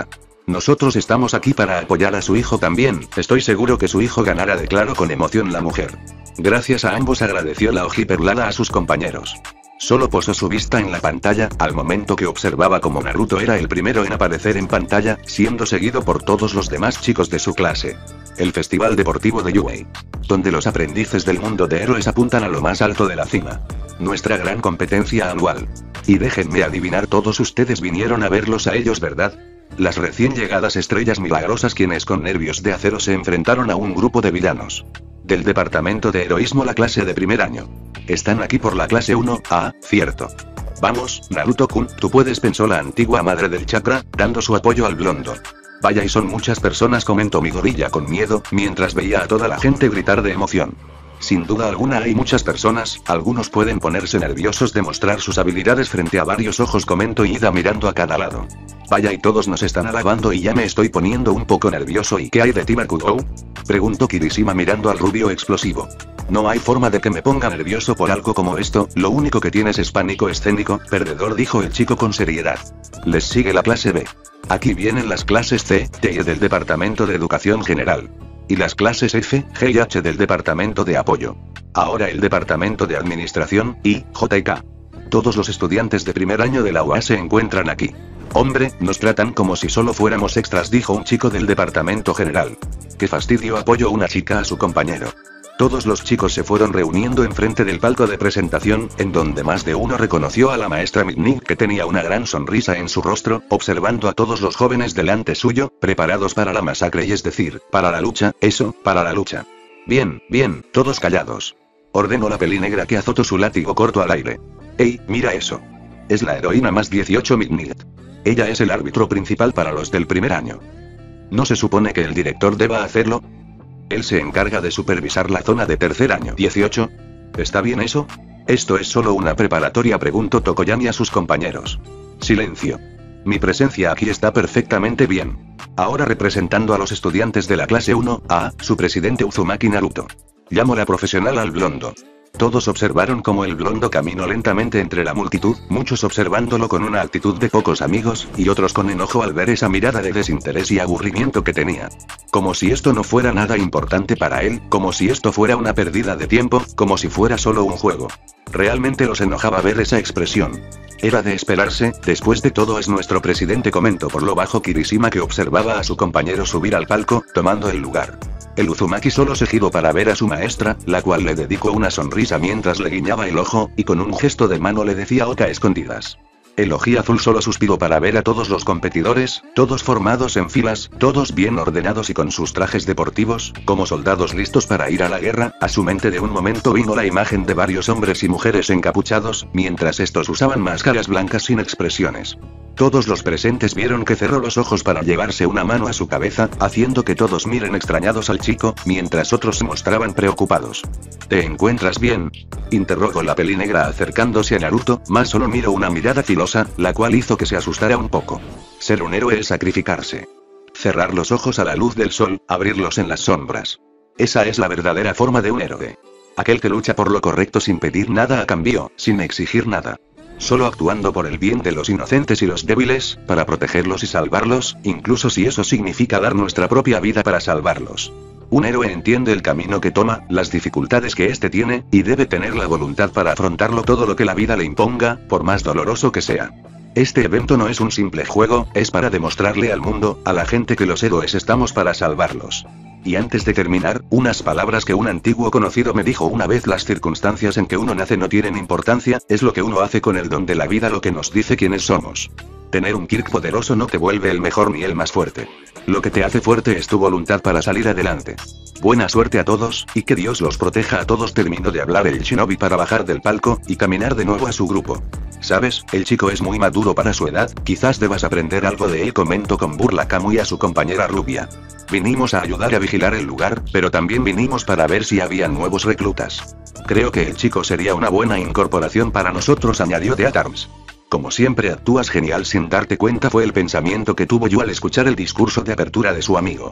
Nosotros estamos aquí para apoyar a su hijo también, estoy seguro que su hijo ganará, declaró con emoción la mujer. Gracias a ambos, agradeció la Ojiperlada a sus compañeros. Solo posó su vista en la pantalla, al momento que observaba como Naruto era el primero en aparecer en pantalla, siendo seguido por todos los demás chicos de su clase. El Festival Deportivo de UA, donde los aprendices del mundo de héroes apuntan a lo más alto de la cima. Nuestra gran competencia anual. Y déjenme adivinar, todos ustedes vinieron a verlos a ellos, ¿verdad? Las recién llegadas estrellas milagrosas, quienes con nervios de acero se enfrentaron a un grupo de villanos. Del departamento de heroísmo, la clase de primer año. Están aquí por la clase 1A, cierto. Vamos, Naruto-kun, tú puedes, pensó la antigua madre del chakra, dando su apoyo al blondo. Vaya, y son muchas personas, comentó mi gorilla con miedo, mientras veía a toda la gente gritar de emoción. Sin duda alguna hay muchas personas, algunos pueden ponerse nerviosos de mostrar sus habilidades frente a varios ojos, comentó Ida mirando a cada lado. Vaya, y todos nos están alabando y ya me estoy poniendo un poco nervioso. ¿Y qué hay de ti, Makuto?, preguntó Kirishima mirando al rubio explosivo. No hay forma de que me ponga nervioso por algo como esto, lo único que tienes es pánico escénico, perdedor, dijo el chico con seriedad. Les sigue la clase B. Aquí vienen las clases C, D y del Departamento de Educación General. Y las clases F, G y H del Departamento de Apoyo. Ahora el Departamento de Administración, I, J y K. Todos los estudiantes de primer año de la UA se encuentran aquí. Hombre, nos tratan como si solo fuéramos extras, dijo un chico del Departamento General. Qué fastidio, apoyó una chica a su compañero. Todos los chicos se fueron reuniendo enfrente del palco de presentación, en donde más de uno reconoció a la maestra Midnight, que tenía una gran sonrisa en su rostro, observando a todos los jóvenes delante suyo, preparados para la masacre, y es decir, para la lucha, eso, para la lucha. Bien, bien, todos callados. Ordenó la pelinegra, que azotó su látigo corto al aire. ¡Ey, mira eso! Es la heroína más 18 Midnight. Ella es el árbitro principal para los del primer año. ¿No se supone que el director deba hacerlo? Él se encarga de supervisar la zona de tercer año. 18. ¿Está bien eso? Esto es solo una preparatoria, preguntó Tokoyami a sus compañeros. Silencio. Mi presencia aquí está perfectamente bien. Ahora, representando a los estudiantes de la clase 1A, su presidente Uzumaki Naruto. Llamo la profesional al blondo. Todos observaron cómo el blondo caminó lentamente entre la multitud, muchos observándolo con una actitud de pocos amigos, y otros con enojo al ver esa mirada de desinterés y aburrimiento que tenía. Como si esto no fuera nada importante para él, como si esto fuera una pérdida de tiempo, como si fuera solo un juego. Realmente los enojaba ver esa expresión. Era de esperarse, después de todo es nuestro presidente, comentó por lo bajo Kirishima, que observaba a su compañero subir al palco, tomando el lugar. El Uzumaki solo se giró para ver a su maestra, la cual le dedicó una sonrisa mientras le guiñaba el ojo, y con un gesto de mano le decía Oka escondidas. El ojí azul solo suspiró para ver a todos los competidores, todos formados en filas, todos bien ordenados y con sus trajes deportivos, como soldados listos para ir a la guerra. A su mente de un momento vino la imagen de varios hombres y mujeres encapuchados, mientras estos usaban máscaras blancas sin expresiones. Todos los presentes vieron que cerró los ojos para llevarse una mano a su cabeza, haciendo que todos miren extrañados al chico, mientras otros se mostraban preocupados. ¿Te encuentras bien?, interrogó la pelinegra acercándose a Naruto, mas solo miró una mirada filosa, la cual hizo que se asustara un poco. Ser un héroe es sacrificarse. Cerrar los ojos a la luz del sol, abrirlos en las sombras. Esa es la verdadera forma de un héroe. Aquel que lucha por lo correcto sin pedir nada a cambio, sin exigir nada. Solo actuando por el bien de los inocentes y los débiles, para protegerlos y salvarlos, incluso si eso significa dar nuestra propia vida para salvarlos. Un héroe entiende el camino que toma, las dificultades que éste tiene, y debe tener la voluntad para afrontarlo todo lo que la vida le imponga, por más doloroso que sea. Este evento no es un simple juego, es para demostrarle al mundo, a la gente, que los héroes estamos para salvarlos. Y antes de terminar, unas palabras que un antiguo conocido me dijo una vez: las circunstancias en que uno nace no tienen importancia, es lo que uno hace con el don de la vida lo que nos dice quiénes somos. Tener un Kirk poderoso no te vuelve el mejor ni el más fuerte. Lo que te hace fuerte es tu voluntad para salir adelante. Buena suerte a todos, y que Dios los proteja a todos. Terminó de hablar el shinobi para bajar del palco, y caminar de nuevo a su grupo. ¿Sabes? El chico es muy maduro para su edad, quizás debas aprender algo de él, comentó con burla Kamui a su compañera rubia. Vinimos a ayudar a vigilar el lugar, pero también vinimos para ver si había nuevos reclutas. Creo que el chico sería una buena incorporación para nosotros, añadió The Atarms. Como siempre actúas genial sin darte cuenta, fue el pensamiento que tuvo Yu al escuchar el discurso de apertura de su amigo.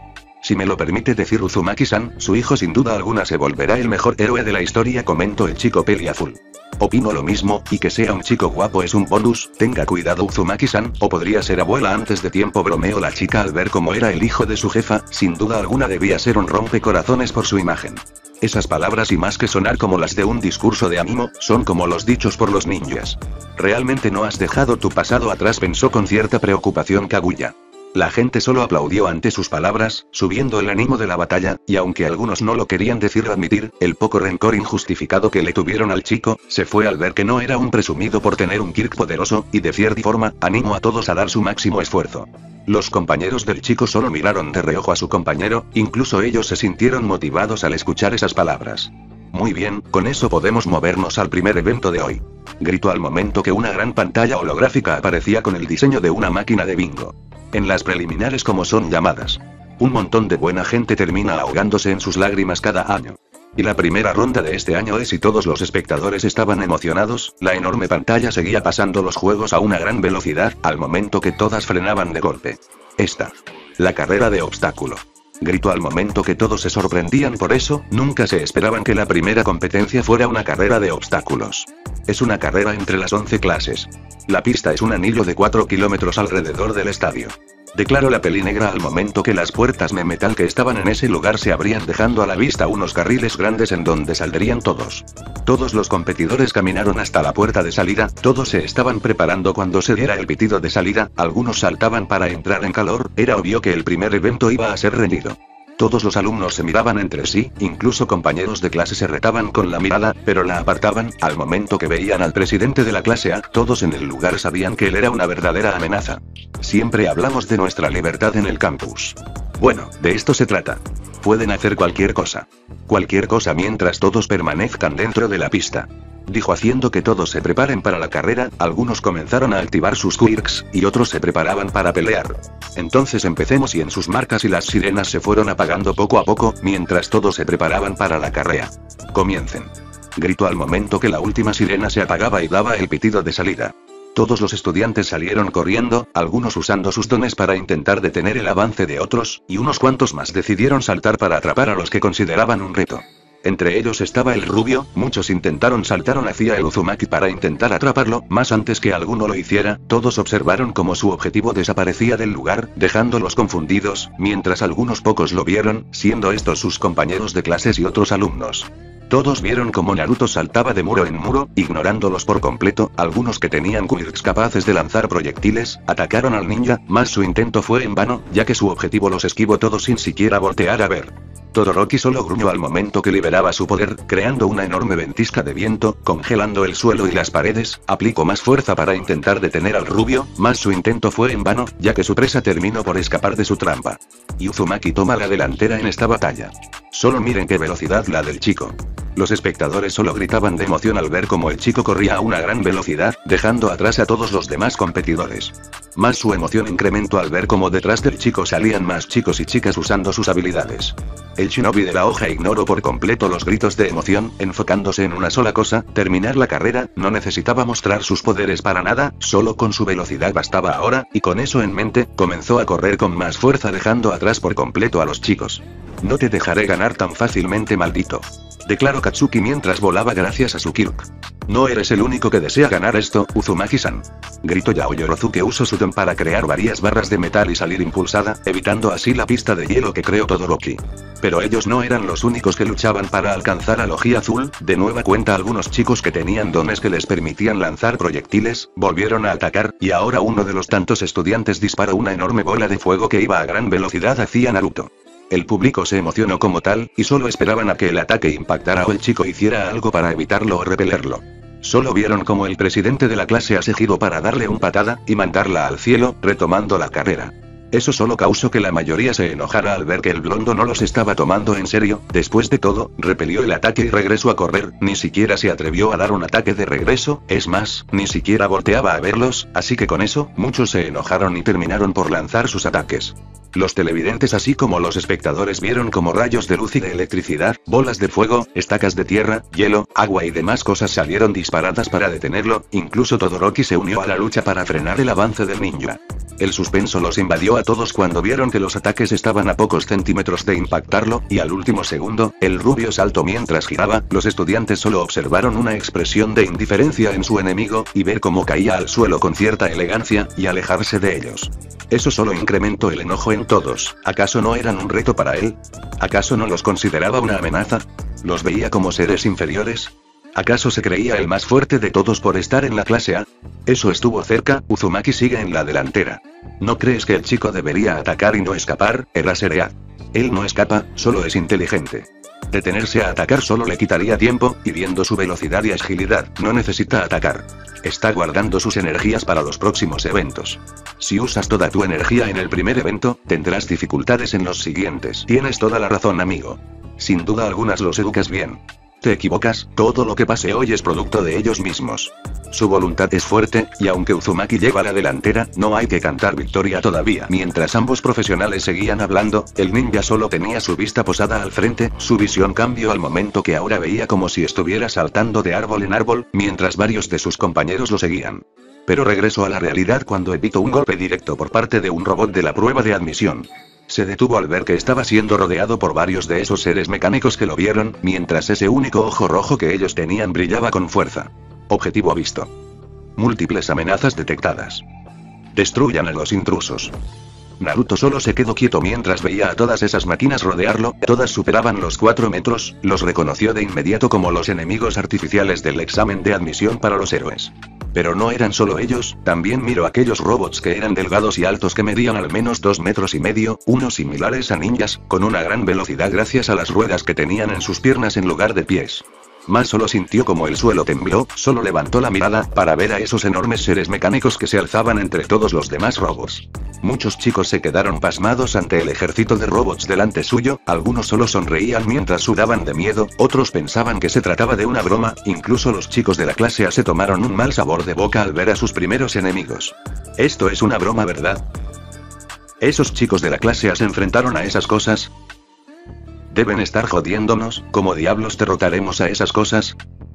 Si me lo permite decir Uzumaki-san, su hijo sin duda alguna se volverá el mejor héroe de la historia, comentó el chico peli azul. Opino lo mismo, y que sea un chico guapo es un bonus, tenga cuidado Uzumaki-san, o podría ser abuela antes de tiempo, bromeó la chica al ver cómo era el hijo de su jefa, sin duda alguna debía ser un rompecorazones por su imagen. Esas palabras y más que sonar como las de un discurso de ánimo, son como los dichos por los ninjas. Realmente no has dejado tu pasado atrás, pensó con cierta preocupación Kaguya. La gente solo aplaudió ante sus palabras, subiendo el ánimo de la batalla, y aunque algunos no lo querían decir o admitir, el poco rencor injustificado que le tuvieron al chico, se fue al ver que no era un presumido por tener un Kirk poderoso, y de cierta forma, animó a todos a dar su máximo esfuerzo. Los compañeros del chico solo miraron de reojo a su compañero, incluso ellos se sintieron motivados al escuchar esas palabras. Muy bien, con eso podemos movernos al primer evento de hoy. Gritó al momento que una gran pantalla holográfica aparecía con el diseño de una máquina de bingo. En las preliminares, como son llamadas. Un montón de buena gente termina ahogándose en sus lágrimas cada año. Y la primera ronda de este año es, y todos los espectadores estaban emocionados, la enorme pantalla seguía pasando los juegos a una gran velocidad, al momento que todas frenaban de golpe. La carrera de obstáculo. Gritó al momento que todos se sorprendían por eso, nunca se esperaban que la primera competencia fuera una carrera de obstáculos. Es una carrera entre las 11 clases. La pista es un anillo de 4 kilómetros alrededor del estadio. Declaró la peli negra al momento que las puertas de metal que estaban en ese lugar se abrían, dejando a la vista unos carriles grandes en donde saldrían todos. Todos los competidores caminaron hasta la puerta de salida, todos se estaban preparando cuando se diera el pitido de salida, algunos saltaban para entrar en calor, era obvio que el primer evento iba a ser reñido. Todos los alumnos se miraban entre sí, incluso compañeros de clase se retaban con la mirada, pero la apartaban, al momento que veían al presidente de la clase A, todos en el lugar sabían que él era una verdadera amenaza. Siempre hablamos de nuestra libertad en el campus. Bueno, de esto se trata. Pueden hacer cualquier cosa. Cualquier cosa mientras todos permanezcan dentro de la pista. Dijo haciendo que todos se preparen para la carrera, algunos comenzaron a activar sus quirks, y otros se preparaban para pelear. Entonces empecemos, y en sus marcas y las sirenas se fueron apagando poco a poco, mientras todos se preparaban para la carrera. Comiencen. Gritó al momento que la última sirena se apagaba y daba el pitido de salida. Todos los estudiantes salieron corriendo, algunos usando sus dones para intentar detener el avance de otros, y unos cuantos más decidieron saltar para atrapar a los que consideraban un reto. Entre ellos estaba el rubio, muchos intentaron saltar hacia el Uzumaki para intentar atraparlo, más antes que alguno lo hiciera, todos observaron cómo su objetivo desaparecía del lugar, dejándolos confundidos, mientras algunos pocos lo vieron, siendo estos sus compañeros de clases y otros alumnos. Todos vieron cómo Naruto saltaba de muro en muro, ignorándolos por completo, algunos que tenían quirks capaces de lanzar proyectiles, atacaron al ninja, mas su intento fue en vano, ya que su objetivo los esquivó todos sin siquiera voltear a ver. Todoroki solo gruñó al momento que liberaba su poder, creando una enorme ventisca de viento, congelando el suelo y las paredes, aplicó más fuerza para intentar detener al rubio, mas su intento fue en vano, ya que su presa terminó por escapar de su trampa. Y Uzumaki toma la delantera en esta batalla. Solo miren qué velocidad la del chico. Los espectadores solo gritaban de emoción al ver cómo el chico corría a una gran velocidad, dejando atrás a todos los demás competidores. Más su emoción incrementó al ver cómo detrás del chico salían más chicos y chicas usando sus habilidades. El shinobi de la hoja ignoró por completo los gritos de emoción, enfocándose en una sola cosa, terminar la carrera, no necesitaba mostrar sus poderes para nada, solo con su velocidad bastaba ahora, y con eso en mente, comenzó a correr con más fuerza dejando atrás por completo a los chicos. No te dejaré ganar tan fácilmente, maldito. Declaró Katsuki mientras volaba gracias a su Kirk. No eres el único que desea ganar esto, Uzumaki-san. Gritó Yao Yorozu, que usó su don para crear varias barras de metal y salir impulsada, evitando así la pista de hielo que creó Todoroki. Pero ellos no eran los únicos que luchaban para alcanzar a Logia Azul, de nueva cuenta algunos chicos que tenían dones que les permitían lanzar proyectiles, volvieron a atacar, y ahora uno de los tantos estudiantes disparó una enorme bola de fuego que iba a gran velocidad hacia Naruto. El público se emocionó como tal, y solo esperaban a que el ataque impactara o el chico hiciera algo para evitarlo o repelerlo. Solo vieron como el presidente de la clase se giró para darle una patada, y mandarla al cielo, retomando la carrera. Eso solo causó que la mayoría se enojara al ver que el blondo no los estaba tomando en serio, después de todo, repelió el ataque y regresó a correr, ni siquiera se atrevió a dar un ataque de regreso, es más, ni siquiera volteaba a verlos, así que con eso, muchos se enojaron y terminaron por lanzar sus ataques. Los televidentes así como los espectadores vieron como rayos de luz y de electricidad, bolas de fuego, estacas de tierra, hielo, agua y demás cosas salieron disparadas para detenerlo, incluso Todoroki se unió a la lucha para frenar el avance del ninja. El suspenso los invadió a todos cuando vieron que los ataques estaban a pocos centímetros de impactarlo, y al último segundo, el rubio saltó mientras giraba. Los estudiantes solo observaron una expresión de indiferencia en su enemigo, y ver cómo caía al suelo con cierta elegancia, y alejarse de ellos. Eso solo incrementó el enojo en todos. ¿Acaso no eran un reto para él? ¿Acaso no los consideraba una amenaza? ¿Los veía como seres inferiores? ¿Acaso se creía el más fuerte de todos por estar en la clase A? Eso estuvo cerca. Uzumaki sigue en la delantera. ¿No crees que el chico debería atacar y no escapar, Eraserea? Él no escapa, solo es inteligente. Detenerse a atacar solo le quitaría tiempo, y viendo su velocidad y agilidad, no necesita atacar. Está guardando sus energías para los próximos eventos. Si usas toda tu energía en el primer evento, tendrás dificultades en los siguientes. Tienes toda la razón, amigo. Sin duda algunas los educas bien. Te equivocas, todo lo que pase hoy es producto de ellos mismos. Su voluntad es fuerte, y aunque Uzumaki lleva la delantera, no hay que cantar victoria todavía. Mientras ambos profesionales seguían hablando, el ninja solo tenía su vista posada al frente. Su visión cambió al momento que ahora veía como si estuviera saltando de árbol en árbol, mientras varios de sus compañeros lo seguían. Pero regresó a la realidad cuando evitó un golpe directo por parte de un robot de la prueba de admisión. Se detuvo al ver que estaba siendo rodeado por varios de esos seres mecánicos que lo vieron, mientras ese único ojo rojo que ellos tenían brillaba con fuerza. Objetivo visto. Múltiples amenazas detectadas. Destruyan a los intrusos. Naruto solo se quedó quieto mientras veía a todas esas máquinas rodearlo. Todas superaban los 4 metros, los reconoció de inmediato como los enemigos artificiales del examen de admisión para los héroes. Pero no eran solo ellos, también miró aquellos robots que eran delgados y altos que medían al menos 2,5 metros, unos similares a ninjas, con una gran velocidad gracias a las ruedas que tenían en sus piernas en lugar de pies. Más solo sintió como el suelo tembló, solo levantó la mirada, para ver a esos enormes seres mecánicos que se alzaban entre todos los demás robots. Muchos chicos se quedaron pasmados ante el ejército de robots delante suyo, algunos solo sonreían mientras sudaban de miedo, otros pensaban que se trataba de una broma, incluso los chicos de la clase A se tomaron un mal sabor de boca al ver a sus primeros enemigos. Esto es una broma, ¿verdad? ¿Esos chicos de la clase A se enfrentaron a esas cosas? Deben estar jodiéndonos. ¿Cómo diablos derrotaremos a esas cosas?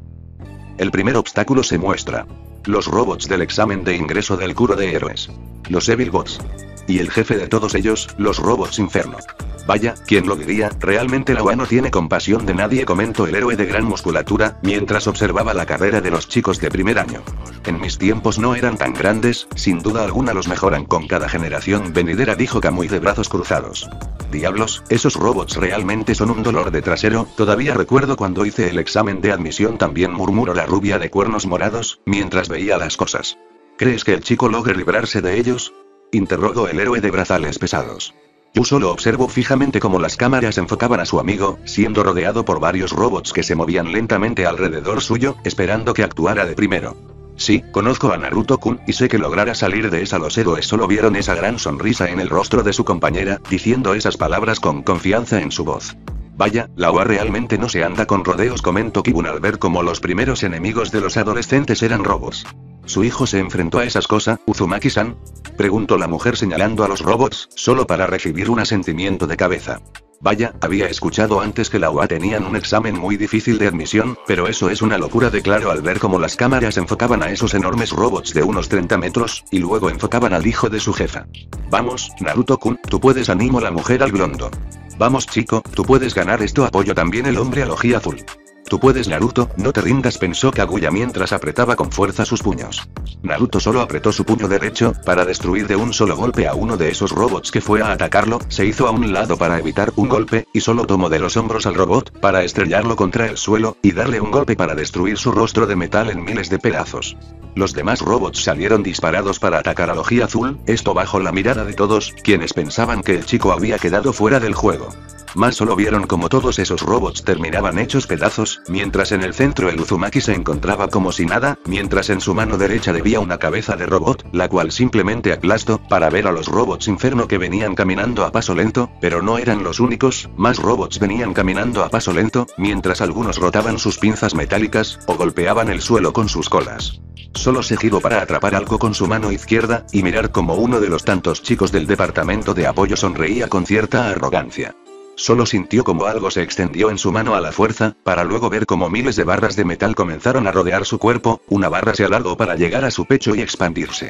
El primer obstáculo se muestra. Los robots del examen de ingreso del Kuro de héroes. Los Evil Bots. Y el jefe de todos ellos, los robots Inferno. Vaya, ¿quién lo diría? Realmente la UA no tiene compasión de nadie, comentó el héroe de gran musculatura, mientras observaba la carrera de los chicos de primer año. En mis tiempos no eran tan grandes, sin duda alguna los mejoran con cada generación venidera, dijo Kamui de brazos cruzados. Diablos, esos robots realmente son un dolor de trasero. Todavía recuerdo cuando hice el examen de admisión, también murmuró la rubia de cuernos morados, mientras veía las cosas. ¿Crees que el chico logre librarse de ellos?, interrogó el héroe de brazales pesados. Yo solo observo fijamente cómo las cámaras enfocaban a su amigo, siendo rodeado por varios robots que se movían lentamente alrededor suyo, esperando que actuara de primero. Sí, conozco a Naruto-kun, y sé que logrará salir de esa. Los héroes solo vieron esa gran sonrisa en el rostro de su compañera, diciendo esas palabras con confianza en su voz. Vaya, la UA realmente no se anda con rodeos, comentó Kibun al ver cómo los primeros enemigos de los adolescentes eran robots. ¿Su hijo se enfrentó a esas cosas, Uzumaki-san?, preguntó la mujer señalando a los robots, solo para recibir un asentimiento de cabeza. Vaya, había escuchado antes que la UA tenían un examen muy difícil de admisión, pero eso es una locura, declaró al ver cómo las cámaras enfocaban a esos enormes robots de unos 30 metros, y luego enfocaban al hijo de su jefa. Vamos, Naruto-kun, tú puedes, animó la mujer al blondo. Vamos chico, tú puedes ganar esto, apoyó también el hombre al ojí azul. Tú puedes, Naruto, no te rindas, pensó Kaguya mientras apretaba con fuerza sus puños. Naruto solo apretó su puño derecho, para destruir de un solo golpe a uno de esos robots que fue a atacarlo, se hizo a un lado para evitar un golpe, y solo tomó de los hombros al robot, para estrellarlo contra el suelo, y darle un golpe para destruir su rostro de metal en miles de pedazos. Los demás robots salieron disparados para atacar al ojí azul, esto bajo la mirada de todos, quienes pensaban que el chico había quedado fuera del juego. Más solo vieron como todos esos robots terminaban hechos pedazos, mientras en el centro el Uzumaki se encontraba como si nada, mientras en su mano derecha debía una cabeza de robot, la cual simplemente aplastó, para ver a los robots Inferno que venían caminando a paso lento, pero no eran los únicos, más robots venían caminando a paso lento, mientras algunos rotaban sus pinzas metálicas, o golpeaban el suelo con sus colas. Solo se giró para atrapar algo con su mano izquierda, y mirar como uno de los tantos chicos del departamento de apoyo sonreía con cierta arrogancia. Solo sintió como algo se extendió en su mano a la fuerza, para luego ver como miles de barras de metal comenzaron a rodear su cuerpo, una barra se alargó para llegar a su pecho y expandirse.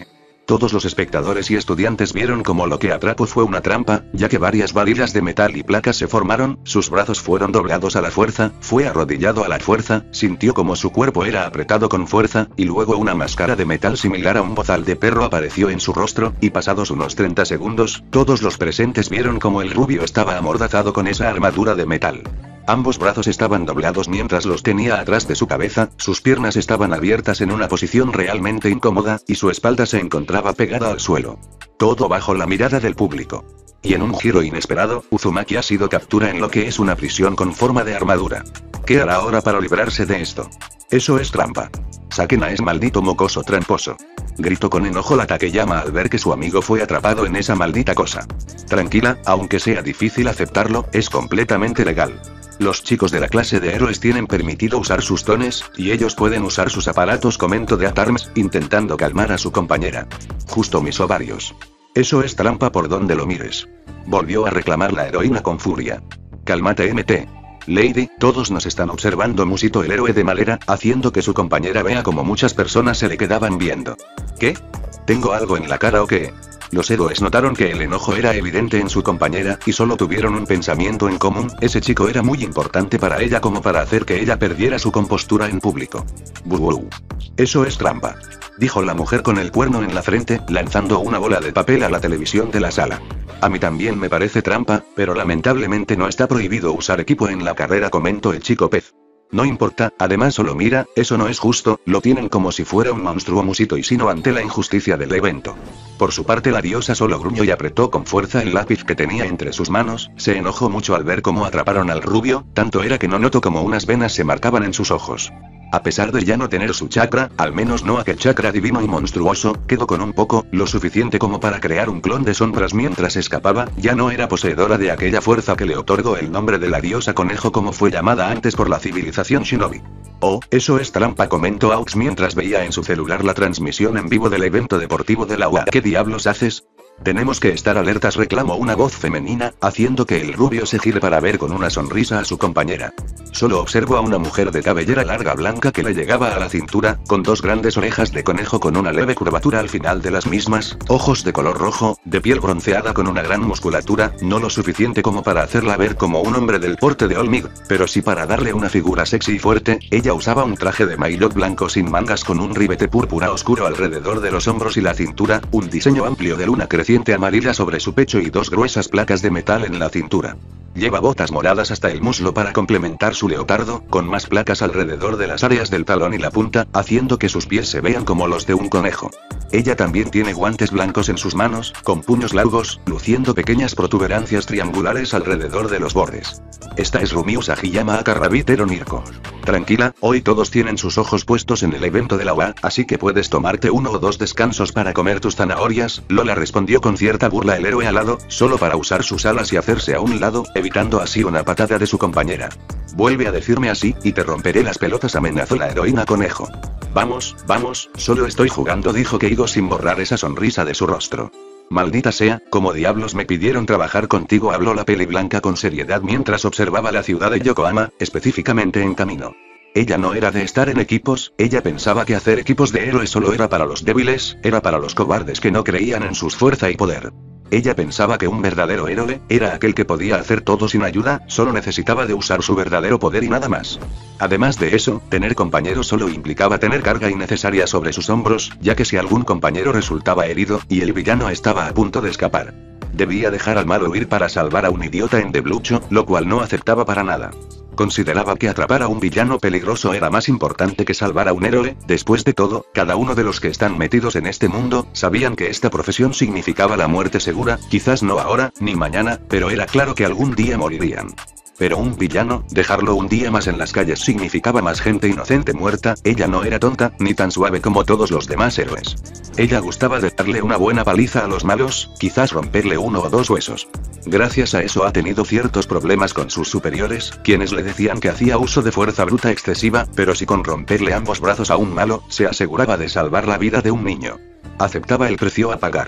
Todos los espectadores y estudiantes vieron como lo que atrapó fue una trampa, ya que varias varillas de metal y placas se formaron, sus brazos fueron doblados a la fuerza, fue arrodillado a la fuerza, sintió como su cuerpo era apretado con fuerza, y luego una máscara de metal similar a un bozal de perro apareció en su rostro, y pasados unos 30 segundos, todos los presentes vieron como el rubio estaba amordazado con esa armadura de metal. Ambos brazos estaban doblados mientras los tenía atrás de su cabeza, sus piernas estaban abiertas en una posición realmente incómoda, y su espalda se encontraba pegada al suelo. Todo bajo la mirada del público. Y en un giro inesperado, Uzumaki ha sido captura en lo que es una prisión con forma de armadura. ¿Qué hará ahora para librarse de esto? Eso es trampa. Saquen a ese maldito mocoso tramposo. Gritó con enojo la Takeyama al ver que su amigo fue atrapado en esa maldita cosa. Tranquila, aunque sea difícil aceptarlo, es completamente legal. Los chicos de la clase de héroes tienen permitido usar sus dones, y ellos pueden usar sus aparatos, comentó de Atarms, intentando calmar a su compañera. Justo mis ovarios. Eso es trampa por donde lo mires. Volvió a reclamar la heroína con furia. Cálmate, MT. Lady, todos nos están observando, musitó el héroe de Malera, haciendo que su compañera vea como muchas personas se le quedaban viendo. ¿Qué? ¿Tengo algo en la cara o qué? Los héroes notaron que el enojo era evidente en su compañera, y solo tuvieron un pensamiento en común: ese chico era muy importante para ella como para hacer que ella perdiera su compostura en público. Buh. Eso es trampa, dijo la mujer con el cuerno en la frente, lanzando una bola de papel a la televisión de la sala. A mí también me parece trampa, pero lamentablemente no está prohibido usar equipo en la carrera, comentó el chico pez. No importa, además solo mira, eso no es justo, lo tienen como si fuera un monstruo, musito y sino ante la injusticia del evento. Por su parte la diosa solo gruñó y apretó con fuerza el lápiz que tenía entre sus manos, se enojó mucho al ver cómo atraparon al rubio, tanto era que no notó como unas venas se marcaban en sus ojos. A pesar de ya no tener su chakra, al menos no aquel chakra divino y monstruoso, quedó con un poco, lo suficiente como para crear un clon de sombras mientras escapaba, ya no era poseedora de aquella fuerza que le otorgó el nombre de la diosa conejo como fue llamada antes por la civilización Shinobi. Oh, eso es trampa, comentó Aux mientras veía en su celular la transmisión en vivo del evento deportivo de la UA. ¿Qué diablos haces? Tenemos que estar alertas, reclamó una voz femenina, haciendo que el rubio se gire para ver con una sonrisa a su compañera. Solo observo a una mujer de cabellera larga blanca que le llegaba a la cintura, con dos grandes orejas de conejo con una leve curvatura al final de las mismas, ojos de color rojo, de piel bronceada con una gran musculatura, no lo suficiente como para hacerla ver como un hombre del porte de Olmig, pero sí para darle una figura sexy y fuerte. Ella usaba un traje de maillot blanco sin mangas con un ribete púrpura oscuro alrededor de los hombros y la cintura, un diseño amplio de luna creciente amarilla sobre su pecho y dos gruesas placas de metal en la cintura. Lleva botas moradas hasta el muslo para complementar su leotardo, con más placas alrededor de las áreas del talón y la punta, haciendo que sus pies se vean como los de un conejo. Ella también tiene guantes blancos en sus manos, con puños largos, luciendo pequeñas protuberancias triangulares alrededor de los bordes. Esta es Rumiu Sagiyama Akarrabitero Nirko. Tranquila, hoy todos tienen sus ojos puestos en el evento de la UA, así que puedes tomarte 1 o 2 descansos para comer tus zanahorias, Lola respondió con cierta burla el héroe alado, solo para usar sus alas y hacerse a un lado, evitando así una patada de su compañera. Vuelve a decirme así, y te romperé las pelotas, amenazó la heroína conejo. Vamos, solo estoy jugando, dijo Keigo sin borrar esa sonrisa de su rostro. Maldita sea, ¿cómo diablos me pidieron trabajar contigo?, habló la peli blanca con seriedad mientras observaba la ciudad de Yokohama, específicamente en camino. Ella no era de estar en equipos, ella pensaba que hacer equipos de héroes solo era para los débiles, era para los cobardes que no creían en su fuerza y poder. Ella pensaba que un verdadero héroe era aquel que podía hacer todo sin ayuda, solo necesitaba de usar su verdadero poder y nada más. Además de eso, tener compañeros solo implicaba tener carga innecesaria sobre sus hombros, ya que si algún compañero resultaba herido, y el villano estaba a punto de escapar, debía dejar al malo huir para salvar a un idiota endeblucho, lo cual no aceptaba para nada. Consideraba que atrapar a un villano peligroso era más importante que salvar a un héroe. Después de todo, cada uno de los que están metidos en este mundo, sabían que esta profesión significaba la muerte segura, quizás no ahora, ni mañana, pero era claro que algún día morirían. Pero un villano, dejarlo un día más en las calles significaba más gente inocente muerta. Ella no era tonta, ni tan suave como todos los demás héroes. Ella gustaba de darle una buena paliza a los malos, quizás romperle 1 o 2 huesos. Gracias a eso ha tenido ciertos problemas con sus superiores, quienes le decían que hacía uso de fuerza bruta excesiva, pero si con romperle ambos brazos a un malo, se aseguraba de salvar la vida de un niño. Aceptaba el precio a pagar.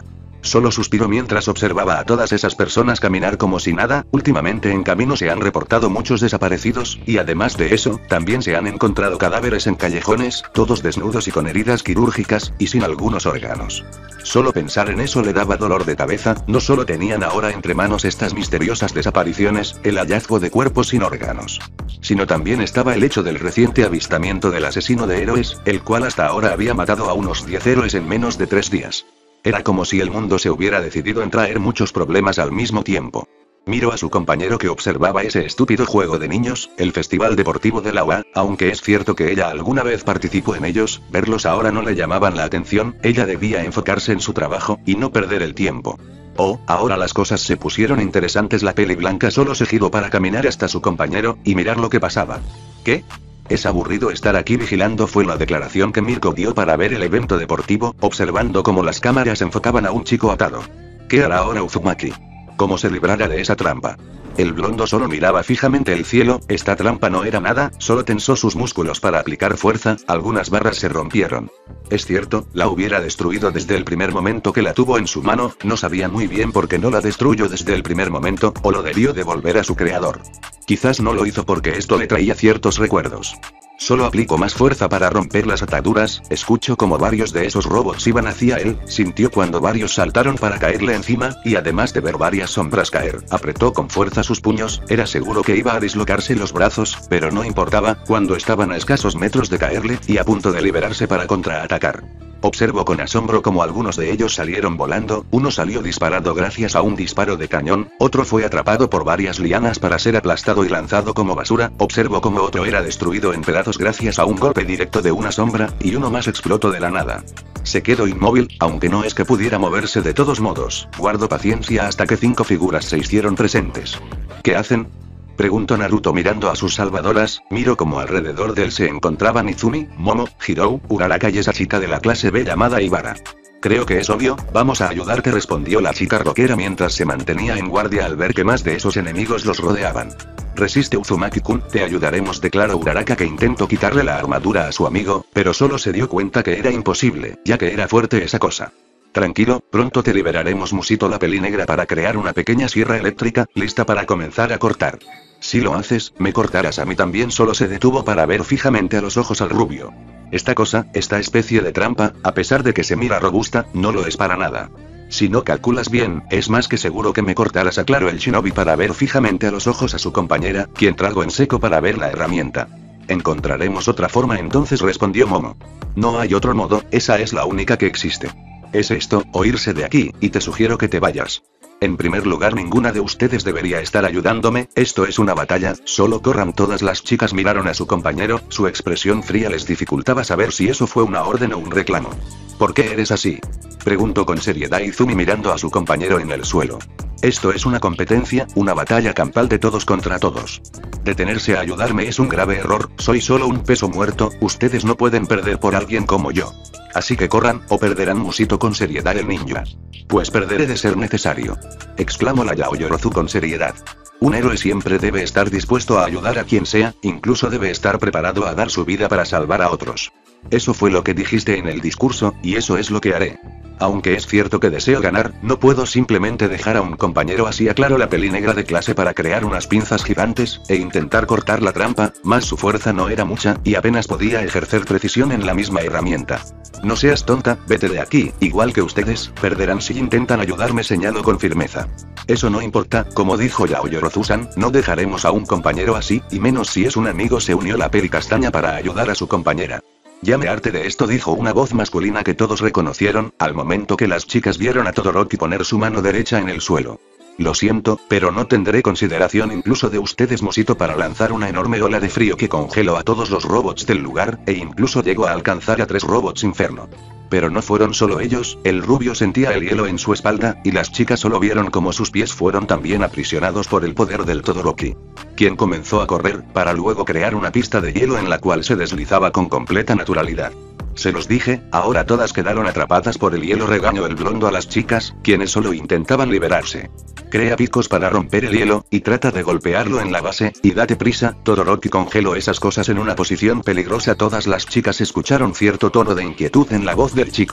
Solo suspiró mientras observaba a todas esas personas caminar como si nada. Últimamente en camino se han reportado muchos desaparecidos, y además de eso, también se han encontrado cadáveres en callejones, todos desnudos y con heridas quirúrgicas, y sin algunos órganos. Solo pensar en eso le daba dolor de cabeza. No solo tenían ahora entre manos estas misteriosas desapariciones, el hallazgo de cuerpos sin órganos, sino también estaba el hecho del reciente avistamiento del asesino de héroes, el cual hasta ahora había matado a unos 10 héroes en menos de 3 días. Era como si el mundo se hubiera decidido en traer muchos problemas al mismo tiempo. Miró a su compañero que observaba ese estúpido juego de niños, el festival deportivo de la UA, aunque es cierto que ella alguna vez participó en ellos, verlos ahora no le llamaban la atención, ella debía enfocarse en su trabajo, y no perder el tiempo. Oh, ahora las cosas se pusieron interesantes. La peli blanca solo se giró para caminar hasta su compañero, y mirar lo que pasaba. ¿Qué? Es aburrido estar aquí vigilando, fue la declaración que Mirko dio para ver el evento deportivo, observando cómo las cámaras enfocaban a un chico atado. ¿Qué hará ahora Uzumaki? ¿Cómo se librará de esa trampa? El blondo solo miraba fijamente el cielo. Esta trampa no era nada, solo tensó sus músculos para aplicar fuerza. Algunas barras se rompieron. Es cierto, la hubiera destruido desde el primer momento que la tuvo en su mano. No sabía muy bien por qué no la destruyó desde el primer momento, o lo debió devolver a su creador. Quizás no lo hizo porque esto le traía ciertos recuerdos. Solo aplicó más fuerza para romper las ataduras. Escuchó como varios de esos robots iban hacia él, sintió cuando varios saltaron para caerle encima, y además de ver varias sombras caer, apretó con fuerza sus puños. Era seguro que iba a dislocarse los brazos, pero no importaba, cuando estaban a escasos metros de caerle, y a punto de liberarse para contraatacar. Observó con asombro cómo algunos de ellos salieron volando. Uno salió disparado gracias a un disparo de cañón, otro fue atrapado por varias lianas para ser aplastado y lanzado como basura. Observó cómo otro era destruido en pedazos gracias a un golpe directo de una sombra, y uno más explotó de la nada. Se quedó inmóvil, aunque no es que pudiera moverse de todos modos. Guardó paciencia hasta que 5 figuras se hicieron presentes. ¿Qué hacen?, preguntó Naruto mirando a sus salvadoras. Miró como alrededor de él se encontraban Izumi, Momo, Hirou, Uraraka y esa chica de la clase B llamada Ibara. Creo que es obvio, vamos a ayudarte, respondió la chica rockera mientras se mantenía en guardia al ver que más de esos enemigos los rodeaban. Resiste Uzumaki-kun, te ayudaremos, declaró Uraraka, que intentó quitarle la armadura a su amigo, pero solo se dio cuenta que era imposible, ya que era fuerte esa cosa. Tranquilo, pronto te liberaremos, musitó la peli negra para crear una pequeña sierra eléctrica, lista para comenzar a cortar. Si lo haces, me cortarás a mí también. Solo se detuvo para ver fijamente a los ojos al rubio. Esta cosa, esta especie de trampa, a pesar de que se mira robusta, no lo es para nada. Si no calculas bien, es más que seguro que me cortarás, aclaró el shinobi para ver fijamente a los ojos a su compañera, quien tragó en seco para ver la herramienta. Encontraremos otra forma entonces, respondió Momo. No hay otro modo, esa es la única que existe. Es esto, o irse de aquí, y te sugiero que te vayas. En primer lugar, ninguna de ustedes debería estar ayudándome, esto es una batalla, solo corran. Todas las chicas miraron a su compañero, su expresión fría les dificultaba saber si eso fue una orden o un reclamo. ¿Por qué eres así?, preguntó con seriedad Izumi mirando a su compañero en el suelo. Esto es una competencia, una batalla campal de todos contra todos. Detenerse a ayudarme es un grave error, soy solo un peso muerto, ustedes no pueden perder por alguien como yo. Así que corran, o perderán, musitó con seriedad el ninja. Pues perderé de ser necesario, exclamó la Yaoyorozu con seriedad. Un héroe siempre debe estar dispuesto a ayudar a quien sea, incluso debe estar preparado a dar su vida para salvar a otros. Eso fue lo que dijiste en el discurso, y eso es lo que haré. Aunque es cierto que deseo ganar, no puedo simplemente dejar a un compañero así, aclaró la peli negra de clase para crear unas pinzas gigantes, e intentar cortar la trampa, mas su fuerza no era mucha, y apenas podía ejercer precisión en la misma herramienta. No seas tonta, vete de aquí, igual que ustedes, perderán si intentan ayudarme, señaló con firmeza. Eso no importa, como dijo Yaoyorozu-san, no dejaremos a un compañero así, y menos si es un amigo, se unió la peli castaña para ayudar a su compañera. Ya me harté de esto, dijo una voz masculina que todos reconocieron, al momento que las chicas vieron a Todoroki poner su mano derecha en el suelo. Lo siento, pero no tendré consideración incluso de ustedes, musitó para lanzar una enorme ola de frío que congeló a todos los robots del lugar, e incluso llegó a alcanzar a 3 robots inferno. Pero no fueron solo ellos, el rubio sentía el hielo en su espalda, y las chicas solo vieron cómo sus pies fueron también aprisionados por el poder del Todoroki, quien comenzó a correr, para luego crear una pista de hielo en la cual se deslizaba con completa naturalidad. Se los dije, ahora todas quedaron atrapadas por el hielo, regañó el blondo a las chicas, quienes solo intentaban liberarse. Crea picos para romper el hielo, y trata de golpearlo en la base, y date prisa. Todoroki congeló esas cosas en una posición peligrosa. Todas las chicas escucharon cierto tono de inquietud en la voz del chico.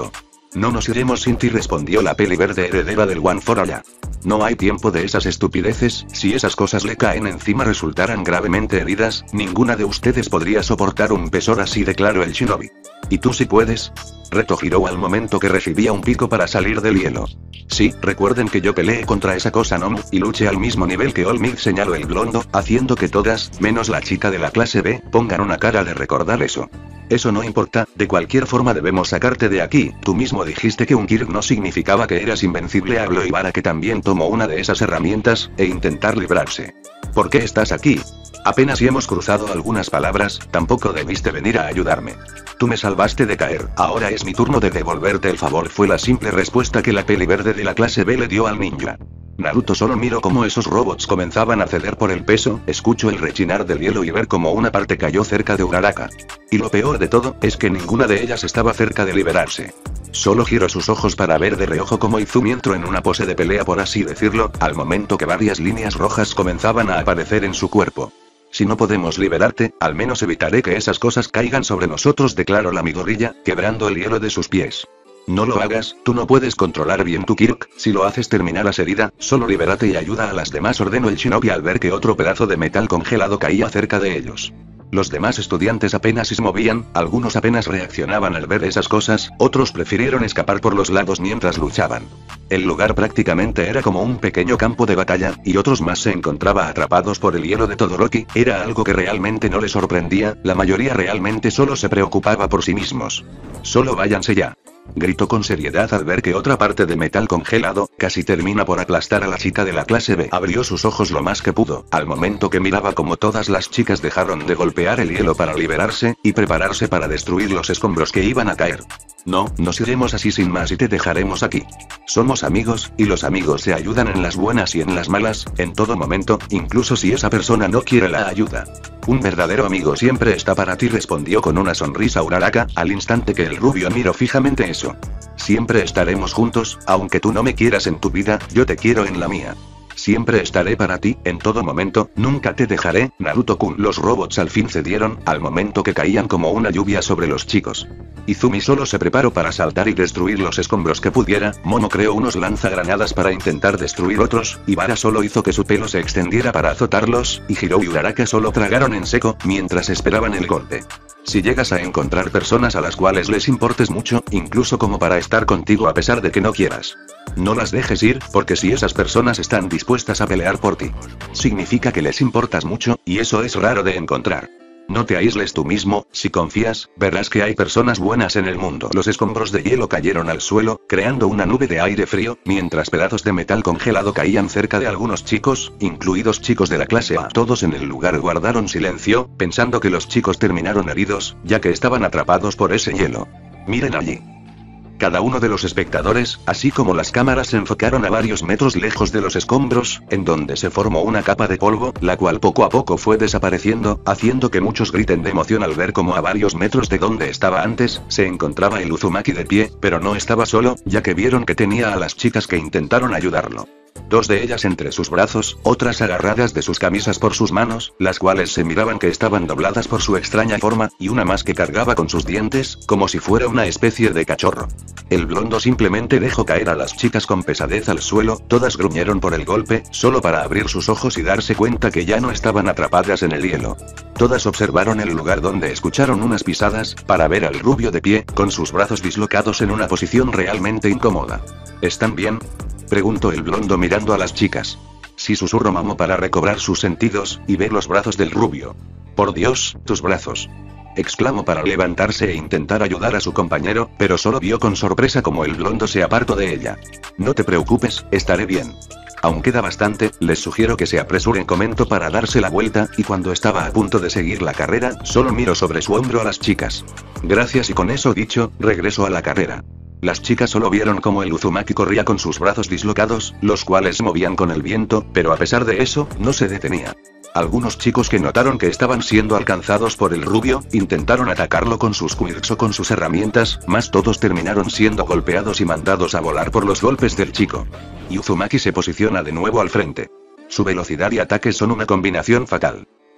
No nos iremos sin ti, respondió la peli verde heredera del One for All. No hay tiempo de esas estupideces, si esas cosas le caen encima resultaran gravemente heridas, ninguna de ustedes podría soportar un peso así, declaró el shinobi. ¿Y tú sí puedes? Retó Hiro al momento que recibía un pico para salir del hielo. Sí, recuerden que yo peleé contra esa cosa Nomu, y luché al mismo nivel que Olmid, señaló el blondo, haciendo que todas, menos la chica de la clase B, pongan una cara de recordar eso. Eso no importa, de cualquier forma debemos sacarte de aquí, tú mismo dijiste que un Kirk no significaba que eras invencible, habló Ibara, que también tomó una de esas herramientas, e intentar librarse. ¿Por qué estás aquí? Apenas si hemos cruzado algunas palabras, tampoco debiste venir a ayudarme. Tú me salvaste de caer, ahora es mi turno de devolverte el favor, fue la simple respuesta que la peli verde de la clase B le dio al ninja. Naruto solo miró cómo esos robots comenzaban a ceder por el peso, escuchó el rechinar del hielo y ver cómo una parte cayó cerca de Uraraka. Y lo peor de todo, es que ninguna de ellas estaba cerca de liberarse. Solo giró sus ojos para ver de reojo cómo Izumi entró en una pose de pelea, por así decirlo, al momento que varias líneas rojas comenzaban a aparecer en su cuerpo. Si no podemos liberarte, al menos evitaré que esas cosas caigan sobre nosotros, declaró la Midoriya, quebrando el hielo de sus pies. No lo hagas, tú no puedes controlar bien tu Kirk, si lo haces terminarás herida, solo libérate y ayuda a las demás, ordenó el shinobi al ver que otro pedazo de metal congelado caía cerca de ellos. Los demás estudiantes apenas se movían, algunos apenas reaccionaban al ver esas cosas, otros prefirieron escapar por los lados mientras luchaban. El lugar prácticamente era como un pequeño campo de batalla, y otros más se encontraban atrapados por el hielo de Todoroki, era algo que realmente no les sorprendía, la mayoría realmente solo se preocupaba por sí mismos. Solo váyanse ya. Gritó con seriedad al ver que otra parte de metal congelado, casi termina por aplastar a la chica de la clase B. Abrió sus ojos lo más que pudo, al momento que miraba como todas las chicas dejaron de golpear el hielo para liberarse, y prepararse para destruir los escombros que iban a caer. No, nos iremos así sin más y te dejaremos aquí. Somos amigos, y los amigos se ayudan en las buenas y en las malas, en todo momento, incluso si esa persona no quiere la ayuda. Un verdadero amigo siempre está para ti, respondió con una sonrisa Uraraka, al instante que el rubio miró fijamente eso. Siempre estaremos juntos, aunque tú no me quieras en tu vida, yo te quiero en la mía. Siempre estaré para ti, en todo momento, nunca te dejaré, Naruto-kun. Los robots al fin cedieron, al momento que caían como una lluvia sobre los chicos. Izumi solo se preparó para saltar y destruir los escombros que pudiera, Momo creó unos lanzagranadas para intentar destruir otros, Ibara solo hizo que su pelo se extendiera para azotarlos, y Hiro y Uraraka solo tragaron en seco, mientras esperaban el golpe. Si llegas a encontrar personas a las cuales les importes mucho, incluso como para estar contigo a pesar de que no quieras, no las dejes ir, porque si esas personas están dispuestas a pelear por ti, significa que les importas mucho, y eso es raro de encontrar. No te aísles tú mismo, si confías, verás que hay personas buenas en el mundo. Los escombros de hielo cayeron al suelo, creando una nube de aire frío, mientras pedazos de metal congelado caían cerca de algunos chicos, incluidos chicos de la clase A. Todos en el lugar guardaron silencio, pensando que los chicos terminaron heridos, ya que estaban atrapados por ese hielo. Miren allí. Cada uno de los espectadores, así como las cámaras, se enfocaron a varios metros lejos de los escombros, en donde se formó una capa de polvo, la cual poco a poco fue desapareciendo, haciendo que muchos griten de emoción al ver como a varios metros de donde estaba antes, se encontraba el Uzumaki de pie, pero no estaba solo, ya que vieron que tenía a las chicas que intentaron ayudarlo. Dos de ellas entre sus brazos, otras agarradas de sus camisas por sus manos, las cuales se miraban que estaban dobladas por su extraña forma, y una más que cargaba con sus dientes, como si fuera una especie de cachorro. El blondo simplemente dejó caer a las chicas con pesadez al suelo, todas gruñeron por el golpe, solo para abrir sus ojos y darse cuenta que ya no estaban atrapadas en el hielo. Todas observaron el lugar donde escucharon unas pisadas, para ver al rubio de pie, con sus brazos dislocados en una posición realmente incómoda. ¿Están bien?, preguntó el blondo mirando a las chicas. Sí, susurró Momo para recobrar sus sentidos, y ver los brazos del rubio. Por Dios, tus brazos, exclamó para levantarse e intentar ayudar a su compañero, pero solo vio con sorpresa como el blondo se apartó de ella. No te preocupes, estaré bien. Aún queda bastante, les sugiero que se apresuren, comentó para darse la vuelta, y cuando estaba a punto de seguir la carrera, solo miró sobre su hombro a las chicas. Gracias, y con eso dicho, regresó a la carrera. Las chicas solo vieron cómo el Uzumaki corría con sus brazos dislocados, los cuales se movían con el viento, pero a pesar de eso, no se detenía. Algunos chicos que notaron que estaban siendo alcanzados por el rubio, intentaron atacarlo con sus quirks o con sus herramientas, mas todos terminaron siendo golpeados y mandados a volar por los golpes del chico. Y Uzumaki se posiciona de nuevo al frente. Su velocidad y ataque son una combinación fatal.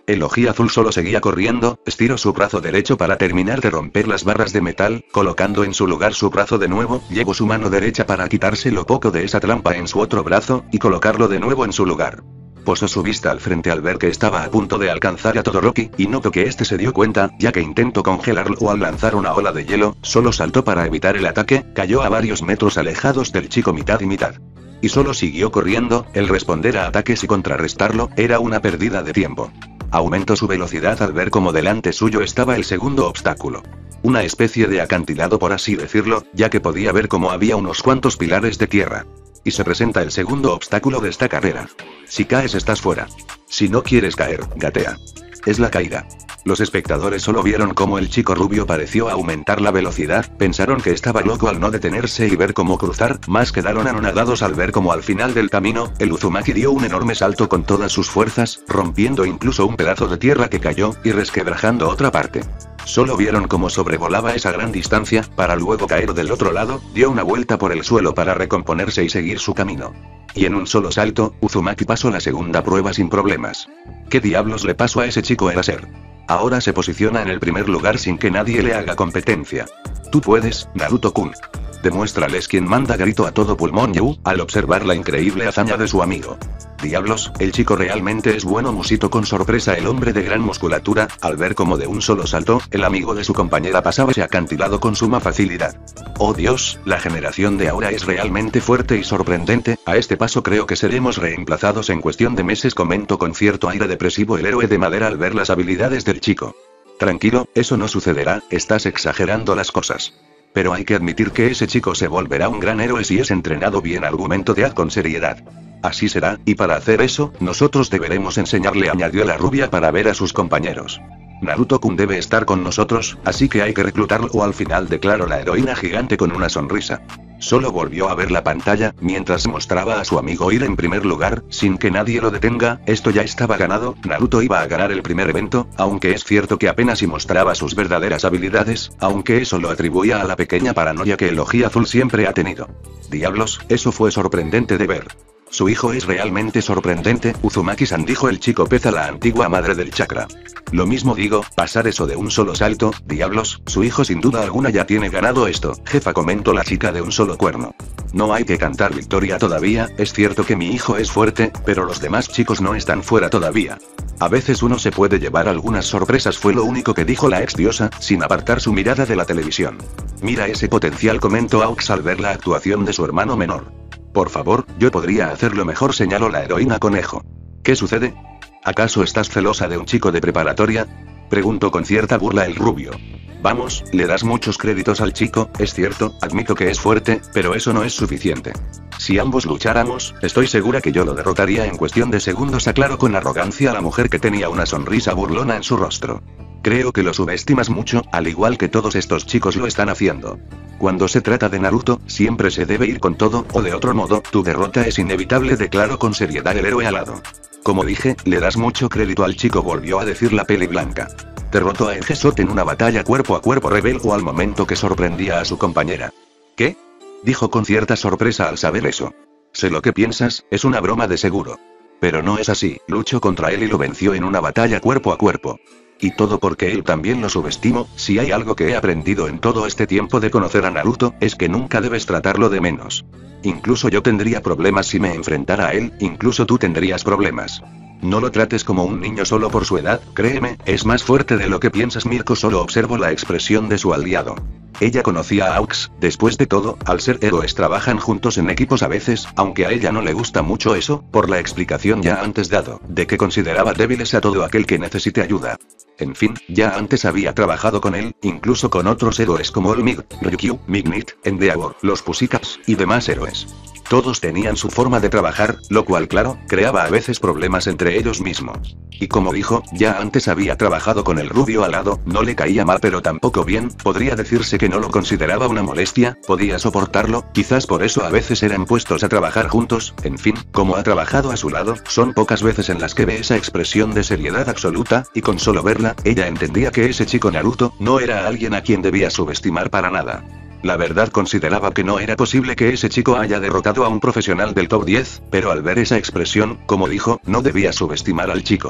El Ojiazul solo seguía corriendo, estiró su brazo derecho para terminar de romper las barras de metal, colocando en su lugar su brazo de nuevo, llevó su mano derecha para quitarse lo poco de esa trampa en su otro brazo, y colocarlo de nuevo en su lugar. Posó su vista al frente al ver que estaba a punto de alcanzar a Todoroki, y notó que este se dio cuenta, ya que intentó congelarlo o al lanzar una ola de hielo, solo saltó para evitar el ataque, cayó a varios metros alejados del chico mitad y mitad. Y solo siguió corriendo, el responder a ataques y contrarrestarlo, era una pérdida de tiempo. Aumentó su velocidad al ver cómo delante suyo estaba el segundo obstáculo. Una especie de acantilado por así decirlo, ya que podía ver cómo había unos cuantos pilares de tierra. Y se presenta el segundo obstáculo de esta carrera. Si caes estás fuera. Si no quieres caer, gatea. Es la caída. Los espectadores solo vieron cómo el chico rubio pareció aumentar la velocidad, pensaron que estaba loco al no detenerse y ver cómo cruzar, más quedaron anonadados al ver cómo al final del camino, el Uzumaki dio un enorme salto con todas sus fuerzas, rompiendo incluso un pedazo de tierra que cayó, y resquebrajando otra parte. Solo vieron cómo sobrevolaba esa gran distancia, para luego caer del otro lado, dio una vuelta por el suelo para recomponerse y seguir su camino. Y en un solo salto, Uzumaki pasó la segunda prueba sin problemas. ¿Qué diablos le pasó a ese chico Eraser? Ahora se posiciona en el primer lugar sin que nadie le haga competencia. Tú puedes, Naruto-kun. Demuéstrales quién manda, gritó a todo pulmón Yu, al observar la increíble hazaña de su amigo. Diablos, el chico realmente es bueno, musitó con sorpresa el hombre de gran musculatura, al ver cómo de un solo salto, el amigo de su compañera pasaba ese acantilado con suma facilidad. Oh Dios, la generación de ahora es realmente fuerte y sorprendente, a este paso creo que seremos reemplazados en cuestión de meses, comentó con cierto aire depresivo el héroe de madera al ver las habilidades del chico. Tranquilo, eso no sucederá, estás exagerando las cosas. Pero hay que admitir que ese chico se volverá un gran héroe si es entrenado bien, argumento de Ad con seriedad. Así será, y para hacer eso, nosotros deberemos enseñarle, añadió la rubia para ver a sus compañeros. Naruto-kun debe estar con nosotros, así que hay que reclutarlo, o al final declaró la heroína gigante con una sonrisa. Solo volvió a ver la pantalla, mientras mostraba a su amigo ir en primer lugar, sin que nadie lo detenga, esto ya estaba ganado, Naruto iba a ganar el primer evento, aunque es cierto que apenas si mostraba sus verdaderas habilidades, aunque eso lo atribuía a la pequeña paranoia que el Ojiazul siempre ha tenido. Diablos, eso fue sorprendente de ver. Su hijo es realmente sorprendente, Uzumaki-san, dijo el chico pez a la antigua madre del chakra. Lo mismo digo, pasar eso de un solo salto, diablos, su hijo sin duda alguna ya tiene ganado esto, jefa, comentó la chica de un solo cuerno. No hay que cantar victoria todavía, es cierto que mi hijo es fuerte, pero los demás chicos no están fuera todavía. A veces uno se puede llevar algunas sorpresas, fue lo único que dijo la ex diosa, sin apartar su mirada de la televisión. Mira ese potencial, comentó Aux al ver la actuación de su hermano menor. Por favor, yo podría hacerlo mejor, señaló la heroína conejo. ¿Qué sucede? ¿Acaso estás celosa de un chico de preparatoria? Preguntó con cierta burla el rubio. Vamos, le das muchos créditos al chico, es cierto, admito que es fuerte, pero eso no es suficiente. Si ambos lucháramos, estoy segura que yo lo derrotaría en cuestión de segundos, aclaró con arrogancia la mujer que tenía una sonrisa burlona en su rostro. Creo que lo subestimas mucho, al igual que todos estos chicos lo están haciendo. Cuando se trata de Naruto, siempre se debe ir con todo, o de otro modo, tu derrota es inevitable, declaró con seriedad el héroe alado. Como dije, le das mucho crédito al chico, volvió a decir la peli blanca. Derrotó a Egesot en una batalla cuerpo a cuerpo, reveló al momento que sorprendía a su compañera. ¿Qué? Dijo con cierta sorpresa al saber eso. Sé lo que piensas, es una broma de seguro. Pero no es así, luchó contra él y lo venció en una batalla cuerpo a cuerpo. Y todo porque él también lo subestimo. Si hay algo que he aprendido en todo este tiempo de conocer a Naruto, es que nunca debes tratarlo de menos. Incluso yo tendría problemas si me enfrentara a él, incluso tú tendrías problemas. No lo trates como un niño solo por su edad, créeme, es más fuerte de lo que piensas. Mirko solo observó la expresión de su aliado. Ella conocía a Aux, después de todo, al ser héroes trabajan juntos en equipos a veces, aunque a ella no le gusta mucho eso, por la explicación ya antes dado, de que consideraba débiles a todo aquel que necesite ayuda. En fin, ya antes había trabajado con él, incluso con otros héroes como Olmig, Ryukyu, Mignit, Endeavor, los Pussycats, y demás héroes. Todos tenían su forma de trabajar, lo cual claro, creaba a veces problemas entre ellos mismos. Y como dijo, ya antes había trabajado con el rubio alado, no le caía mal pero tampoco bien, podría decirse que no lo consideraba una molestia, podía soportarlo, quizás por eso a veces eran puestos a trabajar juntos, en fin, como ha trabajado a su lado, son pocas veces en las que ve esa expresión de seriedad absoluta, y con solo verla, ella entendía que ese chico Naruto, no era alguien a quien debía subestimar para nada. La verdad consideraba que no era posible que ese chico haya derrotado a un profesional del top 10, pero al ver esa expresión, como dijo, no debía subestimar al chico.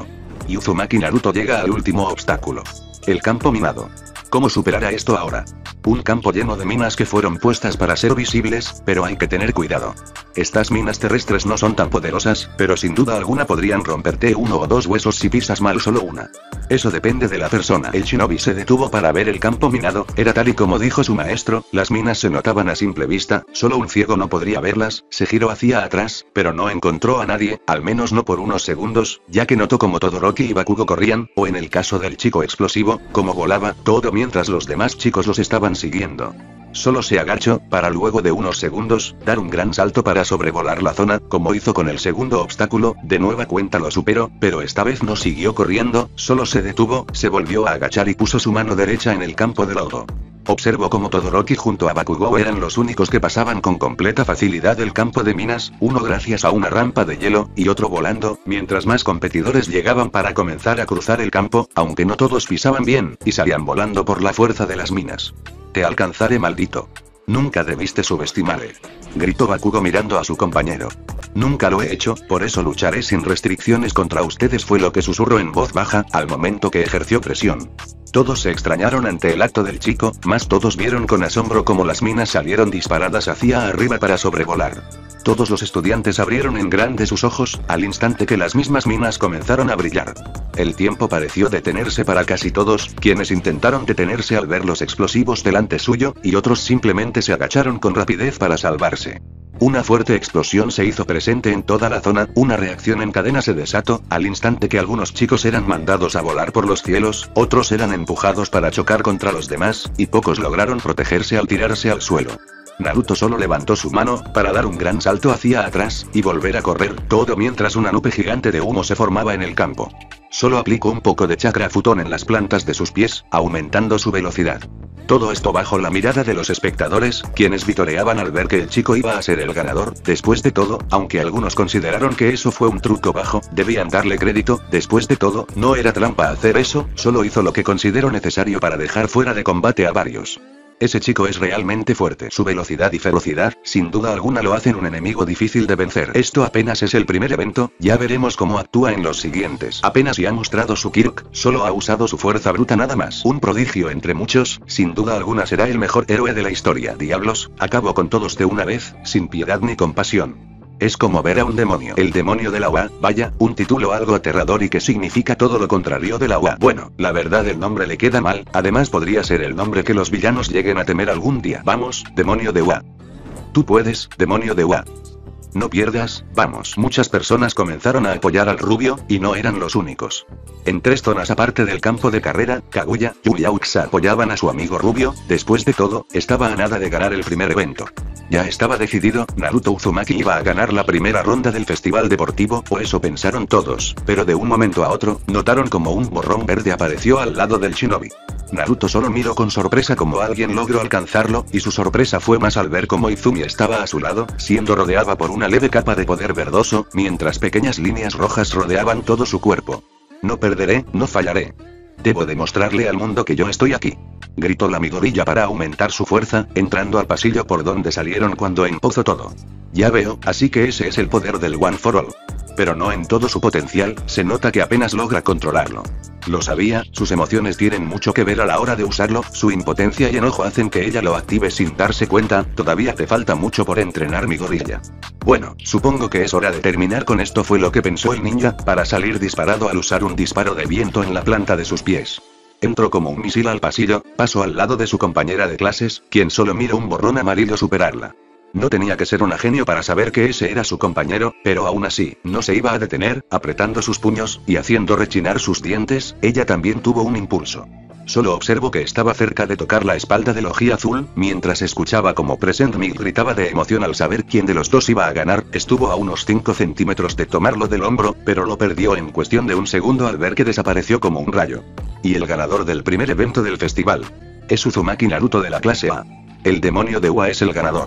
y Uzumaki Naruto llega al último obstáculo. El campo minado. ¿Cómo superar a esto ahora? Un campo lleno de minas que fueron puestas para ser visibles, pero hay que tener cuidado. Estas minas terrestres no son tan poderosas, pero sin duda alguna podrían romperte uno o dos huesos si pisas mal solo una. Eso depende de la persona. El shinobi se detuvo para ver el campo minado, era tal y como dijo su maestro, las minas se notaban a simple vista, solo un ciego no podría verlas, se giró hacia atrás, pero no encontró a nadie, al menos no por unos segundos, ya que notó como Todoroki y Bakugo corrían, o en el caso del chico explosivo, como volaba, todo mientras los demás chicos los estaban siguiendo. Solo se agachó, para luego de unos segundos, dar un gran salto para sobrevolar la zona, como hizo con el segundo obstáculo, de nueva cuenta lo superó, pero esta vez no siguió corriendo, solo se detuvo, se volvió a agachar y puso su mano derecha en el campo de lodo. Observó como Todoroki junto a Bakugo eran los únicos que pasaban con completa facilidad el campo de minas, uno gracias a una rampa de hielo, y otro volando, mientras más competidores llegaban para comenzar a cruzar el campo, aunque no todos pisaban bien, y salían volando por la fuerza de las minas. Te alcanzaré, maldito. Nunca debiste subestimarme, gritó Bakugo mirando a su compañero. Nunca lo he hecho, por eso lucharé sin restricciones contra ustedes, fue lo que susurró en voz baja, al momento que ejerció presión. Todos se extrañaron ante el acto del chico, mas todos vieron con asombro cómo las minas salieron disparadas hacia arriba para sobrevolar. Todos los estudiantes abrieron en grande sus ojos, al instante que las mismas minas comenzaron a brillar. El tiempo pareció detenerse para casi todos, quienes intentaron detenerse al ver los explosivos delante suyo, y otros simplemente se agacharon con rapidez para salvarse. Una fuerte explosión se hizo presente en toda la zona, una reacción en cadena se desató, al instante que algunos chicos eran mandados a volar por los cielos, otros eran empujados para chocar contra los demás, y pocos lograron protegerse al tirarse al suelo. Naruto solo levantó su mano, para dar un gran salto hacia atrás, y volver a correr, todo mientras una nube gigante de humo se formaba en el campo. Solo aplicó un poco de chakra futón en las plantas de sus pies, aumentando su velocidad. Todo esto bajo la mirada de los espectadores, quienes vitoreaban al ver que el chico iba a ser el ganador. Después de todo, aunque algunos consideraron que eso fue un truco bajo, debían darle crédito, después de todo, no era trampa hacer eso, solo hizo lo que consideró necesario para dejar fuera de combate a varios. Ese chico es realmente fuerte. Su velocidad y ferocidad, sin duda alguna lo hacen un enemigo difícil de vencer. Esto apenas es el primer evento, ya veremos cómo actúa en los siguientes. Apenas si ha mostrado su quirk, solo ha usado su fuerza bruta nada más. Un prodigio entre muchos, sin duda alguna será el mejor héroe de la historia. Diablos, acabo con todos de una vez, sin piedad ni compasión. Es como ver a un demonio. El demonio de la UA, vaya, un título algo aterrador y que significa todo lo contrario de la UA. Bueno, la verdad el nombre le queda mal, además podría ser el nombre que los villanos lleguen a temer algún día. Vamos, demonio de UA. Tú puedes, demonio de UA. No pierdas, vamos. Muchas personas comenzaron a apoyar al rubio, y no eran los únicos. En 3 zonas aparte del campo de carrera, Kaguya y Uxa apoyaban a su amigo rubio, después de todo, estaba a nada de ganar el primer evento. Ya estaba decidido, Naruto Uzumaki iba a ganar la primera ronda del festival deportivo, o eso pensaron todos, pero de un momento a otro, notaron como un borrón verde apareció al lado del shinobi. Naruto solo miró con sorpresa como alguien logró alcanzarlo, y su sorpresa fue más al ver cómo Izumi estaba a su lado, siendo rodeada por una leve capa de poder verdoso, mientras pequeñas líneas rojas rodeaban todo su cuerpo. No perderé, no fallaré. Debo demostrarle al mundo que yo estoy aquí. Gritó la Midoriya para aumentar su fuerza, entrando al pasillo por donde salieron cuando empezó todo. Ya veo, así que ese es el poder del One for All. Pero no en todo su potencial, se nota que apenas logra controlarlo. Lo sabía, sus emociones tienen mucho que ver a la hora de usarlo, su impotencia y enojo hacen que ella lo active sin darse cuenta, todavía te falta mucho por entrenar Midoriya. Bueno, supongo que es hora de terminar con esto, fue lo que pensó el ninja, para salir disparado al usar un disparo de viento en la planta de sus pies. Entró como un misil al pasillo, pasó al lado de su compañera de clases, quien solo miró un borrón amarillo superarla. No tenía que ser una genio para saber que ese era su compañero, pero aún así, no se iba a detener, apretando sus puños, y haciendo rechinar sus dientes, ella también tuvo un impulso. Solo observó que estaba cerca de tocar la espalda del oji azul, mientras escuchaba como Present Mig gritaba de emoción al saber quién de los dos iba a ganar, estuvo a unos 5 centímetros de tomarlo del hombro, pero lo perdió en cuestión de un segundo al ver que desapareció como un rayo. Y el ganador del primer evento del festival es Uzumaki Naruto de la clase A. El demonio de UA es el ganador.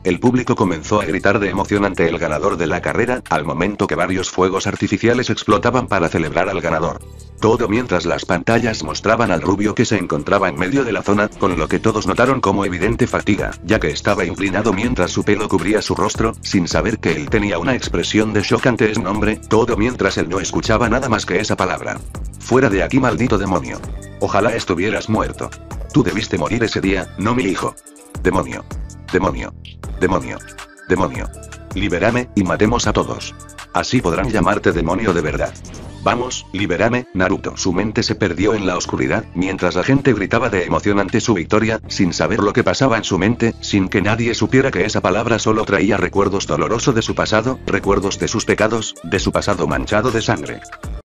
El público comenzó a gritar de emoción ante el ganador de la carrera, al momento que varios fuegos artificiales explotaban para celebrar al ganador. Todo mientras las pantallas mostraban al rubio que se encontraba en medio de la zona, con lo que todos notaron como evidente fatiga, ya que estaba inclinado mientras su pelo cubría su rostro, sin saber que él tenía una expresión de shock ante ese nombre, todo mientras él no escuchaba nada más que esa palabra. Fuera de aquí, maldito demonio. Ojalá estuvieras muerto. Tú debiste morir ese día, no mi hijo. Demonio. Demonio. Demonio. Demonio. Libérame, y matemos a todos. Así podrán llamarte demonio de verdad. Vamos, libérame, Naruto. Su mente se perdió en la oscuridad, mientras la gente gritaba de emoción ante su victoria, sin saber lo que pasaba en su mente, sin que nadie supiera que esa palabra solo traía recuerdos dolorosos de su pasado, recuerdos de sus pecados, de su pasado manchado de sangre.